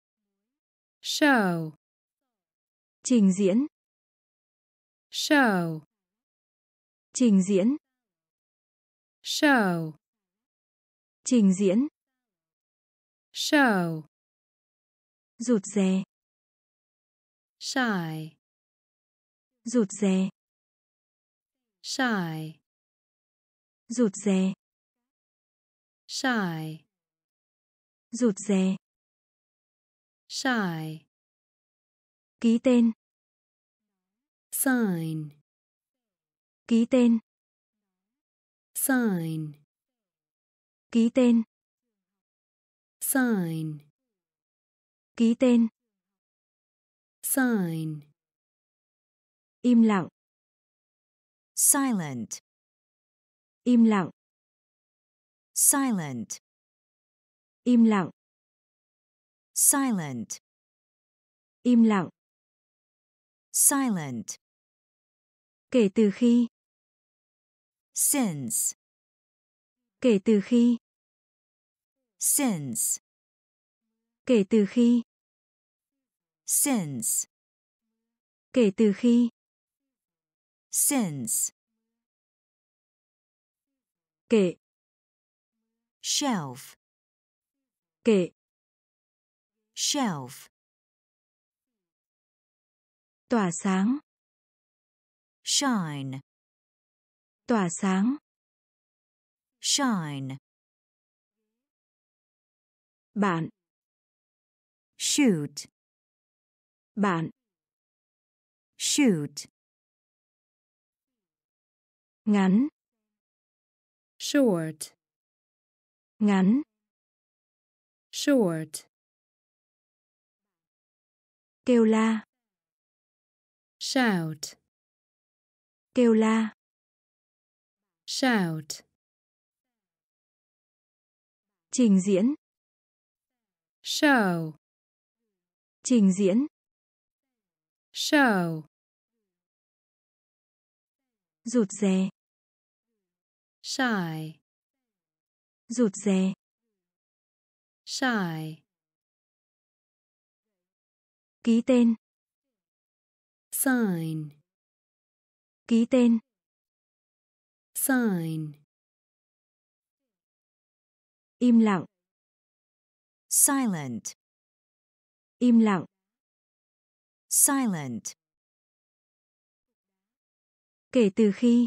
show, Trình diễn. show, Trình diễn. show, Trình diễn. show, Rụt rè. shy, Rụt rè. shy, Rụt rè. shy, Rụt rè. shy, Ký tên. sign, Ký tên. sign, Ký tên. sign, Ký tên. sign, Im lặng. silent, Im lặng. silent, Im lặng. silent, Im lặng. silent, Kể từ khi. since, Kể từ khi. since, Kể từ khi. since, Kể từ khi. since, Kệ. shelf, Kệ. shelf, Tỏa sáng. shine, Tỏa sáng. shine, Bạn. shoot, Bạn. shoot, Ngắn. short, Ngắn. short, Kêu la. shout, Kêu la. shout, Trình diễn. show, Trình diễn. show, Rụt rè. shy, Rụt rè. shy, Ký tên. sign, Ký tên. sign, Im lặng. silent, Im lặng. silent, Kể từ khi.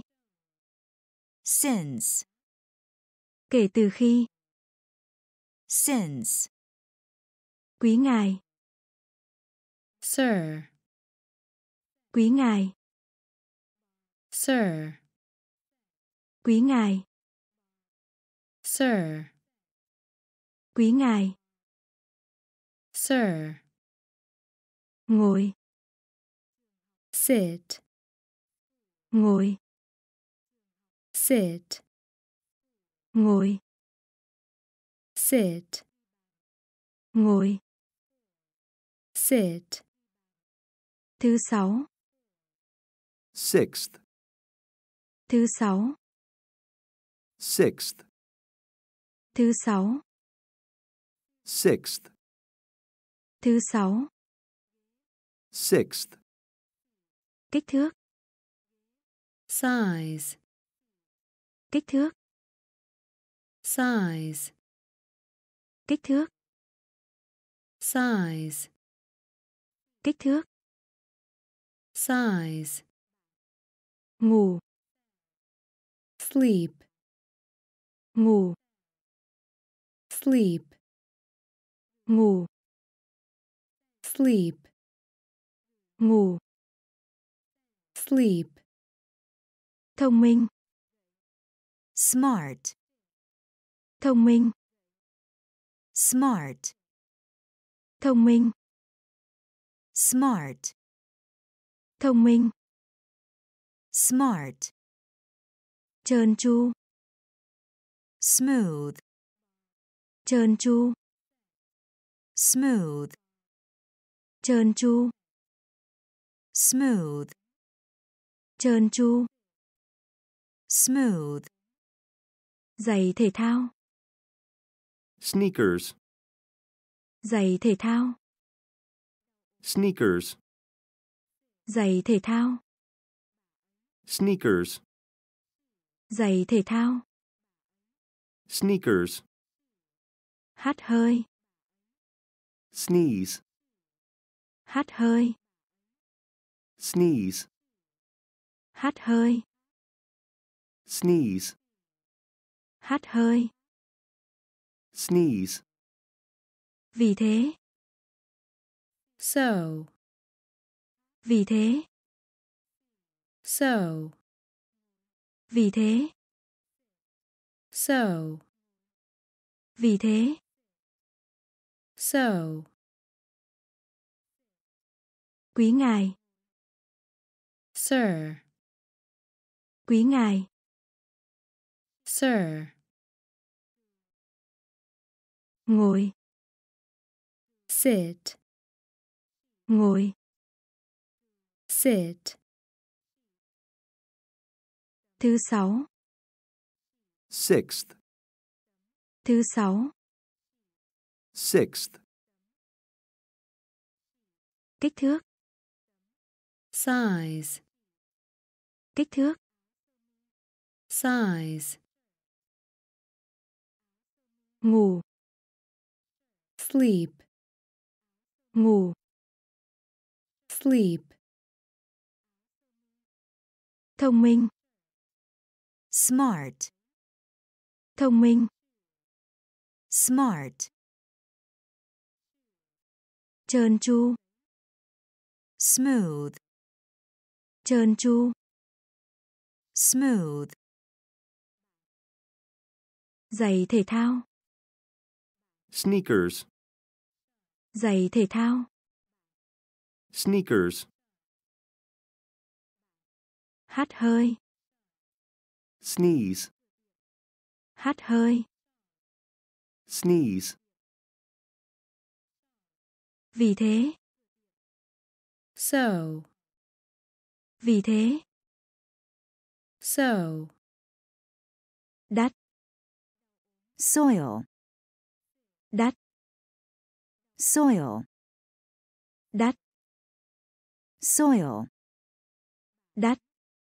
since, Kể từ khi. since, Quý ngài. sir, Quý ngài. sir, Quý ngài. sir, Quý ngài. sir, Ngồi. sit, Ngồi. sit, Ngồi. sit, Ngồi. sit, Thứ sáu. Sixth. Thứ sáu. Sixth. Thứ sáu. Sixth. Thứ sáu. Sixth. Kích thước. size, Kích thước. size, Kích thước. size, Kích thước. size, Ngủ. sleep, Ngủ. sleep, Ngủ. sleep, Ngủ. sleep, Thông minh. smart, Thông minh. smart, Thông minh. smart, Thông minh. smart, Trơn tru. smooth, Trơn tru. smooth, Trơn tru. smooth, Trơn tru. smooth, Giày thể thao. Sneakers. Giày thể thao. Sneakers. Giày thể thao. Sneakers. Giày thể thao. Sneakers. Hắt hơi. Sneeze. Hắt hơi. Sneeze. Hắt hơi. Sneeze. Hắt hơi. Sneeze. Vì thế. so, Vì thế. so, Vì thế. so, Vì thế. so, Quý ngài. sir, Quý ngài. sir, Ngồi. sit, Ngồi. sit, Thứ sáu. Sixth. Thứ sáu. Sixth. Kích thước. size, Kích thước. size, Ngủ. sleep, Ngủ. sleep, Thông minh. smart, Thông minh. smart, Trơn tru. smooth, Trơn tru. smooth, Giày thể thao. Sneakers. Giày thể thao. Sneakers. Hắt hơi. Sneeze. Hắt hơi. Sneeze. Vì thế. so, Vì thế. so, Đắt. soil, Đắt. soil, Đắt. soil, Đắt.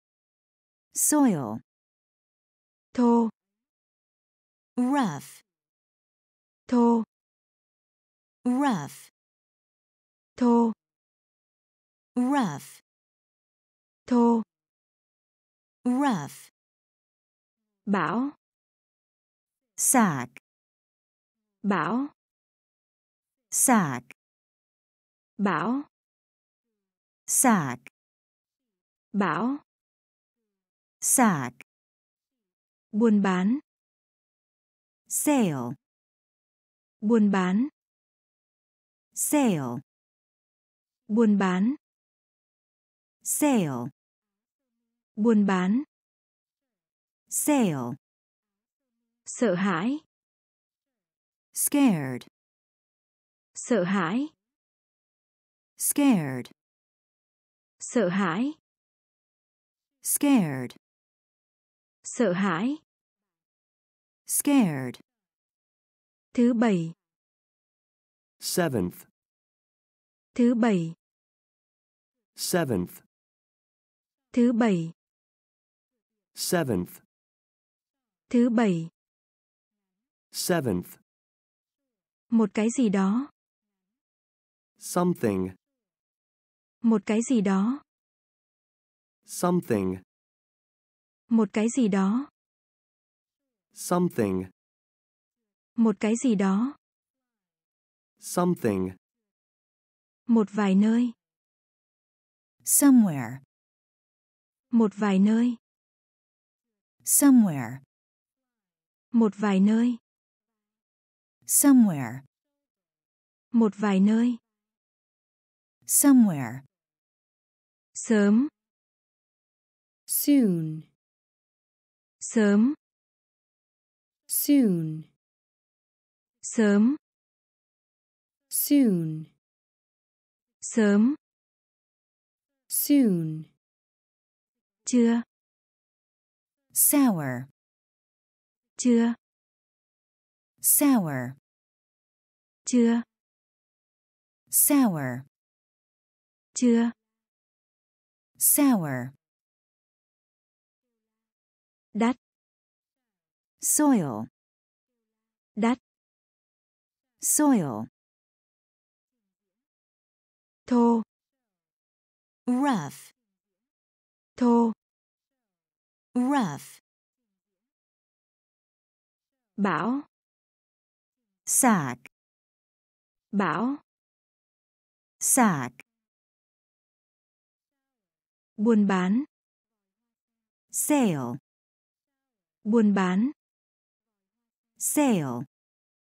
Soil. Thô. Rough. Thô. Rough. Thô. Rough. Thô. Rough. Bão. Sack. Bão. Sack. Bão. Sack. Bão. Sack. Buôn bán. Sale. Buôn bán. Sale. Buôn bán. Sale. Buôn bán. Sale. Sợ hãi. Scared. Sợ hãi. Scared. Sợ hãi. Scared. Sợ hãi. Scared. Thứ bảy. Seventh. Thứ bảy. Seventh. Thứ bảy. Seventh. Thứ bảy. Seventh. Một cái gì đó. Something. Một cái gì đó. Something. Một cái gì đó. Something. Một cái gì đó. Something. Một vài nơi. Somewhere. Một vài nơi. Somewhere. Một vài nơi. Somewhere. Một vài nơi. Somewhere. Sớm. Soon. Sớm. Soon. Sớm. Soon. Sớm. Soon. Chưa. Sour. Chưa. Sour. Chưa. Sour. Chưa. Sour. Đắt. Soil. Đắt. Soil. Thô. Rough. Thô. Rough. Bão. Sack. Bão. Sack. Buôn bán. Sale. Buôn bán. Sale.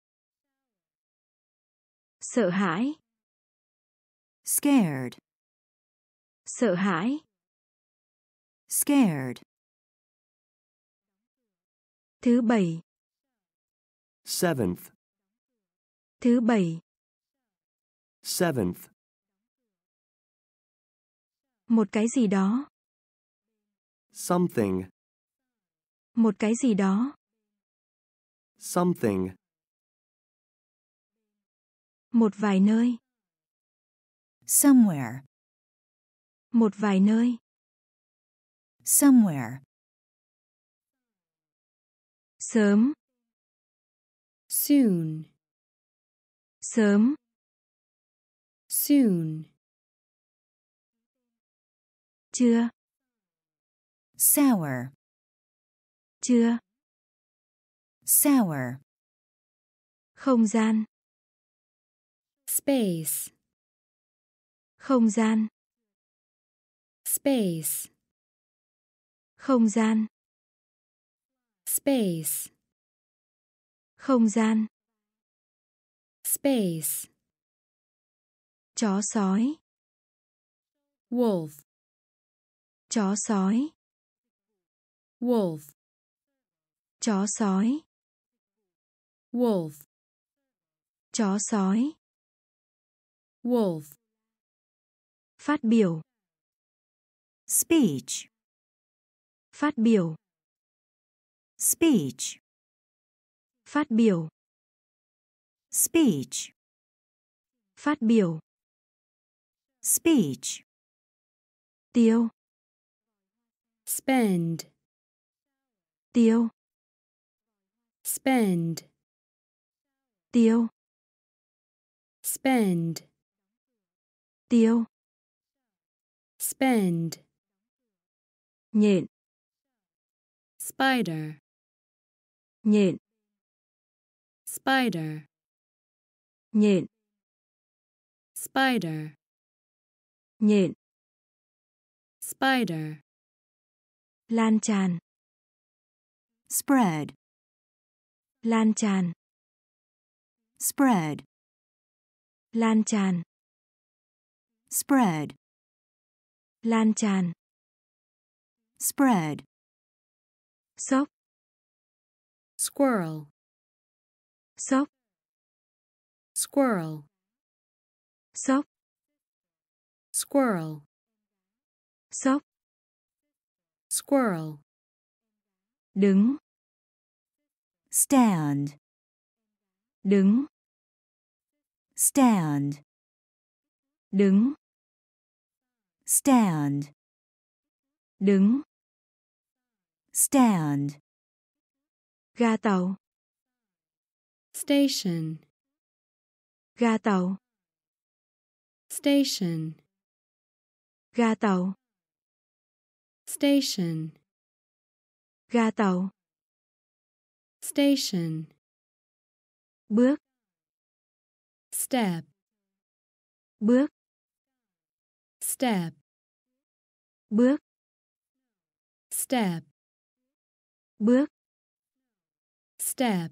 Sợ hãi. Scared. Sợ hãi. Scared. Thứ bảy. Seventh. Thứ bảy. Seventh. Một cái gì đó. Something. Một cái gì đó. Something. Một vài nơi. Somewhere. Một vài nơi. Somewhere. Sớm. Soon. Sớm. Soon. Chưa. Sour. Chưa. Sour. Không gian. Space. Không gian. Space. Không gian. Space. Không gian. Space. Chó sói. Wolf. Chó sói. Wolf. Chó sói. Wolf. Chó sói. Wolf. Phát biểu. Speech. Phát biểu. Speech. Phát biểu. Speech. Phát biểu. Speech. Tiêu. spend, tiêu, spend, tiêu, spend, tiêu, spend, nhện, spider, nhện, spider, nhện, spider, nhện, spider, lan tràn, spread, lan tràn, spread, lan tràn, spread, lan tràn, spread, sốc, squirrel, sốc, squirrel, sốc, squirrel, sốc, squirrel, đứng, stand, đứng, stand, đứng, stand, đứng, stand, ga tàu, station, ga tàu, station, ga tàu, station, ga tàu, station, bước, step, bước, step, bước, step, bước, step,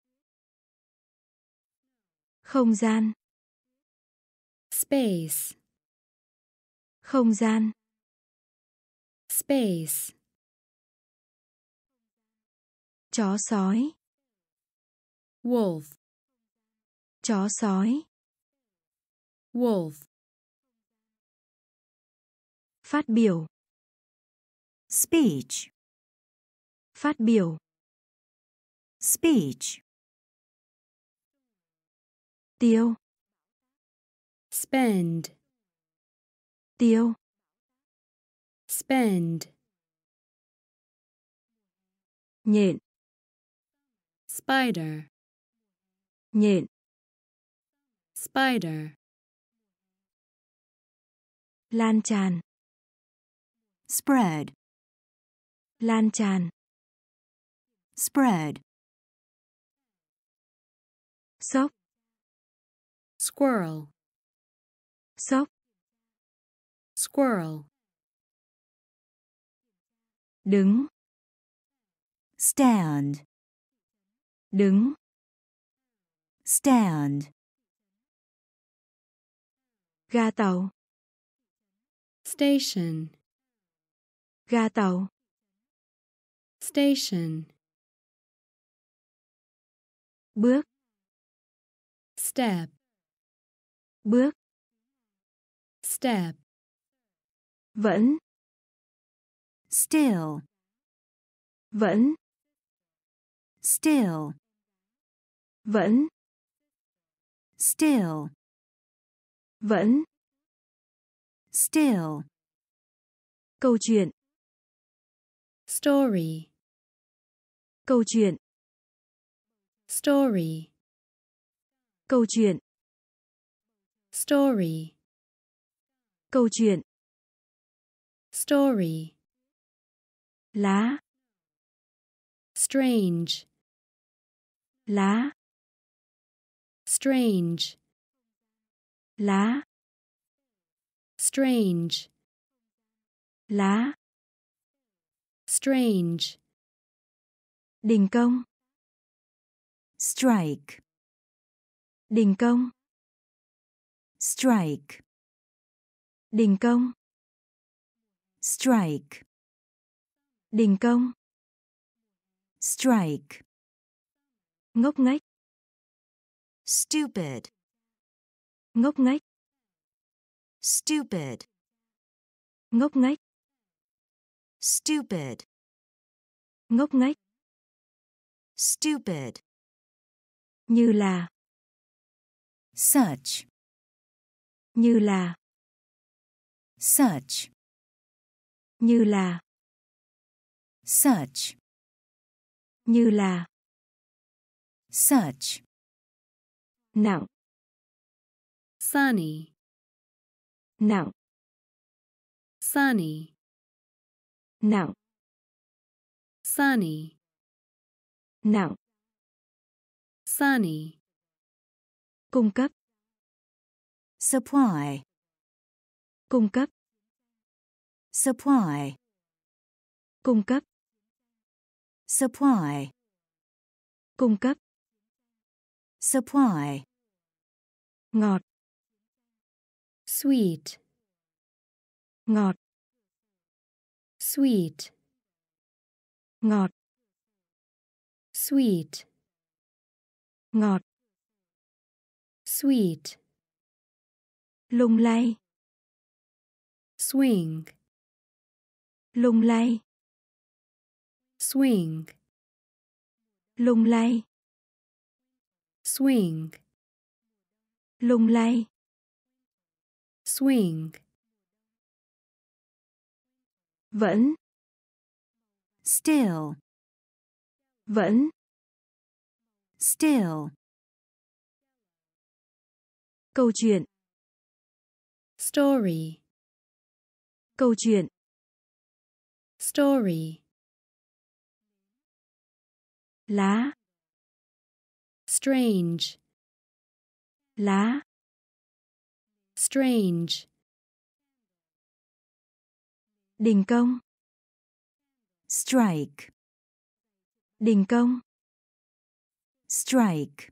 không gian, space, không gian, space, chó sói, wolf, chó sói, wolf, phát biểu, speech, phát biểu, speech, tiêu, spend, tiêu, spend, nhện, spider, nhện, spider, lan tràn, spread, lan tràn, spread, sốc, squirrel, sốc, squirrel, đứng, stand, đứng, stand, ga tàu, station, ga tàu, station, bước, step, bước, step, vẫn, still, vẫn, still, vẫn, still, vẫn, still, câu chuyện, story, câu chuyện, story, câu chuyện, story, câu chuyện, story, lá, strange, lá, strange, lá, strange, lá, strange, đình công, strike, đình công, strike, đình công, strike, đình công, strike, ngốc nghếch, stupid, ngốc nghếch, stupid, ngốc nghếch, stupid, ngốc nghếch, stupid, như là, such, như là, such, như là, such, như là, such, nặng, sunny, nặng, sunny, nặng, sunny, nặng, sunny, cung cấp, supply, cung cấp, supply, cung cấp, supply, cung cấp, supply, ngọt, sweet, ngọt, sweet, ngọt, sweet, ngọt, sweet, lung lay, swing, lung lay, swing, lung lay, swing, lung lay, swing, vẫn, still, vẫn, still, câu chuyện, story, câu chuyện, story, lá, strange, lá, strange, đình công, strike, đình công, strike,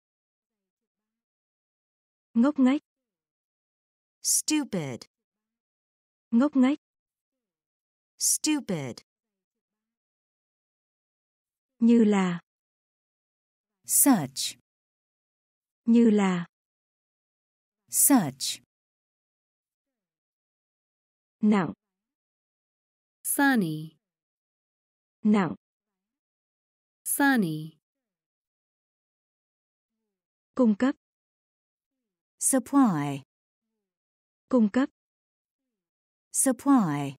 ngốc nghếch, stupid, ngốc nghếch, stupid, như là, such, như là, such, nặng, sunny, nặng, sunny, cung cấp, supply, cung cấp, supply,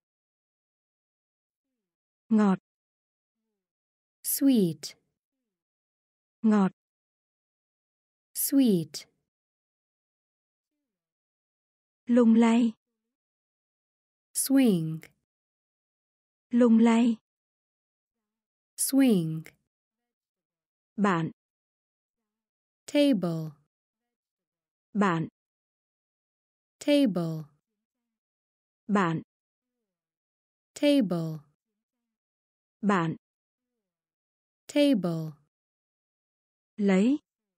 ngọt, sweet, ngọt, sweet, lung lay, swing, lung lay, swing, bạn, table, bạn, table, bạn, table, bạn, table, lấy,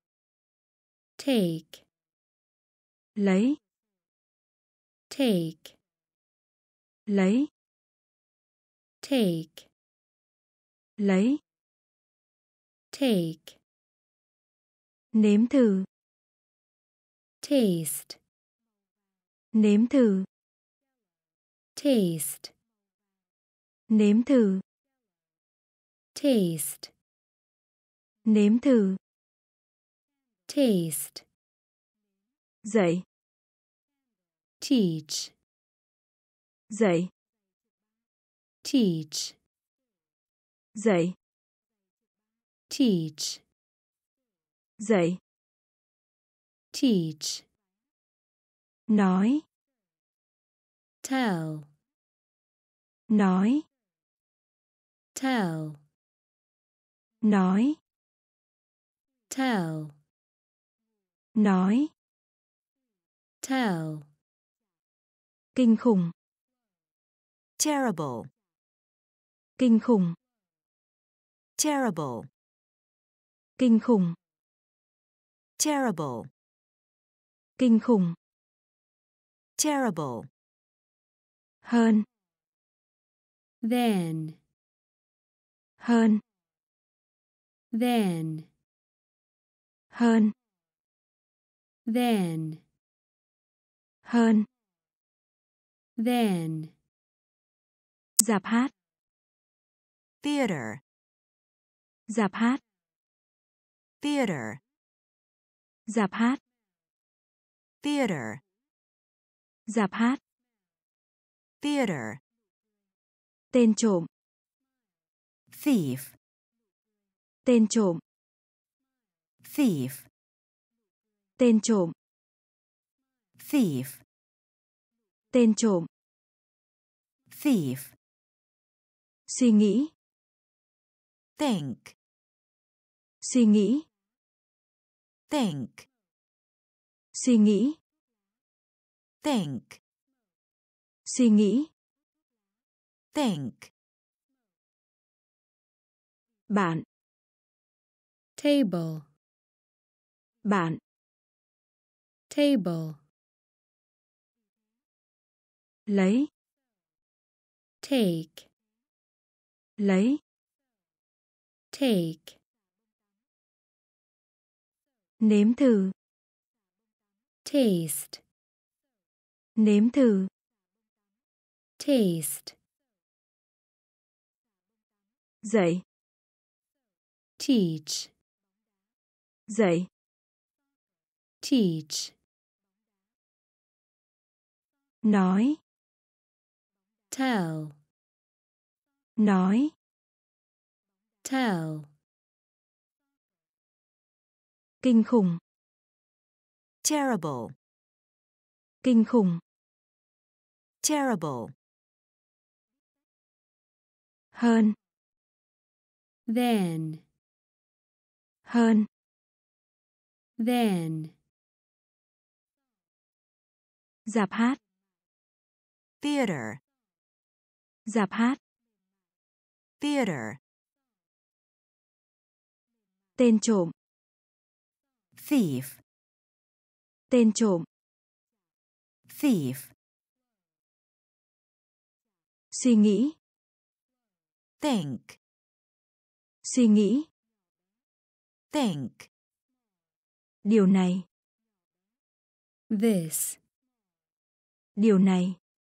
take, lấy, take, lấy, take, lấy, take, nếm thử, taste, nếm thử, taste, nếm thử, taste, nếm thử, taste, dạy, teach, dạy, teach, dạy, teach, dạy, teach, nói, tell, nói, tell, nói, tell, nói, tell, kinh khủng, terrible, kinh khủng, terrible, kinh khủng, terrible, kinh khủng, terrible, hơn, then, hơn, then, hơn, then, hơn, then, dạp hát, theater, dạp hát, theater, dạp hát, theater, dạp hát, theater, tên trộm, thief, Tên trộm. thief, Tên trộm. thief, Tên trộm. thief, Suy nghĩ. think, Suy nghĩ. think, Suy nghĩ. think, Suy nghĩ. think, Bạn. table, Bạn. table, Lấy. take, Lấy. take, Nếm thử. taste, Nếm thử. taste, Dạy. teach, Dạy. teach, Nói. tell, Nói. tell, Kinh khủng. terrible, Kinh khủng. terrible, Hơn. then, Hơn. then, Dạp hát. theater, Dạp hát. theater, Tên trộm. thief, Tên trộm. thief, Suy nghĩ. think, Suy nghĩ. think, Điều này. this, Điều này.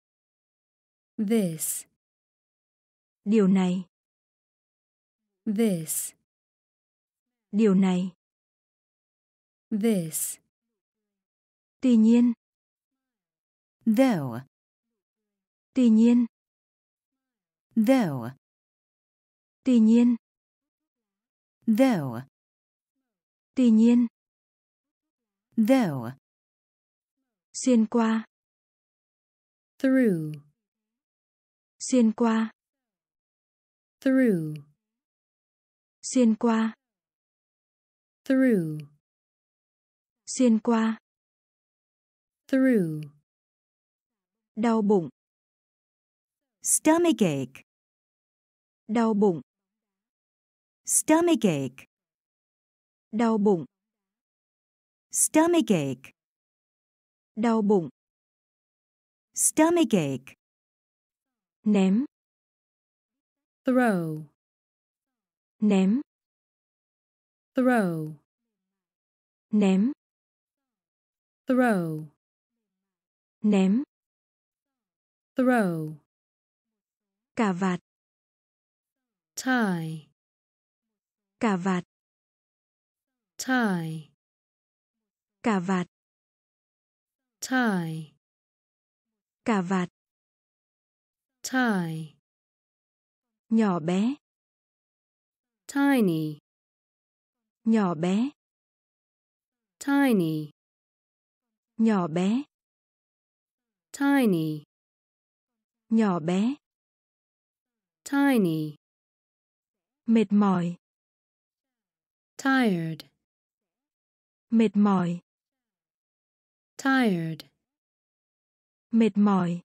this, Điều này. this, Điều này. this, Tuy nhiên. though, Tuy nhiên. though, Tuy nhiên. though, Tuy nhiên. though, Xuyên qua. through, Xuyên qua. through, Xuyên qua. through, Xuyên qua. through, Đau bụng. stomachache, Đau bụng. stomachache, Đau bụng. stomachache, Đau bụng. stomachache, Ném. throw, Ném. throw, Ném. throw, Ném. throw, Cà vạt. tie, Cà vạt. tie, Cà vạt. tie, Cà vạt. tie, Nhỏ bé. tiny, Nhỏ bé. tiny, Nhỏ bé. tiny, Nhỏ bé. tiny, Mệt mỏi. tired, Mệt mỏi. tired, Mệt mỏi.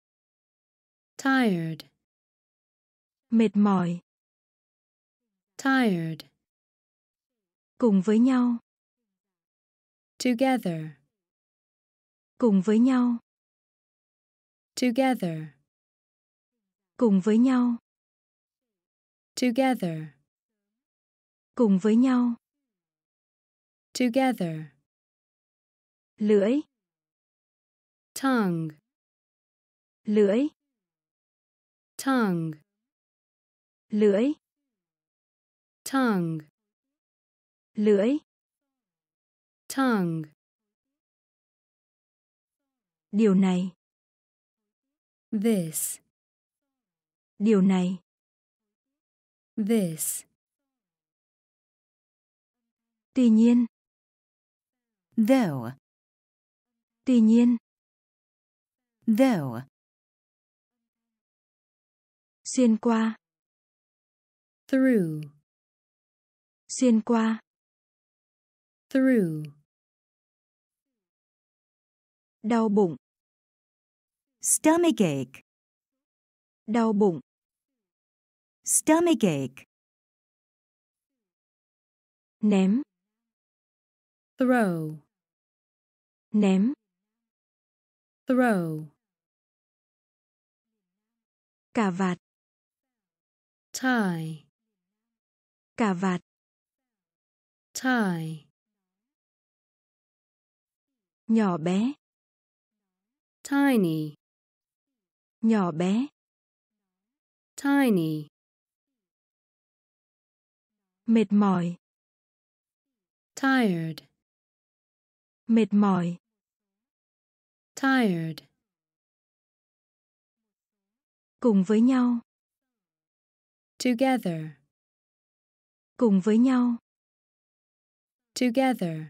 tired, Mệt mỏi. tired, Cùng với nhau. together, Cùng với nhau. together, Cùng với nhau. together, Cùng với nhau. together, Lưỡi. tongue, Lưỡi. tongue, Lưỡi. tongue, Lưỡi. tongue, Điều này. this, Điều này. This. Tuy nhiên. Though. Tuy nhiên. Though. Xuyên qua. Through. Xuyên qua. Through. Đau bụng. Stomachache. Đau bụng. Stomachache. Ném. Throw. Ném. Throw. Cà vạt. Tie. Cà vạt. Tie. Nhỏ bé. Tiny. Nhỏ bé. Tiny. Mệt mỏi. Tired. Mệt mỏi. Tired. Cùng với nhau. Together. Cùng với nhau. Together.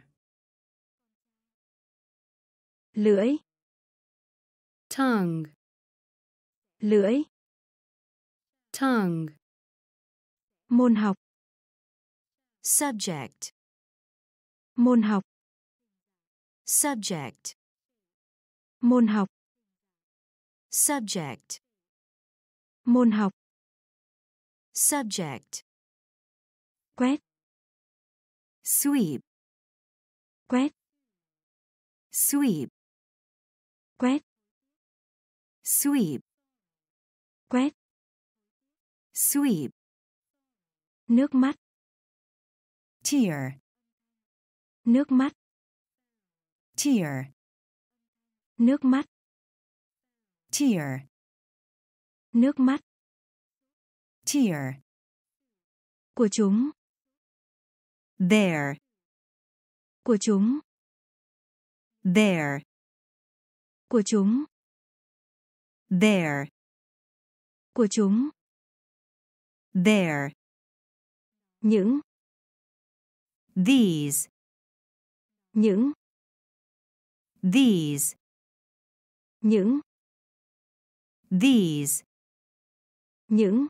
Lưỡi. Tongue. Lưỡi. Tongue. Môn học. Subject. Môn học. Subject. Môn học. Subject. Môn học. Subject. Quét. Sweep. Quét. Sweep. Quét. Sweep. Quét. Sweep. Nước mắt. Tear. Nước mắt. Tear. Nước mắt. Tear. Nước mắt. Tear. Của chúng. There. Của chúng. There. Của chúng. There. Của chúng. There. Những. These. Những. These. Những. These. Những.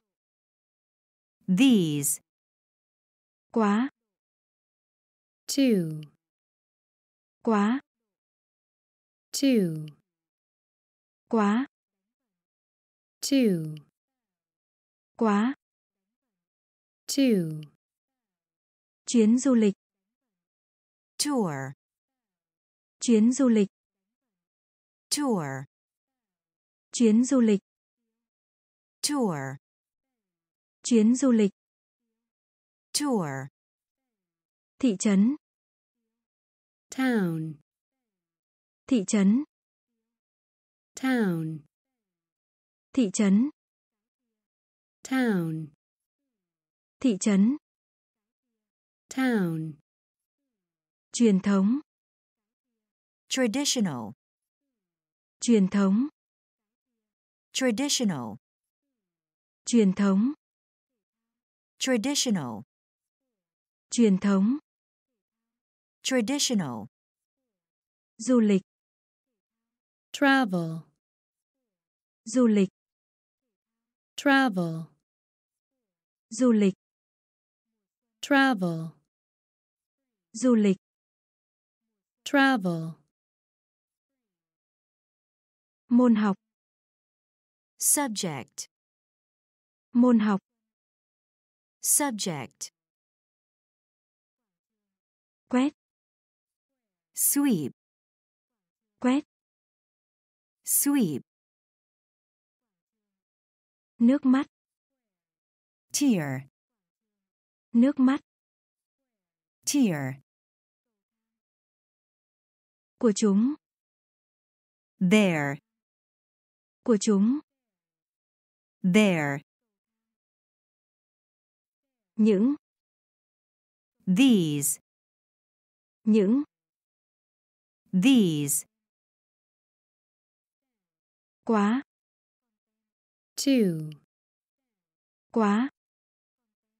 These. Quá. Two. Quá. Two. Quá. Two. Quá. Two. Chuyến du lịch. Tour. Chuyến du lịch. Tour. Chuyến du lịch. Tour. Chuyến du lịch. Tour. Thị trấn. Town. Thị trấn. Town. Thị trấn. Town. Thị trấn. Town. Truyền thống. Traditional. Truyền thống. Traditional. Truyền thống. Traditional. Truyền thống. Traditional. Du lịch. Travel. Du lịch. Travel. Du lịch. Travel. Du lịch. Travel. Môn học. Subject. Môn học. Subject. Quét. Sweep. Quét. Sweep. Nước mắt. Tear. Nước mắt. Tear. Của chúng. There. Của chúng. There. Những. These. Những. These. Quá. Two. Quá.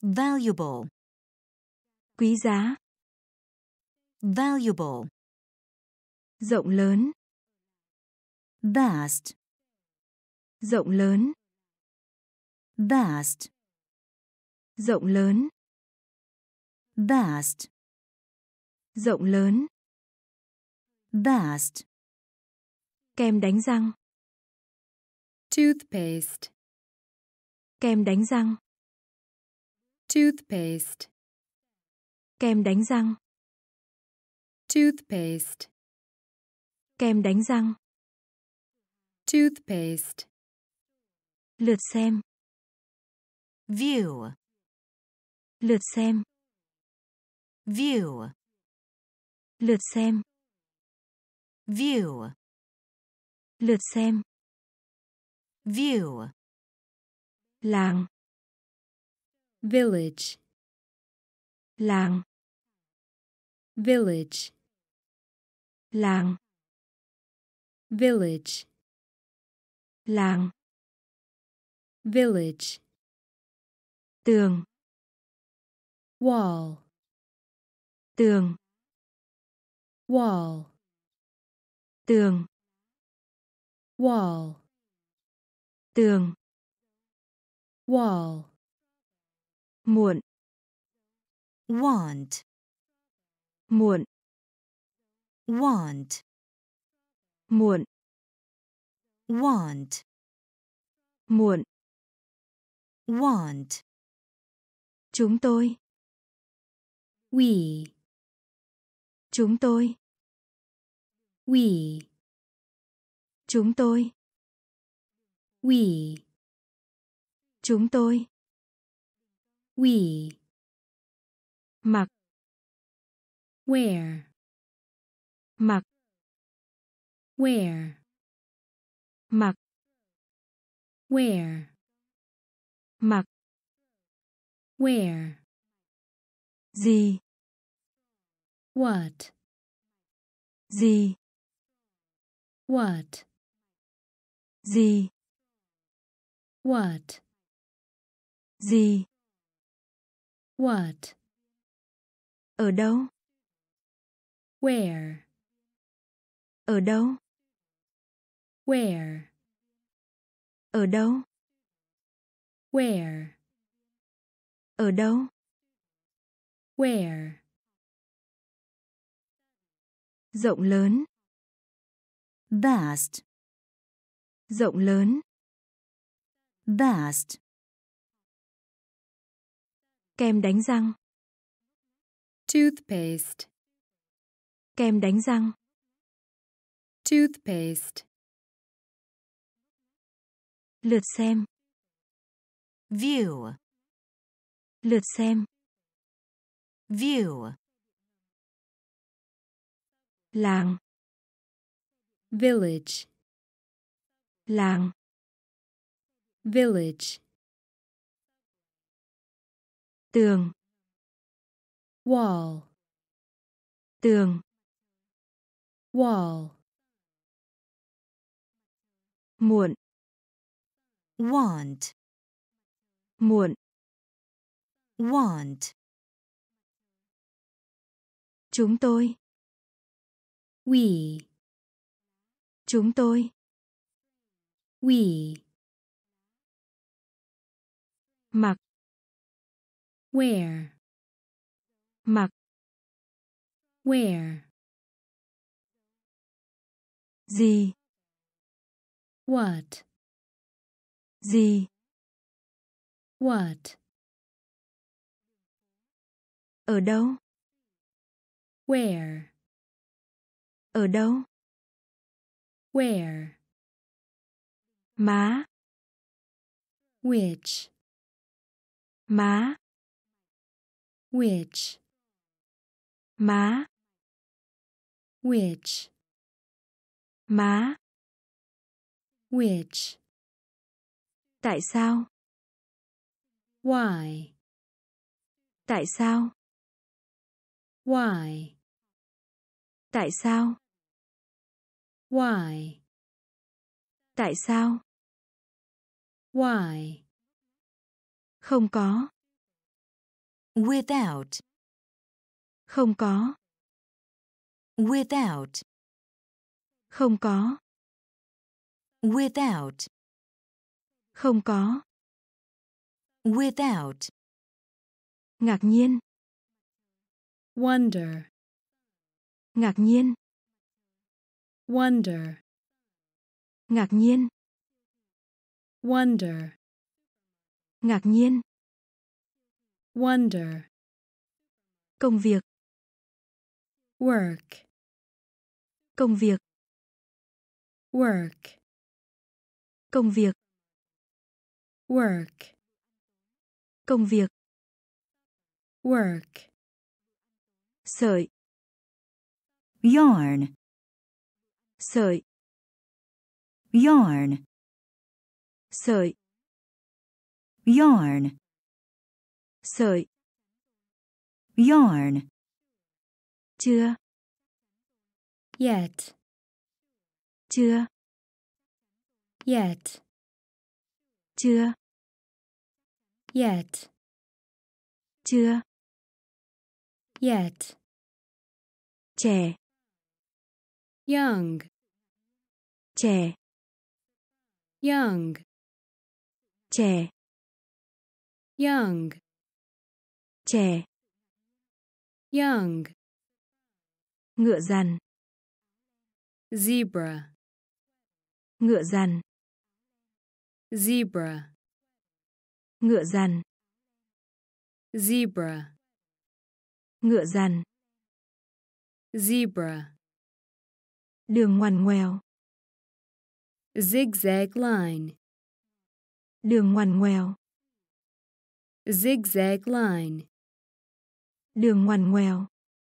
Valuable. Quý giá. Valuable. Rộng lớn. Vast. Rộng lớn. Vast. Rộng lớn. Vast. Rộng lớn. Vast. Kem đánh răng. Toothpaste. Kem đánh răng. Toothpaste. Kem đánh răng. Toothpaste. Kem đánh răng. Toothpaste. Lượt xem. View. Lượt xem. View. Lượt xem. View. Lượt xem. View. Làng. Village. Làng. Village. Làng. Village. Làng. Village. Tường. Wall. Tường. Wall. Tường. Wall. Tường. Wall. Muộn. Want. Muộn. Want. Muộn. Want. Muộn. Want. Chúng tôi. We. Chúng tôi. We. Chúng tôi. We. Chúng tôi. We. Mặc. Where. Mặc. Where. Mặc. Where. Mặc. Where. Gì. What. Gì. What. Gì. What. Gì. What. Ở đâu? Where. Ở đâu? Where. Ở đâu? Where. Ở đâu? Where. Rộng lớn. Vast. Rộng lớn. Vast. Kem đánh răng. Toothpaste. Kem đánh răng. Toothpaste. Lượt xem. View. Lượt xem. View. Làng. Village. Làng. Village. Tường. Wall. Tường. Wall. Muộn. Want. Muộn. Want. Chúng tôi. We. Chúng tôi. We. Mặc. Where. Mặc. Where. Gì. What. Gì. What. Ở đâu? Where. Ở đâu? Where. Má. Which. Má. Which. Má. Which. Má. Which. Tại sao? Why. Tại sao? Why. Tại sao? Why. Tại sao? Why. Không có. Without. Không có. Without. Không có. Without. Không có. Without. Ngạc nhiên. Wonder. Ngạc nhiên. Wonder. Ngạc nhiên. Wonder. Ngạc nhiên. Wonder. Công việc. Work. Công việc. Work. Công việc. Work. Công việc. Work. Sợi. Yarn. Sợi. Yarn. Sợi. Yarn. Sợi. Yarn. Chưa. Yet. Chưa. Yet. Chưa. Yet. Chưa. Yet. Trẻ. Young. Trẻ. Young. Trẻ. Young. Trẻ. Young. Ngựa dằn. Zebra. Ngựa dằn. Zebra. Ngựa dằn. Zebra. Ngựa dằn. Zebra. Đường ngoằn ngoèo. Zigzag line. Đường ngoằn ngoèo. Zigzag line. Đường ngoằn ngoèo.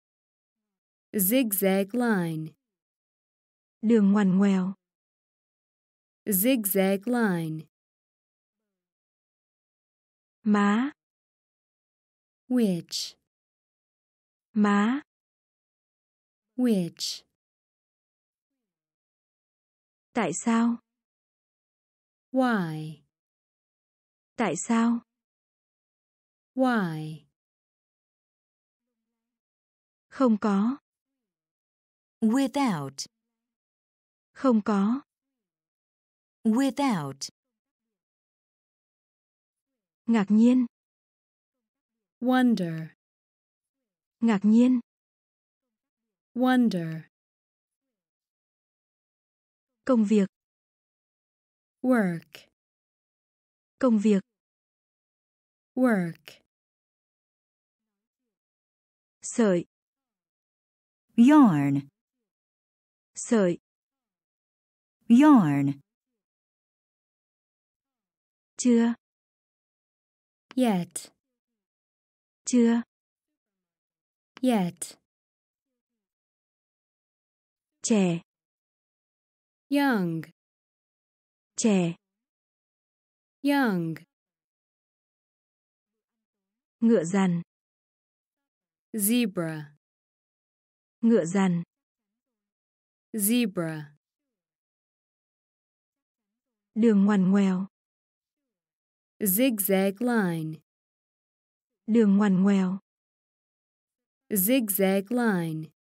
Zigzag line. Đường ngoằn ngoèo. Zigzag line. Má. Which. Má. Which. Tại sao? Why. Tại sao? Why. Không có. Without. Không có. Without. Ngạc nhiên. Wonder. Ngạc nhiên. Wonder. Công việc. Work. Công việc. Work. Sợi. Yarn. Sợi. Yarn. Chưa. Yet. Chưa. Yet. Trẻ. Young. Trẻ. Young. Ngựa dằn. Zebra. Ngựa dằn. Zebra. Đường ngoằn ngoèo. Zigzag line. Đường ngoằn ngoèo. Zigzag line.